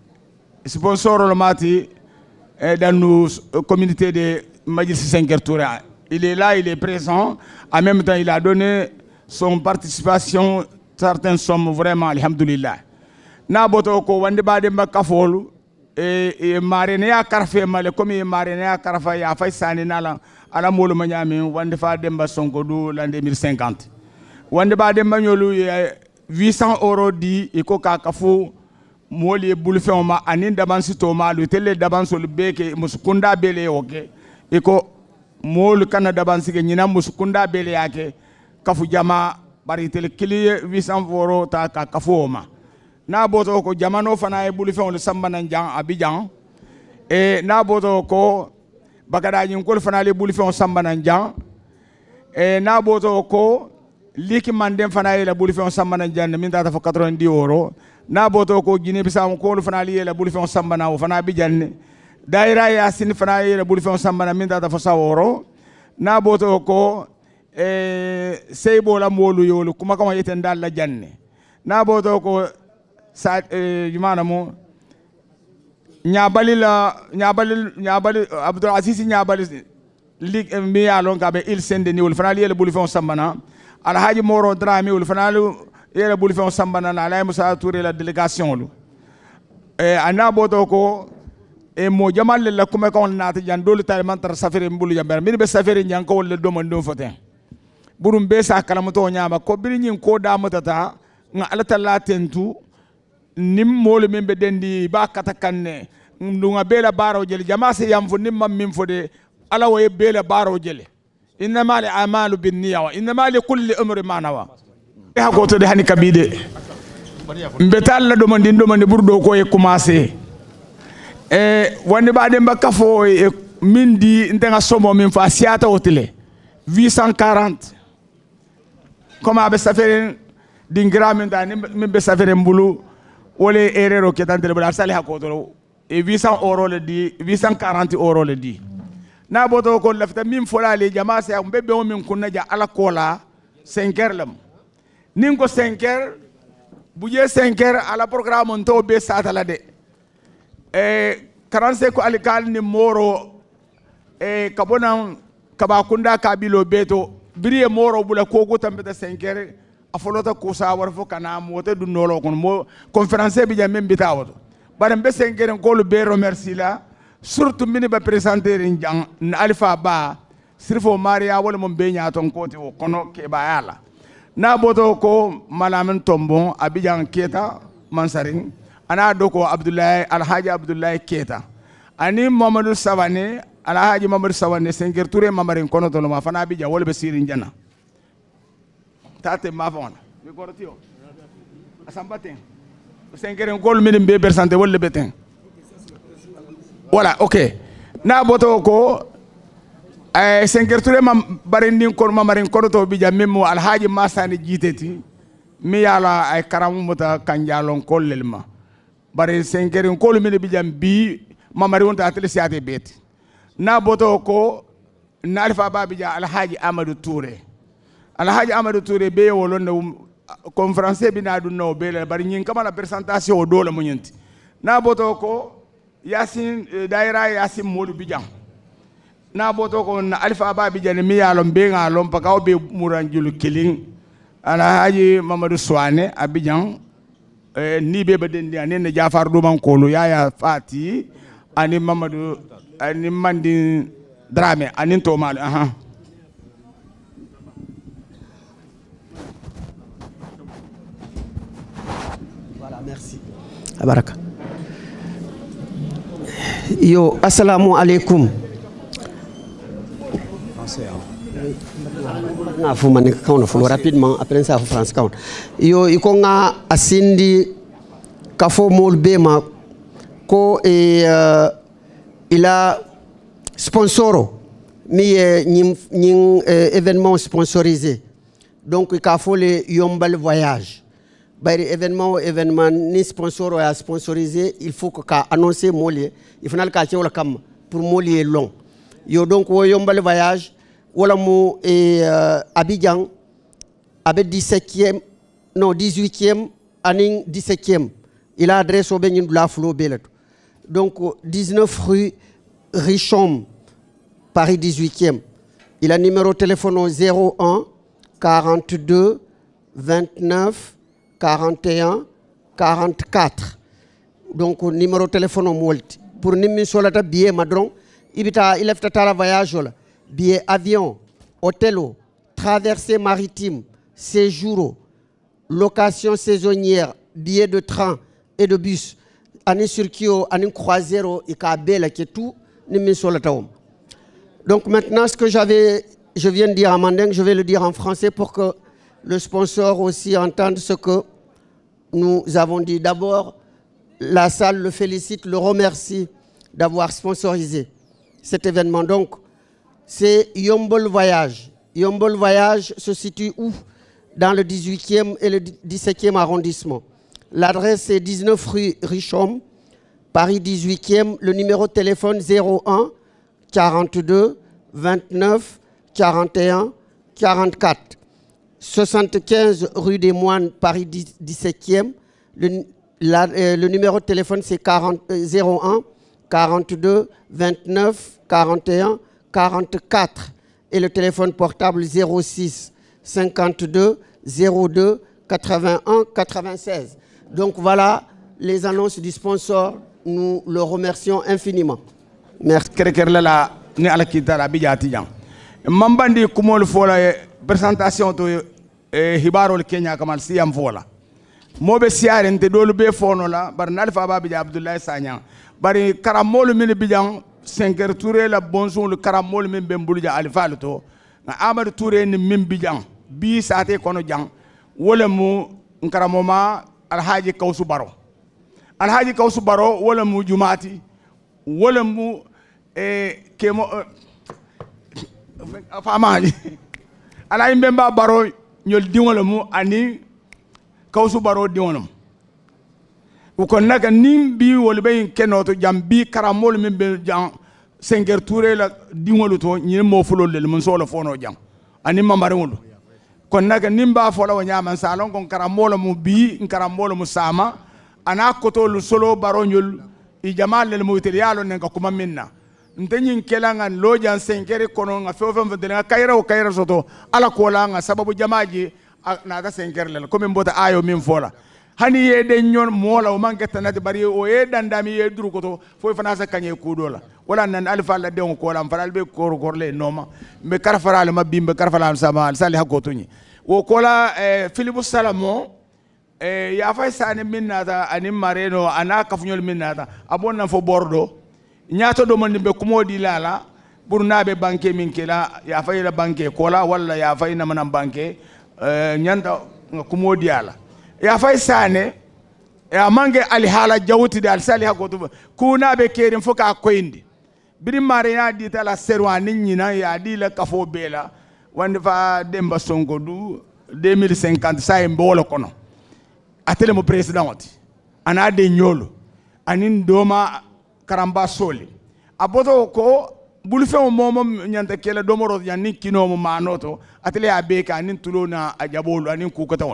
Sponsor le mati dans nos communautés de Majlis Senker Touré. Il est là, il est présent. En même temps, il a donné son participation, certaines sommes vraiment, alhamdoulilah. Na boto ko wande ba de makafolu. Et marine ya karfe male comme marine ya karfa ya fay sani nala ala molu manyami wande fa demba sonko du l'an deux mille cinquante wande ba demba nyolu huit cents euros di iko ka kafu moli bulfe ma anin daban sito ma lu tele daban sol beke musukunda bele oke iko molu kana daban sige nyina musukunda bele yake kafu jama bari tele kili huit cents euros ta ka kafu ma na boto ko jamano fana e bulu fen le sambana jang Abidjan e na boto ko bagada nyin ko fana le bulu fen sambana jang e na boto ko liki mandem fana e la bulu fen sambana jang min data fo quatre-vingt-dix euros na boto ko Guinée Bissau ko fana le la bulu fen sambana o fana Abidjan daira ya sin fana e la bulu fen sambana min data fo cent euros na boto ko e seybo la molu yolu kuma kama yeten dal la janne na boto ko sa jumana mo nyabali la nyabali nyabali Abdul Aziz nyabali lig mi ya lon ka be il sende ni wol fana le bulu fon sambana al haji moro drami wol fana le bulu fon sambana na lay Musa Touré la délégation lu e ana boto ko e mo jamal la kuma ko na ta jan dolu tal man tar safere mbulu jamber min be safere nyan ko le do man do foten burum be sa kala to nyama ko biri nyin ko da mutata nga alata la tentu nim molu min be dendi ba kata kanne ndunga bela baro jeli jama se yam fo nim mam min fo de ala way bela baro jeli innama al a'malu bin niyya wa innama li kulli umri ma nawa e ha goto de hani kabide mbetal la do mandi do mandi burdo ko e commencer e wonde ba dem ba kafo e mindi ndenga somo min fa siata hotele huit cent quarante comme abe safere dingramin da min be safere mbulu wole erreur ke tan tele bala sali hakoto e huit cents euros le di huit cent quarante euros le di na boto ko lafta min fola le jama se am bebe o min kunna ja ala kola cinq heures lam nin ko cinq heures buje cinq heures ala programme on to be satala de e quarante-cinq ko alikal ni moro e kabona kabakunda kabilo beto biriye moro bula kogo tambeta cinq heures afolota kusa war fo kana mote du nolo kon mo conférence bi jamem bitawoto bare be sengeren ko lu be remercie la surtout mini ba présenter njang na alpha ba sirfo maria wala mo be nyaton koti o kono ke ba yala na boto ko malamen tombon abidjan keta mansaring ana doko abdoulaye alhaji abdoulaye keta ani mamadou savane alhaji mamadou savane senger touré mamarin kono to ma fana abidjan wala be sirin jana tate mafona mi gorotio asambaten senkeren gol min be bersante wolle beten voilà ok na boto ko ay senker touré mam barindin ko mamarin ko to bi jam memo alhaji masani jiteti mi yala ay karamu mota kanjalon kollelma bare senkerin ko min bi jam bi mamari wonta atele siate bet na boto ko na alfa babi ja alhaji amadou touré alhaji amadou touré be wolonde conférence bi na dun no bele bari nyin kama la présentation o dole munyenti na boto ko yasin daira yasin modu bijang na boto ko na alfa ba bijane mi yalom be ngalom pakaw be muranjulu kiling ala haji mamadou Soane abidjan eh, ni be badendi anene Jafar Duman Kolo yaya Fati ani mamadou ani mandi Dramé ani tomal aha voilà merci abaraka yo assalamu alaikum nga fu man kauna fu rapidement après ça fu France kauna yo iko nga asindi kafo mol bema ko e uh, il a sponsoro mi ñim ñing événement sponsorisé donc il faut le yombal voyage bari événement événement ni sponsor a sponsorisé il faut que ka annoncer molier il faut ka ci wala kam pour molier long yo donc wo yombal voyage wala mu et euh, Abidjan avec dix-septième non dix-huitième aning dix-septième il a adressé au benin de la flo belet donc dix-neuf rue Richom Paris dix-huitième il a numéro de téléphone zéro un quarante-deux vingt-neuf quarante et un quarante-quatre donc numéro de téléphone au multi pour nimmi solata billet madron ibita il efta tara voyage la billet avion hôtel traversée maritime séjour location saisonnière billet de train et de bus ani circuit ani croisière et ka bela qui tout nimmi solata om. Donc maintenant ce que j'avais je viens de dire en mandingue je vais le dire en français pour que le sponsor aussi entende ce que nous avons dit. D'abord, la salle le félicite, le remercie d'avoir sponsorisé cet événement. Donc, c'est Yombol Voyage. Yombol Voyage se situe où? Dans le dix-huitième et le dix-septième arrondissement. L'adresse est dix-neuf rue Richom, Paris dix-huitième. Le numéro de téléphone zéro un quarante-deux vingt-neuf quarante et un quarante-quatre. soixante-quinze rue des Moines, Paris dix-septième. Le, la, euh, le numéro de téléphone c'est zéro un quarante-deux vingt-neuf quarante et un quarante-quatre. Et le téléphone portable zéro six cinquante-deux zéro deux quatre-vingt-un quatre-vingt-seize. Donc voilà les annonces du sponsor. Nous le remercions infiniment. Merci. Mambandi kumol fola présentation to e hibarol Kenya kamal siyam fola mobe siare nte dolu be fono la bar nalfa babi Abdoulaye Sagna bari karamol min bijan cinq Touré la bonjour le karamol min bembulja alfa to na Amadou Touré ni min bijan bi saate kono jang wala mu karamoma alhaji Kawsu Baro alhaji Kawsu Baro wala mu jumati wala mu e kemo famaji ala imbemba baro ñol diŋol mu ani Kawsu Baro diŋolum ko naka nim bi wol be kenoto jam bi karamol min be jam cinq Touré la diŋolu to ñi mo fulol le mun solo fono jam ani mamare wol ko naka nim ba fola wa ñaman salon kon karamol mu bi karamol mu sama ana kotol solo baro ñol i jamal le mu tel yalo ne ko kuma minna ntenyin kelanga lojan senkere kono nga fofo mfendele kaira o kaira soto ala kola nga sababu jamaji na ta senkere le comme mbota ayo min fola hani ye de nyon mola o manke tanati bari o e dandami ye duru koto fo fana sa kanye kudola wala nan alfa la de on kola faral be kor korle noma me karfara le mabimbe karfara sama sali hakotuni o kola eh, Philippe Salamo eh, ya fay sane minnata ani mareno ana kafunyol minnata abonna fo bordo ñaato do man be kumodi lala burnabe banque min kila ya fayla banque kola wala ya fayna manam banque euh ñanta kumodi ala ya fay sane ya mange ali hala jawti dal sali hagoto kuna be kerim foka koyndi biri mare ya di tala serwa ninyina ya di la kafo bela wande fa demba songo du deux mille cinquante say mbolo kono atele mo president ana de nyolo anin doma karamba soli aboto ko bulfe mo momo nyanta kele domoro yanni kino mo manoto atele abeka nin tulona ajabolo anin ku kota won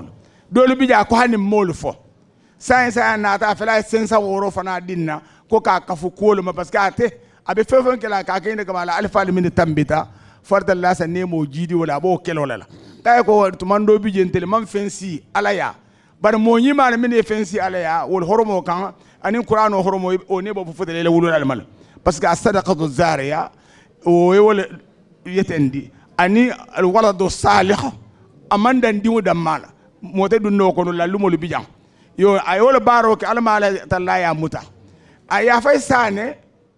dolu bija ko hani molu fo sai sai na ta fela sensa woro fana dinna ko ka kafu kolo ma parce que ate abe fefon kala ka kayne kama la alfa min tambita farda la sa nemo jidi wala bo kelo la kay ko to mando bi jentele man fensi alaya bar mo nyima min fensi alaya wol horomo kan anin qur'ano horomo o ne bo fotele le wulul almal parce que as-sadaqatu zariya o wol yetendi ani al waladu salih amanda ndimu damala mote dunno ko no lalumol bijam yo ayol baro ke almala tallaya muta aya fay sane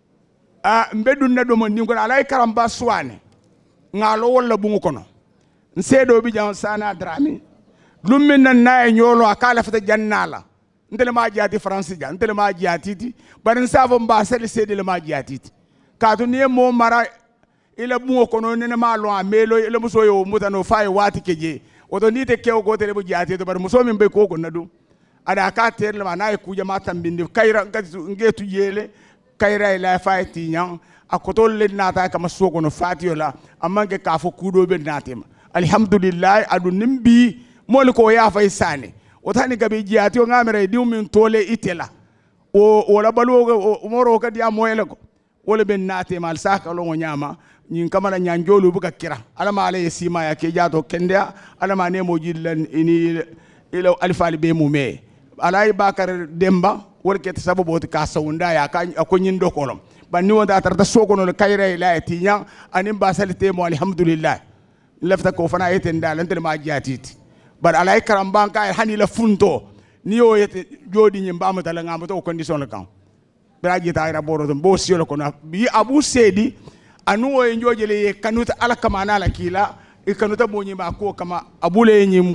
a mbedun na do mon ni ko alay karamba suwane ngalo wala bungu kono nsedo bijam sana drami lummin nan nay nyolo akala fata jannala ndele ma jiati france jan ndele ma jiati ti barin savo mba sel sedele ma jiati ka to ne mo mara ila bungo kono ne ma lo amelo ila muso yo mutano fay wati keje oto ni te kew go tere bu jiati to bar muso min be ko ko nadu ada ka terle ma nay kuja ma tambinde kayra ngetu yele kayra ila fay ti nyang akoto le nata kama soko no fatio la amange ka fo kudo be natima alhamdulillah adu nimbi mol ko ya fay sane otani gabe jiati o ngamere diw min tole itela o wala balu o moro ka dia moyele ko wala ben nate mal saka lo nyama nyin kamala nyanjolu buka kira alama ale sima ya ke jato kendia alama ne mo jillan ini ilo alfal be mume alay bakar demba wala ke sababu to ka sawunda ya ka ko nyin do kolom banni wonda tarta soko no kayre la tinya anim basalite mo alhamdulillah lafta ko fana yeten dal entel ma jiatiti bar alay karam banka hani la funto ni o yete jodi nyim ba mata la ngam to condition la kan braji ta ira boro bo siolo ko na bi abu sedi anu o njojele ye kanuta ala kama na la kila e kanuta mo nyima ko kama abule nyim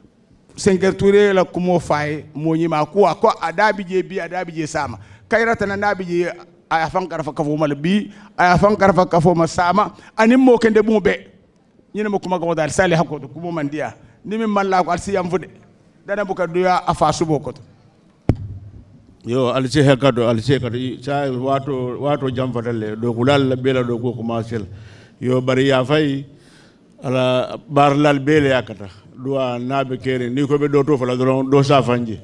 sengerture la kumo fay mo nyima ko ko adabi je bi adabi je sama kayra tan nabi je aya fankar fa kafo mal bi aya fankar fa kafo ma sama anim mo kende bu be nyine mo kuma ko dal sali hakko ko mo mandiya nimi malla ko alsi yam fude dana buka duya afa subo ko yo alsi hekado alsi kado sa wato wato jam fatalle do kulal bela do ko commencer yo bari ya fay ala barlal bele yakata duwa nabe kere ni ko be do to fala do do sa fanje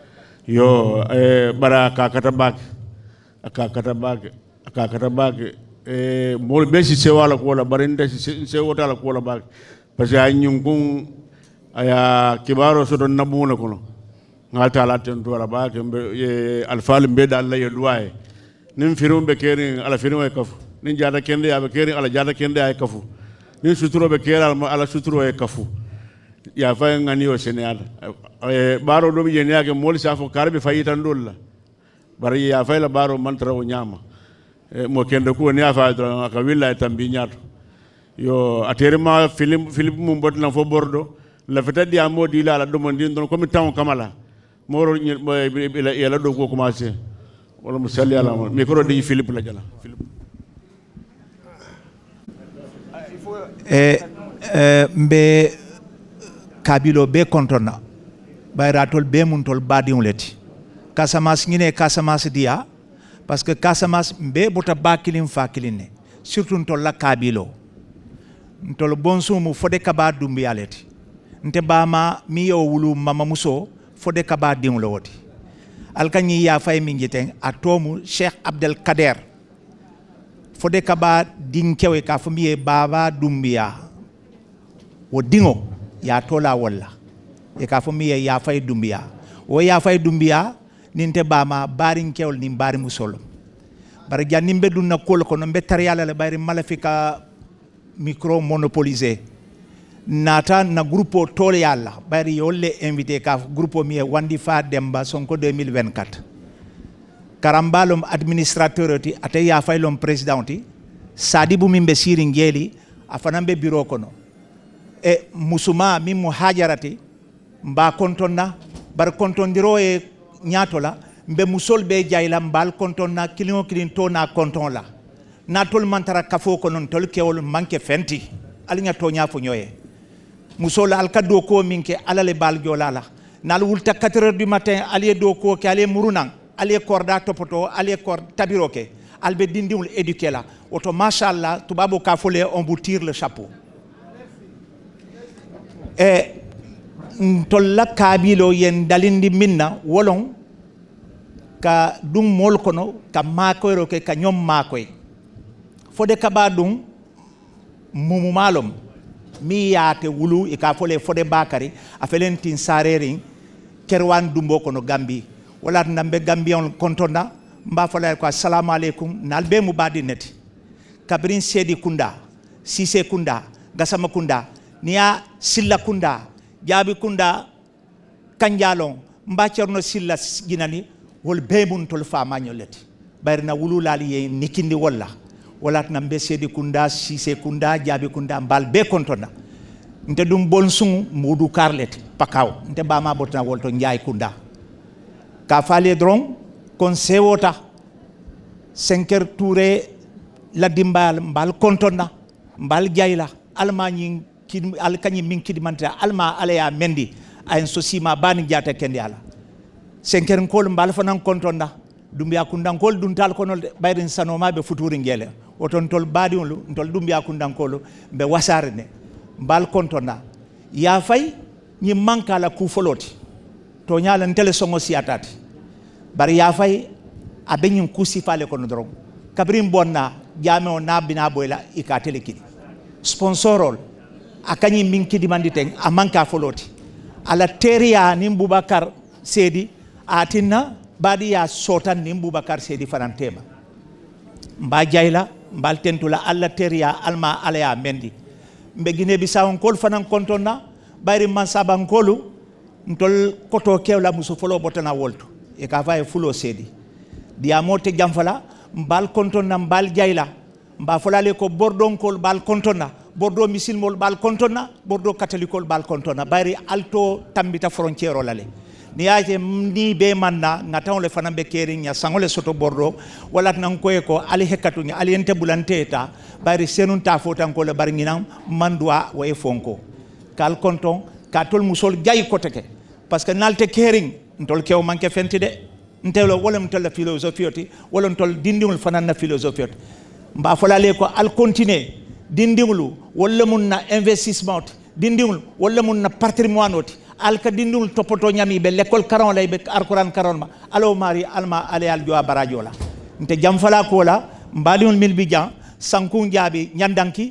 yo e bara ka kata bak aka kata bak aka kata bak e mol be si se wala ko la barinde si se wota la ko la bak parce que ay nyum kun aya kibaro so don nabuna kono ngalta la ten to la bak e alfal be dal la yo duwaye nim firum be kere ala firum e kafu nin jada kende ya be kere ala jada kende ay kafu nin suturo be kere ala suturo e kafu ya fa ngani o seneal e baro do bi jenia ke mol safo karbe fayitan dolla bari ya fa la baro mantra o nyama e mo kende ko ne afa do ka willa tambi nyato yo aterema film film mum botna fo bordo la feta di amodi la la do mon din don comme taw kamala moro ila ila do ko commencer wala musalli ala micro di philippe la jala philippe e mbe kabilo be kontona bayratol be muntol badion leti Casamance ngine Casamance dia parce que Casamance mbe bota bakilin fakiline surtout ntol la kabilo ntol bonsumu fode kaba dumbi aleti nte bama mi yo wulu mama muso fode kaba dion loti alkanyi ya fay min jeten atomu Cheikh Abdel Kader fode kaba din kewe ka fumiye baba dumbiya wo dingo ya tola walla e ka fumiye ya fay dumbiya wo ya fay dumbiya ninte bama barin kewol nim bari musolo bar jannim be dunna kol ko no betar yalla le bari malafika micro monopolisé nata na groupe tole yalla bari yolle invité ka groupe mi wandi fa demba sonko deux mille vingt-quatre karambalom administrateur ti ate ya faylom président ti sadibu mimbe siri ngeli afanambe bureau kono e musuma mimu hajarati mba kontonna bar kontondiro e nyatola mbe musol be jayla mbal kontonna kilin kilin to na konton la na tol mantara kafo konon tol kewol manke fenti alinya to nyafo nyoye musol alkado ko minke alale bal jolala nal wulta quatre heures du matin ali do ko ke ali murunan ali korda topoto ali kord tabiroke albe dindiul éduquer la auto machallah tubabo ka folé on vous tire le chapeau et tolla kabilo yen dalindi minna wolon ka dum mol kono ka makoyro ke ka ñom makoy fode kaba dum mumu malom mi yaate wulu e ka fole fode bakari a felentin sarerin kerwan dumbo kono gambi wala nambe gambi on kontona mba fole ko assalamu alaikum nalbe mu badi neti kabrin sedi kunda sise kunda gasama kunda niya silla kunda jabi kunda kanjalon mba cerno silla ginani wol bemun tol fama nyoleti barina wululali ye nikindi walla wala nambe sedi kunda sise kunda jabi kunda mbal be kontona nte dum bon sun mudu karlet pakaw nte bama botna wolto njaay kunda ka fale dron kon sewota cinq heures touré la dimbal mbal kontona mbal jayla almani kid al kanyi min kidmanta alma alaya mendi ay sosima bani jata kendi ala cinq heures kol mbal fanan kontona dumbiya kundan kol dun tal konol bayrin sanoma be futuri ngele oton tol badiwlu tol dumbiya kundan kol be wasare ne mbal kontona ya fay ñi manka la ku foloti to ñala ntele songo siatati bari ya fay abeñum ku sifale kono drom kabrim bonna jame o nabina boyla ikatele kidi sponsorol akani min kidi manditen a manka foloti ala teria nim Boubacar Sedi atinna badi ya sotan nim Boubacar Sedi fanantema mba jayla mbal tentula alla teria alma alaya mendi mbe gine bisawon kol fanan kontonna bayri man saban kolu ntol koto kewla muso folo botana wolto e ka faye fulo Sedi diamote jamfala mbal kontonna mbal jayla mba folale ko bordon kol bal kontonna bordo misilmol bal kontonna bordo katolikol bal kontonna bayri alto tambita frontière lale ni yaje ni be manna ngataw le fanambe keri nya sangole soto bordo wala nan koy ko ali hekatu nya ali ente bulanteta bayri senun ta fotan ko le bar nginam mandwa way fonko kal konton katol musol jay koteke parce que nalte kering ntol kew manke fentide ntelo wala ntol philosophie oti wala ntol dindingul fanan na philosophie oti mba folale ko al continuer dindingulu wala mun na investissement dindingul wala mun na patrimoine oti alka dindingul topoto nyami be l'école caron lay be alquran caron ma alo mari alma ale al joa barajola nte jam fala ko la mbadiul mil bi jan sanku jaabi nyandanki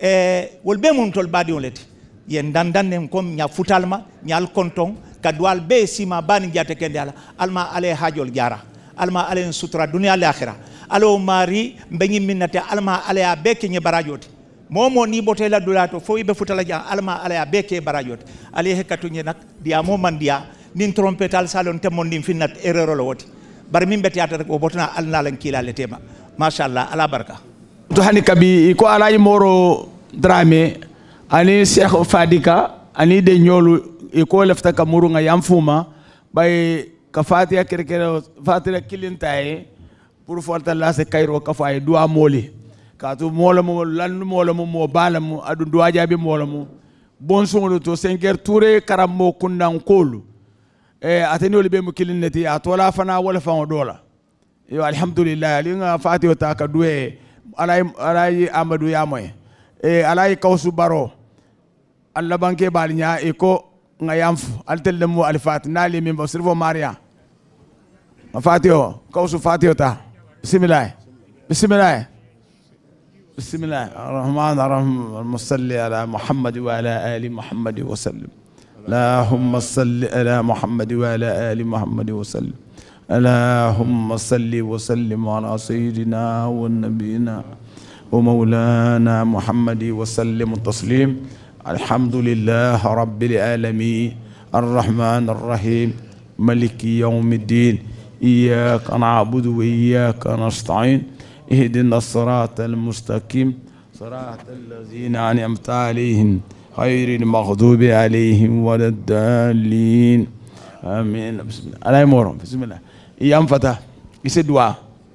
e wolbe mun tol badiul leti yen dandan kom nya futalma nyal konton kadwal be sima bani jate kende ala alma ale hajol jara alma ale sutra dunya al akhirah alo mari mbenyi minnate alma ale ya beke nye barajoti momo ni botela dulato fo ibe futala ja alma ale ya beke barajoti ali hekatu nye nak dia mo mandia nin trompetal salon temondi finnat erreur lo woti bar min beti ata ko botna alna lan kila le tema mashallah ala barka to hani kabi ko alaji moro drame ani Cheikh Fadika ani de nyolu e ko lefta ka muru nga yamfuma bay ka fatiha kere kere fatiha kilintaye pour forta la se kayro ka fay duwa moli ka to mola mo lan mola mo mo bala mo adu duwa jabi mola mo bon songo to cinq heures touré karam mo kundan kolu e ateni wol be mo kilinati atola fana wala fa dola yo alhamdulillah li nga fatiha ta ka duwe alay alay amadou yamoy e alay kawsu baro alla banke balnya e ko nga yamfu altel mo alfat nali min basirfo maria fatiha kawsu fatiha ta bismillah bismillah bismillah الرحمن الرحيم المصلي على محمد وعلى آل محمد وسلم اللهم صل على محمد وعلى آل محمد وسلم اللهم صل وسلم على سيدنا ونبينا ومولانا محمد وسلم التسليم الحمد لله رب العالمين الرحمن الرحيم ملك يوم الدين إياك نعبد وإياك نستعين اهدنا الصراط المستقيم صراط الذين أنعمت عليهم غير المغضوب عليهم ولا الضالين آمين بسم الله الله يمورهم بسم الله يام فتح يسد دعاء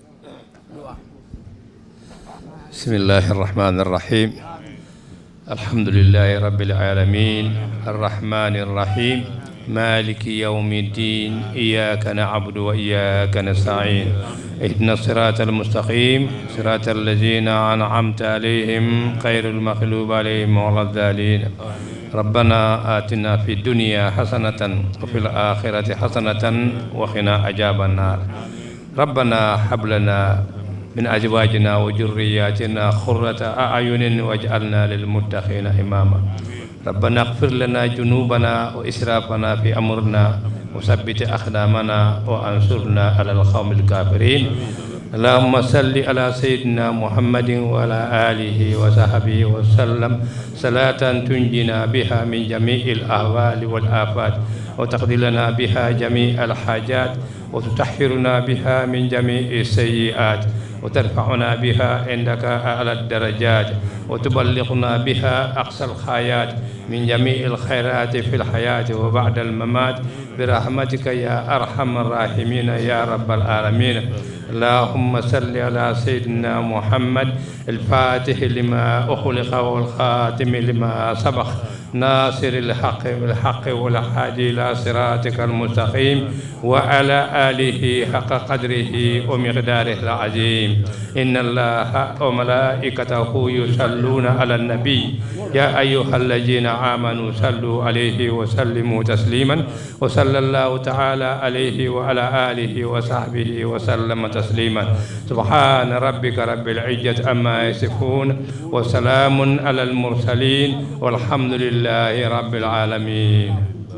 بسم الله الرحمن الرحيم الحمد لله رب العالمين الرحمن الرحيم مالك يوم الدين إياك نعبد وإياك نستعين اهدنا الصراط المستقيم صراط الذين أنعمت عليهم غير المغضوب عليهم ولا الضالين ربنا آتنا في الدنيا حسنة وفي الآخرة حسنة وقنا عذاب النار ربنا هب لنا من أزواجنا وذرياتنا قرة أعين واجعلنا للمتقين إماما ربنا اغفر لنا ذنوبنا وإسرافنا في أمرنا وثبت أقدامنا وأنصرنا على القوم الكافرين اللهم صل على سيدنا محمد وعلى آله وصحبه وسلم صلاة تنجينا بها من جميع الأهوال والآفات وتقضي لنا بها جميع الحاجات وتطهرنا بها من جميع السيئات وترفعنا بها عندك أعلى الدرجات وتبلغنا بها أقصى الغايات من جميع الخيرات في الحياة وبعد الممات برحمتك يا أرحم الراحمين يا رب العالمين اللهم صل على سيدنا محمد الفاتح لما أخلق والخاتم لما سبق ناصر الحق بالحق والهادي إلى صراطك المستقيم وعلى آله حق قدره ومقداره العظيم إن الله وملائكته يصلون على النبي يا أيها الذين آمنوا صلوا عليه وسلموا تسليما وصلى الله تعالى عليه وعلى آله وصحبه وسلم تسليما سبحان ربك رب العزة عما يصفون وسلام على المرسلين والحمد لله رب العالمين.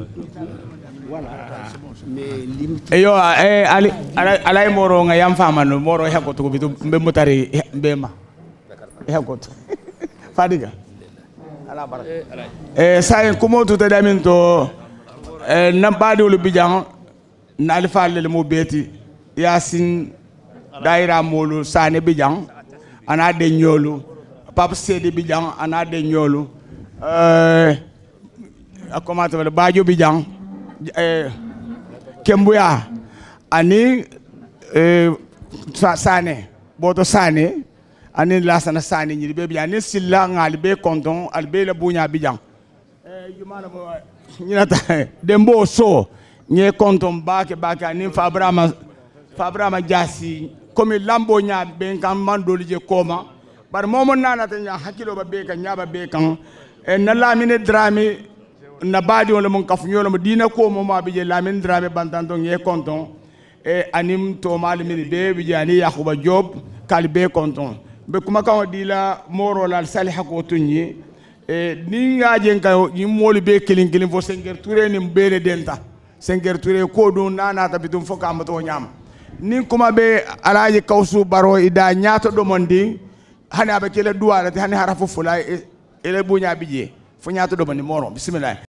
Eyo eh ali alay moro nga yam famano moro hekoto ko bitu mbe mutari mbema hekoto fadiga ala baraka eh say kumo to tadamin to eh nambadi wol bijang na alfaale mo beti yasin daira molu sane bijang ana de nyolu pap sedi bijang ana de nyolu eh akoma to bajo bijang eh Kembuya ani eh, sane boto sane ani lasana sane nyiri be biya ni silla ngal be konton al be la bunya bijang eh yumana bo nyinata dembo so nye konton bake bake ani fabrama fabrama jasi komi lambo nya be kan mandoli je koma bar momo nana ta nya hakilo ba be kan nya ba be kan e na lamine drami na badi wala mon kafu nyolo mo dina ko mo ma bije lamin drame bantanto nge konton e anim to mal min be bije ani yakuba job kal be konton be kuma kan dila moro la salih ko tunyi e ni ngaje nka ni moli be kilin kilin fo senger touré ni bele denta senger touré ko do nana ta bitum fo kam to nyam ni kuma be alaaji kawsu baro ida nyaato do mondi hani abe kele duwala hani harafu fulay ele bunya bije fo nyaato do mondi moro bismillah.